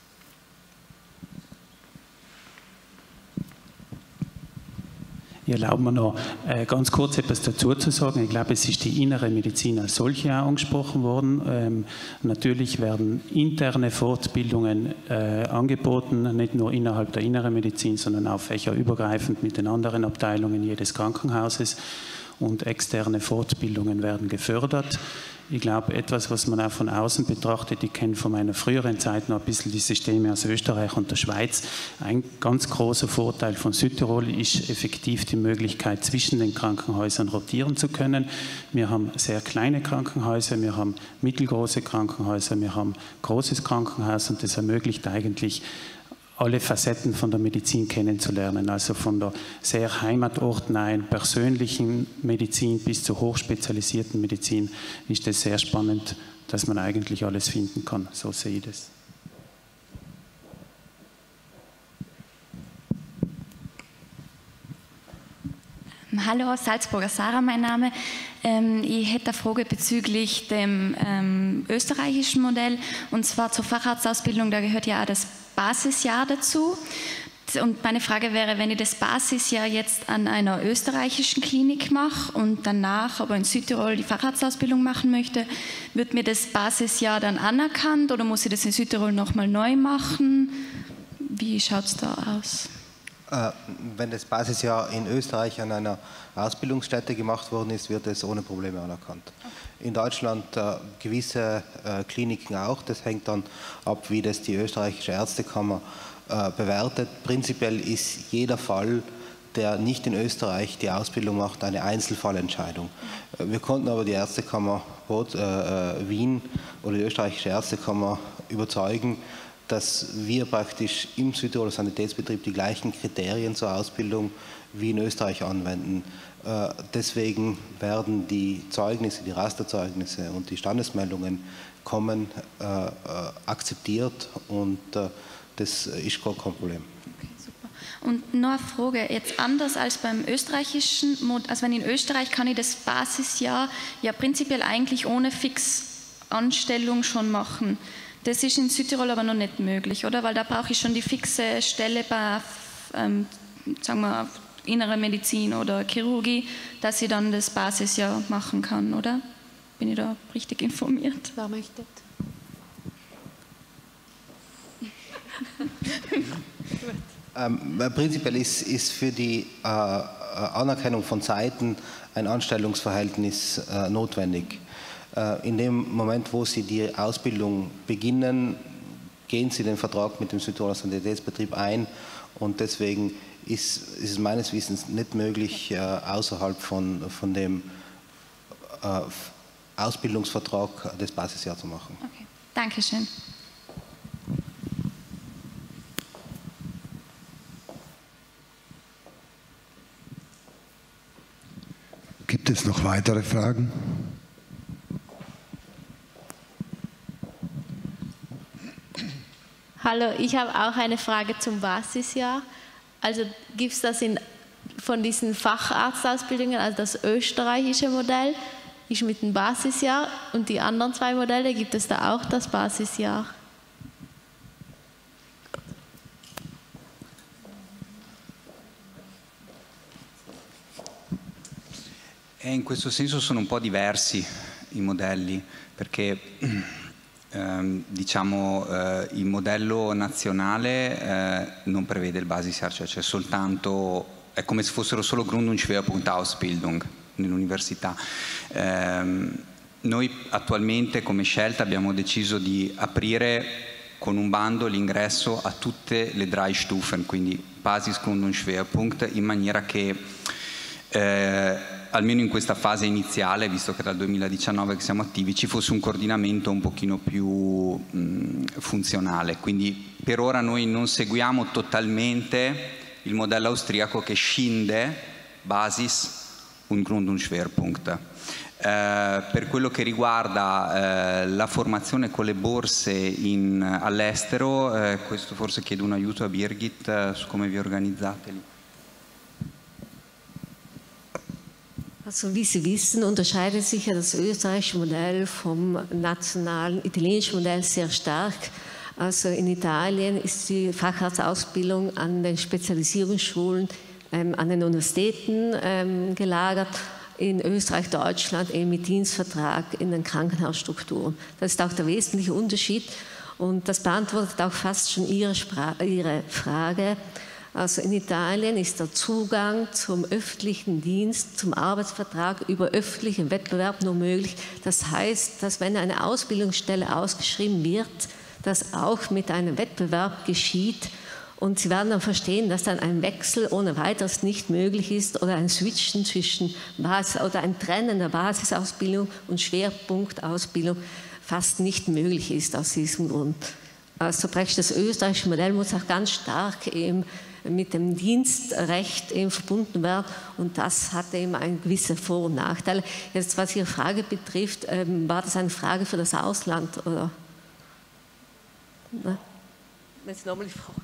Ich erlaube mir noch äh, ganz kurz etwas dazu zu sagen. Ich glaube, es ist die innere Medizin als solche auch angesprochen worden. Ähm, natürlich werden interne Fortbildungen äh, angeboten, nicht nur innerhalb der inneren Medizin, sondern auch fächerübergreifend mit den anderen Abteilungen jedes Krankenhauses. Und externe Fortbildungen werden gefördert. Ich glaube, etwas, was man auch von außen betrachtet, ich kenne von meiner früheren Zeit noch ein bisschen die Systeme aus Österreich und der Schweiz. Ein ganz großer Vorteil von Südtirol ist effektiv die Möglichkeit, zwischen den Krankenhäusern rotieren zu können. Wir haben sehr kleine Krankenhäuser, wir haben mittelgroße Krankenhäuser, wir haben großes Krankenhaus und das ermöglicht eigentlich, alle Facetten von der Medizin kennenzulernen, also von der sehr heimatortnahen, persönlichen Medizin bis zur hochspezialisierten Medizin ist es sehr spannend, dass man eigentlich alles finden kann. So sehe ich das. Hallo, Salzburger Sarah, mein Name. Ähm, ich hätte eine Frage bezüglich dem ähm, österreichischen Modell, und zwar zur Facharztausbildung, da gehört ja auch das Basisjahr dazu. Und meine Frage wäre, wenn ich das Basisjahr jetzt an einer österreichischen Klinik mache und danach aber in Südtirol die Facharztausbildung machen möchte, wird mir das Basisjahr dann anerkannt oder muss ich das in Südtirol nochmal neu machen? Wie schaut es da aus? Wenn das Basisjahr in Österreich an einer Ausbildungsstätte gemacht worden ist, wird es ohne Probleme anerkannt. In Deutschland äh, gewisse äh, Kliniken auch. Das hängt dann ab, wie das die österreichische Ärztekammer äh, bewertet. Prinzipiell ist jeder Fall, der nicht in Österreich die Ausbildung macht, eine Einzelfallentscheidung. Äh, wir konnten aber die Ärztekammer Bot, äh, Wien oder die österreichische Ärztekammer überzeugen, dass wir praktisch im Südtiroler Sanitätsbetrieb die gleichen Kriterien zur Ausbildung wie in Österreich anwenden. Äh, deswegen werden die Zeugnisse, die Rasterzeugnisse und die Standesmeldungen kommen äh, äh, akzeptiert und äh, das ist gar kein Problem. Okay, super. Und noch eine Frage, jetzt anders als beim österreichischen Mod, also wenn in Österreich kann ich das Basisjahr ja prinzipiell eigentlich ohne Fixanstellung schon machen. Das ist in Südtirol aber noch nicht möglich, oder? Weil da brauche ich schon die fixe Stelle bei, ähm, sagen wir, innere Medizin oder Chirurgie, dass ich dann das Basisjahr machen kann, oder? Bin ich da richtig informiert? Wer möchte? ähm, prinzipiell ist, ist für die äh, Anerkennung von Seiten ein Anstellungsverhältnis notwendig. In dem Moment, wo Sie die Ausbildung beginnen, gehen Sie den Vertrag mit dem Südtiroler Sanitätsbetrieb ein und deswegen ist, ist es meines Wissens nicht möglich, außerhalb von, von dem Ausbildungsvertrag das Basisjahr zu machen. Okay. Dankeschön. Gibt es noch weitere Fragen? Hallo, ich habe auch eine Frage zum Basisjahr. Also gibt es das in, von diesen Facharztausbildungen, also das österreichische Modell ist mit dem Basisjahr und die anderen zwei Modelle, gibt es da auch das Basisjahr? E in questo senso sono un po' diversi i modelli, perché ehm, diciamo, eh, il modello nazionale eh, non prevede il Basisjahr, cioè c'è soltanto, è come se fossero solo Grund- und Schwerpunkt-Ausbildung nell'università. Eh, noi attualmente come scelta abbiamo deciso di aprire con un bando l'ingresso a tutte le drei Stufen, quindi Basis, Grund und Schwerpunkt, in maniera che eh, almeno in questa fase iniziale, visto che dal duemiladiciannove che siamo attivi, ci fosse un coordinamento un pochino più mh, funzionale. Quindi per ora noi non seguiamo totalmente il modello austriaco che scinde Basis und Grund und Schwerpunkt. Eh, per quello che riguarda eh, la formazione con le borse all'estero, eh, questo forse chiedo un aiuto a Birgit eh, su come vi organizzate lì. Also wie Sie wissen, unterscheidet sich ja das österreichische Modell vom nationalen italienischen Modell sehr stark. Also in Italien ist die Facharztausbildung an den Spezialisierungsschulen, ähm, an den Universitäten ähm, gelagert. In Österreich, Deutschland eben mit Dienstvertrag in den Krankenhausstrukturen. Das ist auch der wesentliche Unterschied und das beantwortet auch fast schon Ihre, Spra Ihre Frage. Also in Italien ist der Zugang zum öffentlichen Dienst, zum Arbeitsvertrag über öffentlichen Wettbewerb nur möglich. Das heißt, dass wenn eine Ausbildungsstelle ausgeschrieben wird, das auch mit einem Wettbewerb geschieht. Und Sie werden dann verstehen, dass dann ein Wechsel ohne weiteres nicht möglich ist oder ein Switchen zwischen Basis oder ein Trennen der Basisausbildung und Schwerpunktausbildung fast nicht möglich ist aus diesem Grund. Also praktisch das österreichische Modell muss auch ganz stark eben mit dem Dienstrecht eben verbunden werden und das hat eben eine gewisse Vor- und Nachteile. Jetzt, was Ihre Frage betrifft, ähm, war das eine Frage für das Ausland oder? Ne? Wenn Sie nochmal die Frage.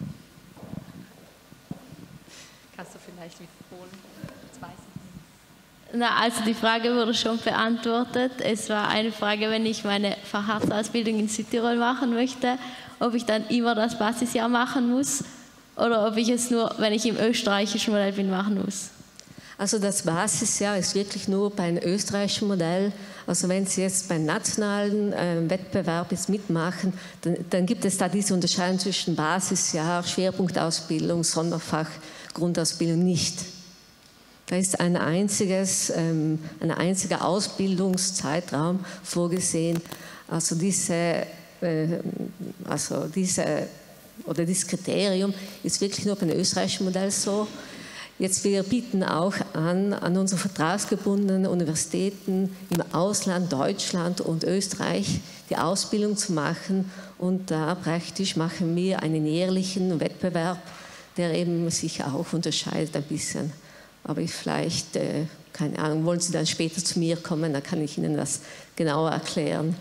Kannst du vielleicht wiederholen? Das weiß ich nicht. Na, also die Frage wurde schon beantwortet. Es war eine Frage, wenn ich meine Facharztausbildung in Südtirol machen möchte, ob ich dann immer das Basisjahr machen muss. Oder ob ich es nur, wenn ich im österreichischen Modell bin, machen muss? Also das Basisjahr ist wirklich nur beim österreichischen Modell. Also wenn Sie jetzt beim nationalen äh, Wettbewerb jetzt mitmachen, dann, dann gibt es da diese Unterscheidung zwischen Basisjahr, Schwerpunktausbildung, Sonderfach, Grundausbildung nicht. Da ist ein, einziges, ähm, ein einziger Ausbildungszeitraum vorgesehen. Also diese, äh, also diese oder dieses Kriterium ist wirklich nur beim österreichischen Modell so. Jetzt wir bieten auch an, an unsere vertragsgebundenen Universitäten im Ausland, Deutschland und Österreich, die Ausbildung zu machen. Und da praktisch machen wir einen jährlichen Wettbewerb, der eben sich auch unterscheidet ein bisschen. Aber ich vielleicht, äh, keine Ahnung, wollen Sie dann später zu mir kommen, dann kann ich Ihnen das genauer erklären.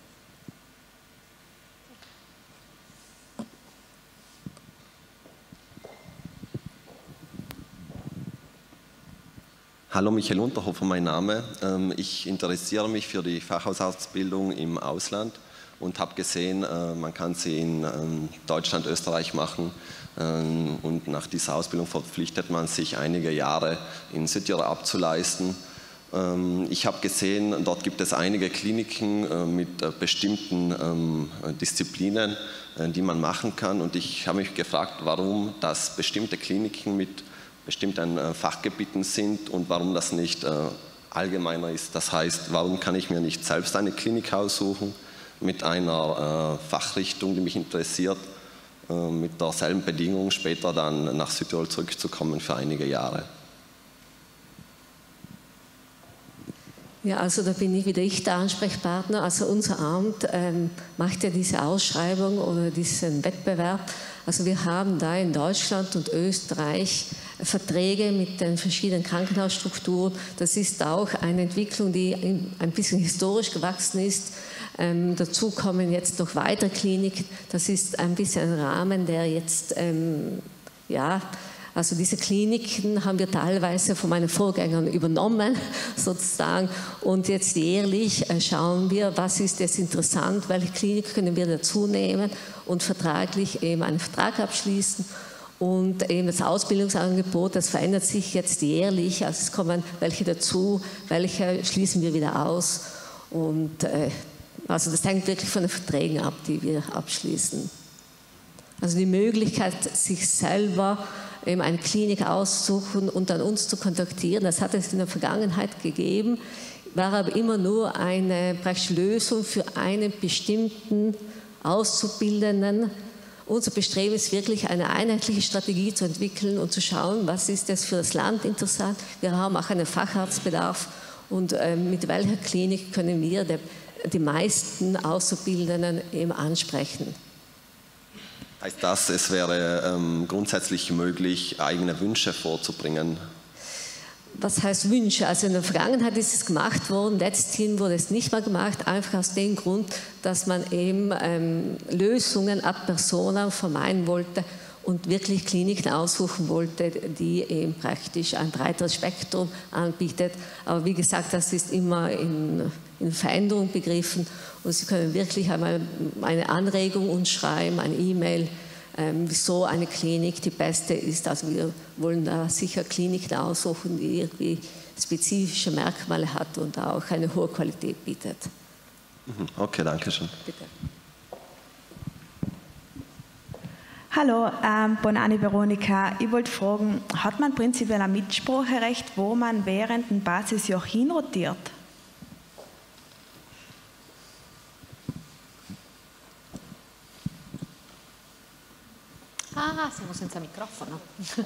Hallo, Michael Unterhofer, mein Name. Ich interessiere mich für die Facharztausbildung im Ausland und habe gesehen, man kann sie in Deutschland, Österreich machen und nach dieser Ausbildung verpflichtet man sich einige Jahre in Südtirol abzuleisten. Ich habe gesehen, dort gibt es einige Kliniken mit bestimmten Disziplinen, die man machen kann und ich habe mich gefragt, warum das bestimmte Kliniken mit bestimmten äh, Fachgebieten sind und warum das nicht äh, allgemeiner ist. Das heißt, warum kann ich mir nicht selbst eine Klinik aussuchen mit einer äh, Fachrichtung, die mich interessiert, äh, mit derselben Bedingung später dann nach Südtirol zurückzukommen für einige Jahre. Ja, also da bin ich wieder ich der Ansprechpartner. Also unser Amt ähm, macht ja diese Ausschreibung oder diesen Wettbewerb. Also wir haben da in Deutschland und Österreich Verträge mit den verschiedenen Krankenhausstrukturen. Das ist auch eine Entwicklung, die ein bisschen historisch gewachsen ist. Ähm, dazu kommen jetzt noch weitere Kliniken. Das ist ein bisschen ein Rahmen, der jetzt, ähm, ja, also diese Kliniken haben wir teilweise von meinen Vorgängern übernommen, sozusagen. Und jetzt jährlich schauen wir, was ist jetzt interessant, welche Klinik können wir dazu nehmen und vertraglich eben einen Vertrag abschließen. Und eben das Ausbildungsangebot, das verändert sich jetzt jährlich. Also es kommen welche dazu, welche schließen wir wieder aus. Und äh, also das hängt wirklich von den Verträgen ab, die wir abschließen. Also die Möglichkeit, sich selber eben eine Klinik aussuchen und dann uns zu kontaktieren, das hat es in der Vergangenheit gegeben, war aber immer nur eine praktische Lösung für einen bestimmten Auszubildenden. Unser Bestreben ist wirklich, eine einheitliche Strategie zu entwickeln und zu schauen, was ist das für das Land interessant. Wir haben auch einen Facharztbedarf und äh, mit welcher Klinik können wir die, die meisten Auszubildenden eben ansprechen. Heißt das, es wäre ähm, grundsätzlich möglich, eigene Wünsche vorzubringen? Was heißt Wünsche? Also in der Vergangenheit ist es gemacht worden, letzthin wurde es nicht mehr gemacht, einfach aus dem Grund, dass man eben ähm, Lösungen ab persona vermeiden wollte und wirklich Kliniken aussuchen wollte, die eben praktisch ein breiteres Spektrum anbietet. Aber wie gesagt, das ist immer in, in Veränderung begriffen und Sie können wirklich einmal eine Anregung uns schreiben, eine E-Mail, ähm, wieso eine Klinik die beste ist. Also wir wollen da sicher Kliniken aussuchen, die irgendwie spezifische Merkmale hat und auch eine hohe Qualität bietet. Okay, danke schön. Bitte. Hallo, ähm, Bonani Veronika. Ich wollte fragen, hat man prinzipiell ein Mitspracherecht, wo man während dem Basisjahr hinrotiert? Ah, siamo senza microfono.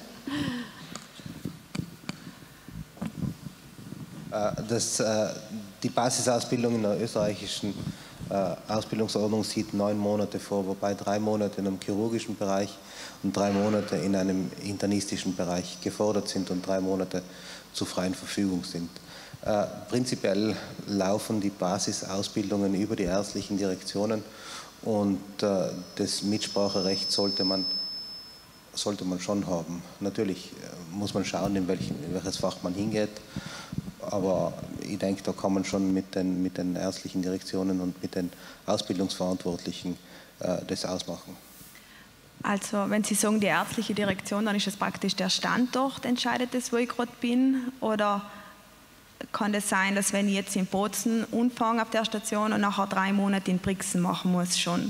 Das, die Basisausbildung in der österreichischen Ausbildungsordnung sieht neun Monate vor, wobei drei Monate in einem chirurgischen Bereich und drei Monate in einem internistischen Bereich gefordert sind und drei Monate zur freien Verfügung sind. Äh, prinzipiell laufen die Basisausbildungen über die ärztlichen Direktionen und äh, das Mitspracherecht sollte man, sollte man schon haben. Natürlich äh, muss man schauen, in, welchen, in welches Fach man hingeht. Aber ich denke, da kann man schon mit den, mit den ärztlichen Direktionen und mit den Ausbildungsverantwortlichen äh, das ausmachen. Also wenn Sie sagen, die ärztliche Direktion, dann ist es praktisch der Standort, entscheidet das, wo ich gerade bin? Oder kann das sein, dass wenn ich jetzt in Bozen anfange auf der Station und nachher drei Monate in Brixen machen muss schon?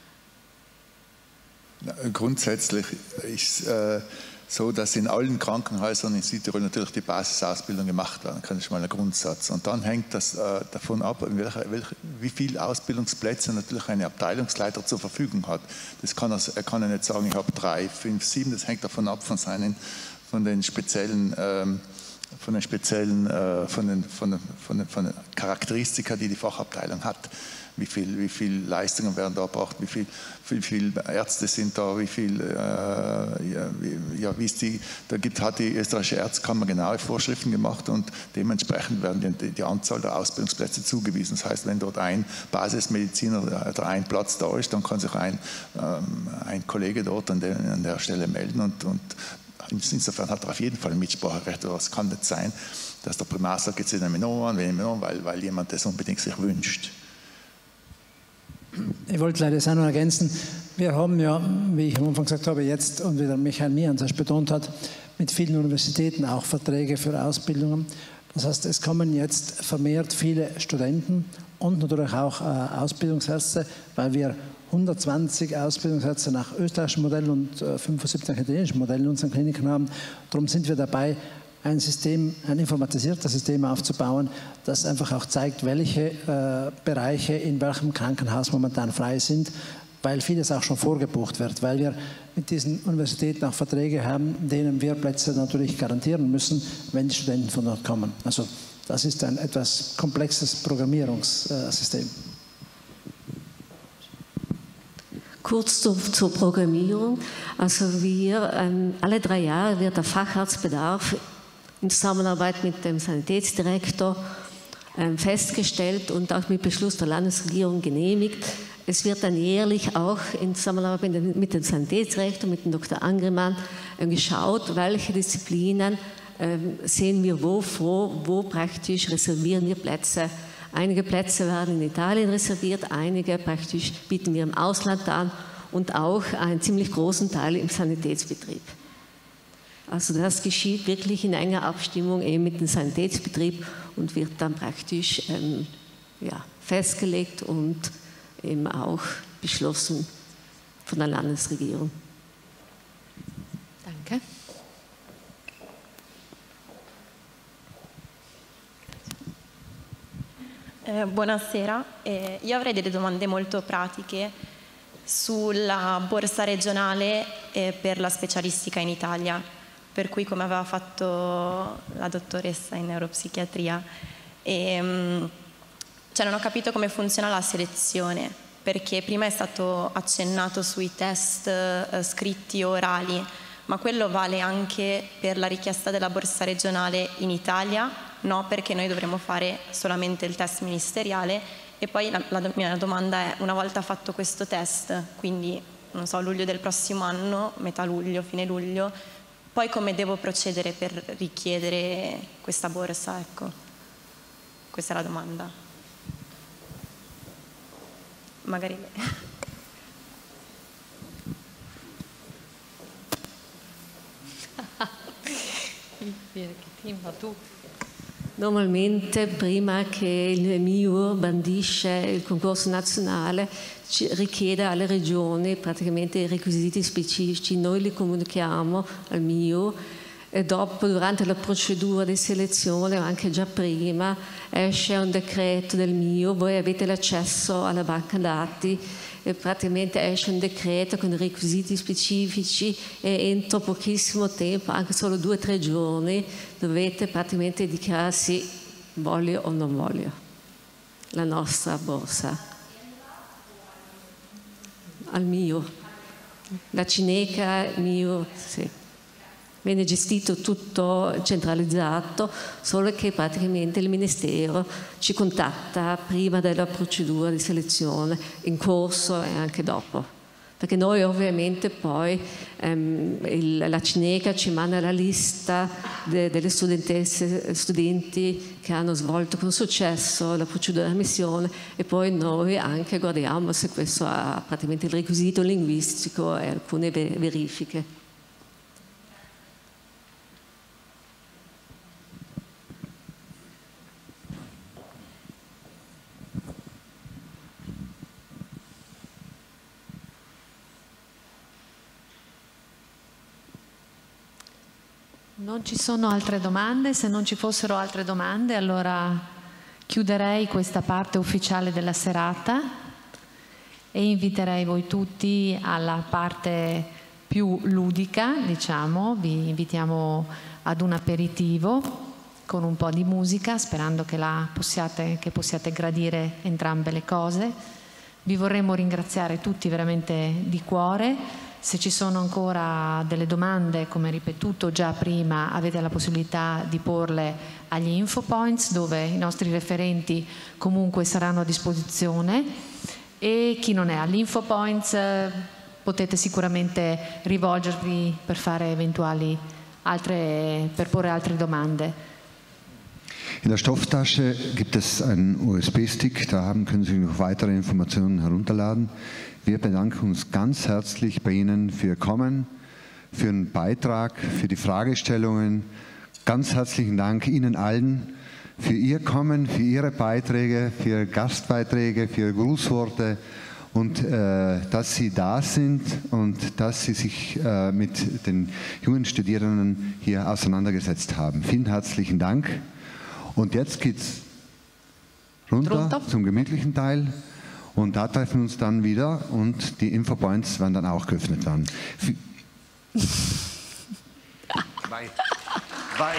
Grundsätzlich ist äh so, dass in allen Krankenhäusern in Südtirol natürlich die Basisausbildung gemacht werden. Das ist mal ein Grundsatz. Und dann hängt das äh, davon ab, welche, welche, wie viele Ausbildungsplätze natürlich ein Abteilungsleiter zur Verfügung hat. Das kann er, er kann ja nicht sagen, ich habe drei, fünf, sieben. Das hängt davon ab von seinen, von den speziellen, ähm, von den speziellen, äh, von den, von den, von den, von den Charakteristika, die die Fachabteilung hat. Wie viel, wie viel Leistungen werden da erbracht, wie viel, wie viel Ärzte sind da, wie viel, äh, ja, wie, ja, wie ist die, da gibt, hat die österreichische Ärztekammer genaue Vorschriften gemacht und dementsprechend werden die, die Anzahl der Ausbildungsplätze zugewiesen. Das heißt, wenn dort ein Basismediziner oder ein Platz da ist, dann kann sich ein, ähm, ein Kollege dort an der, an der Stelle melden und, und insofern hat er auf jeden Fall ein Mitspracherecht. Aber es kann nicht sein, dass der Primar sagt, jetzt nehme ich noch an, weil, weil jemand das unbedingt sich wünscht. Ich wollte leider das auch noch ergänzen. Wir haben ja, wie ich am Anfang gesagt habe, jetzt und wie der Michael Mians betont hat, mit vielen Universitäten auch Verträge für Ausbildungen. Das heißt, es kommen jetzt vermehrt viele Studenten und natürlich auch äh, Ausbildungsärzte, weil wir hundertzwanzig Ausbildungsärzte nach österreichischem Modell und äh, fünfundsiebzig nach italienischem Modell in unseren Kliniken haben. Darum sind wir dabei, ein System, ein informatisiertes System aufzubauen, das einfach auch zeigt, welche äh, Bereiche in welchem Krankenhaus momentan frei sind, weil vieles auch schon vorgebucht wird, weil wir mit diesen Universitäten auch Verträge haben, denen wir Plätze natürlich garantieren müssen, wenn die Studenten von dort kommen. Also das ist ein etwas komplexes Programmierungssystem. Kurz zur, zur Programmierung. Also wir, ähm, alle drei Jahre wird der Facharztbedarf in Zusammenarbeit mit dem Sanitätsdirektor ähm, festgestellt und auch mit Beschluss der Landesregierung genehmigt. Es wird dann jährlich auch in Zusammenarbeit mit dem, mit dem Sanitätsdirektor, mit dem Doktor Angrimann, ähm, geschaut, welche Disziplinen ähm, sehen wir wo vor, wo praktisch reservieren wir Plätze. Einige Plätze werden in Italien reserviert, einige praktisch bieten wir im Ausland an und auch einen ziemlich großen Teil im Sanitätsbetrieb. Also das geschieht wirklich in enger Abstimmung eben mit dem Sanitätsbetrieb und wird dann praktisch ähm, ja, festgelegt und eben auch beschlossen von der Landesregierung. Danke. Eh, buonasera, eh, io avrei delle domande molto pratiche sulla borsa regionale eh, per la specialistica in Italia, per cui come aveva fatto la dottoressa in neuropsichiatria. E, mh, cioè non ho capito come funziona la selezione, perché prima è stato accennato sui test eh, scritti o orali, ma quello vale anche per la richiesta della borsa regionale in Italia? No, perché noi dovremo fare solamente il test ministeriale. E poi la, la mia domanda è, una volta fatto questo test, quindi non so, luglio del prossimo anno, metà luglio, fine luglio, poi come devo procedere per richiedere questa borsa? Ecco, questa è la domanda. Magari lei. Normalmente prima che il M I U R bandisce il concorso nazionale richiede alle regioni praticamente i requisiti specifici, noi li comunichiamo al M I U R e dopo durante la procedura di selezione o anche già prima esce un decreto del M I U R, voi avete l'accesso alla banca dati e praticamente esce un decreto con i requisiti specifici e entro pochissimo tempo, anche solo due o tre giorni, dovete praticamente dichiararsi voglio o non voglio la nostra borsa. Al M I U R. La Cineca, M I U R, sì. Viene gestito tutto centralizzato, solo che praticamente il Ministero ci contatta prima della procedura di selezione, in corso e anche dopo. Perché noi ovviamente poi, ehm, il, la Cineca ci manda la lista de, delle studentesse, studenti che hanno svolto con successo la procedura di ammissione e poi noi anche guardiamo se questo ha praticamente il requisito linguistico e alcune verifiche. Non ci sono altre domande, se non ci fossero altre domande allora chiuderei questa parte ufficiale della serata e inviterei voi tutti alla parte più ludica, diciamo, vi invitiamo ad un aperitivo con un po' di musica, sperando che, la possiate, che possiate gradire entrambe le cose. Vi vorremmo ringraziare tutti veramente di cuore. Se ci sono ancora delle domande, come ripetuto già prima, avete la possibilità di porle agli infopoints dove i nostri referenti comunque saranno a disposizione e chi non è all'infopoints potete sicuramente rivolgervi per fare eventuali altre, per porre altre domande. In der Stofftasche gibt es einen U S B-Stick, da haben, können Sie noch weitere Informationen herunterladen. Wir bedanken uns ganz herzlich bei Ihnen für Ihr Kommen, für Ihren Beitrag, für die Fragestellungen. Ganz herzlichen Dank Ihnen allen für Ihr Kommen, für Ihre Beiträge, für Ihre Gastbeiträge, für Ihre Grußworte und äh, dass Sie da sind und dass Sie sich äh, mit den jungen Studierenden hier auseinandergesetzt haben. Vielen herzlichen Dank. Und jetzt geht es runter, runter zum gemütlichen Teil und da treffen wir uns dann wieder und die Infopoints werden dann auch geöffnet werden. Vai. Vai.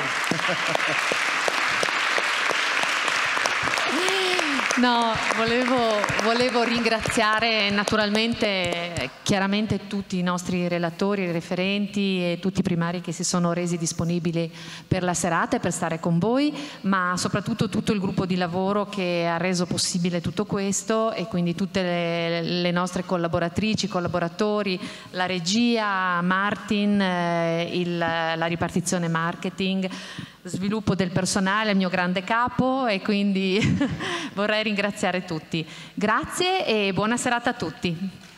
No, volevo, volevo ringraziare naturalmente, chiaramente tutti i nostri relatori, i referenti e tutti i primari che si sono resi disponibili per la serata e per stare con voi, ma soprattutto tutto il gruppo di lavoro che ha reso possibile tutto questo e quindi tutte le, le nostre collaboratrici, collaboratori, la regia, Martin, eh, il, la ripartizione marketing, sviluppo del personale, il mio grande capo, e quindi vorrei ringraziare tutti. Grazie e buona serata a tutti.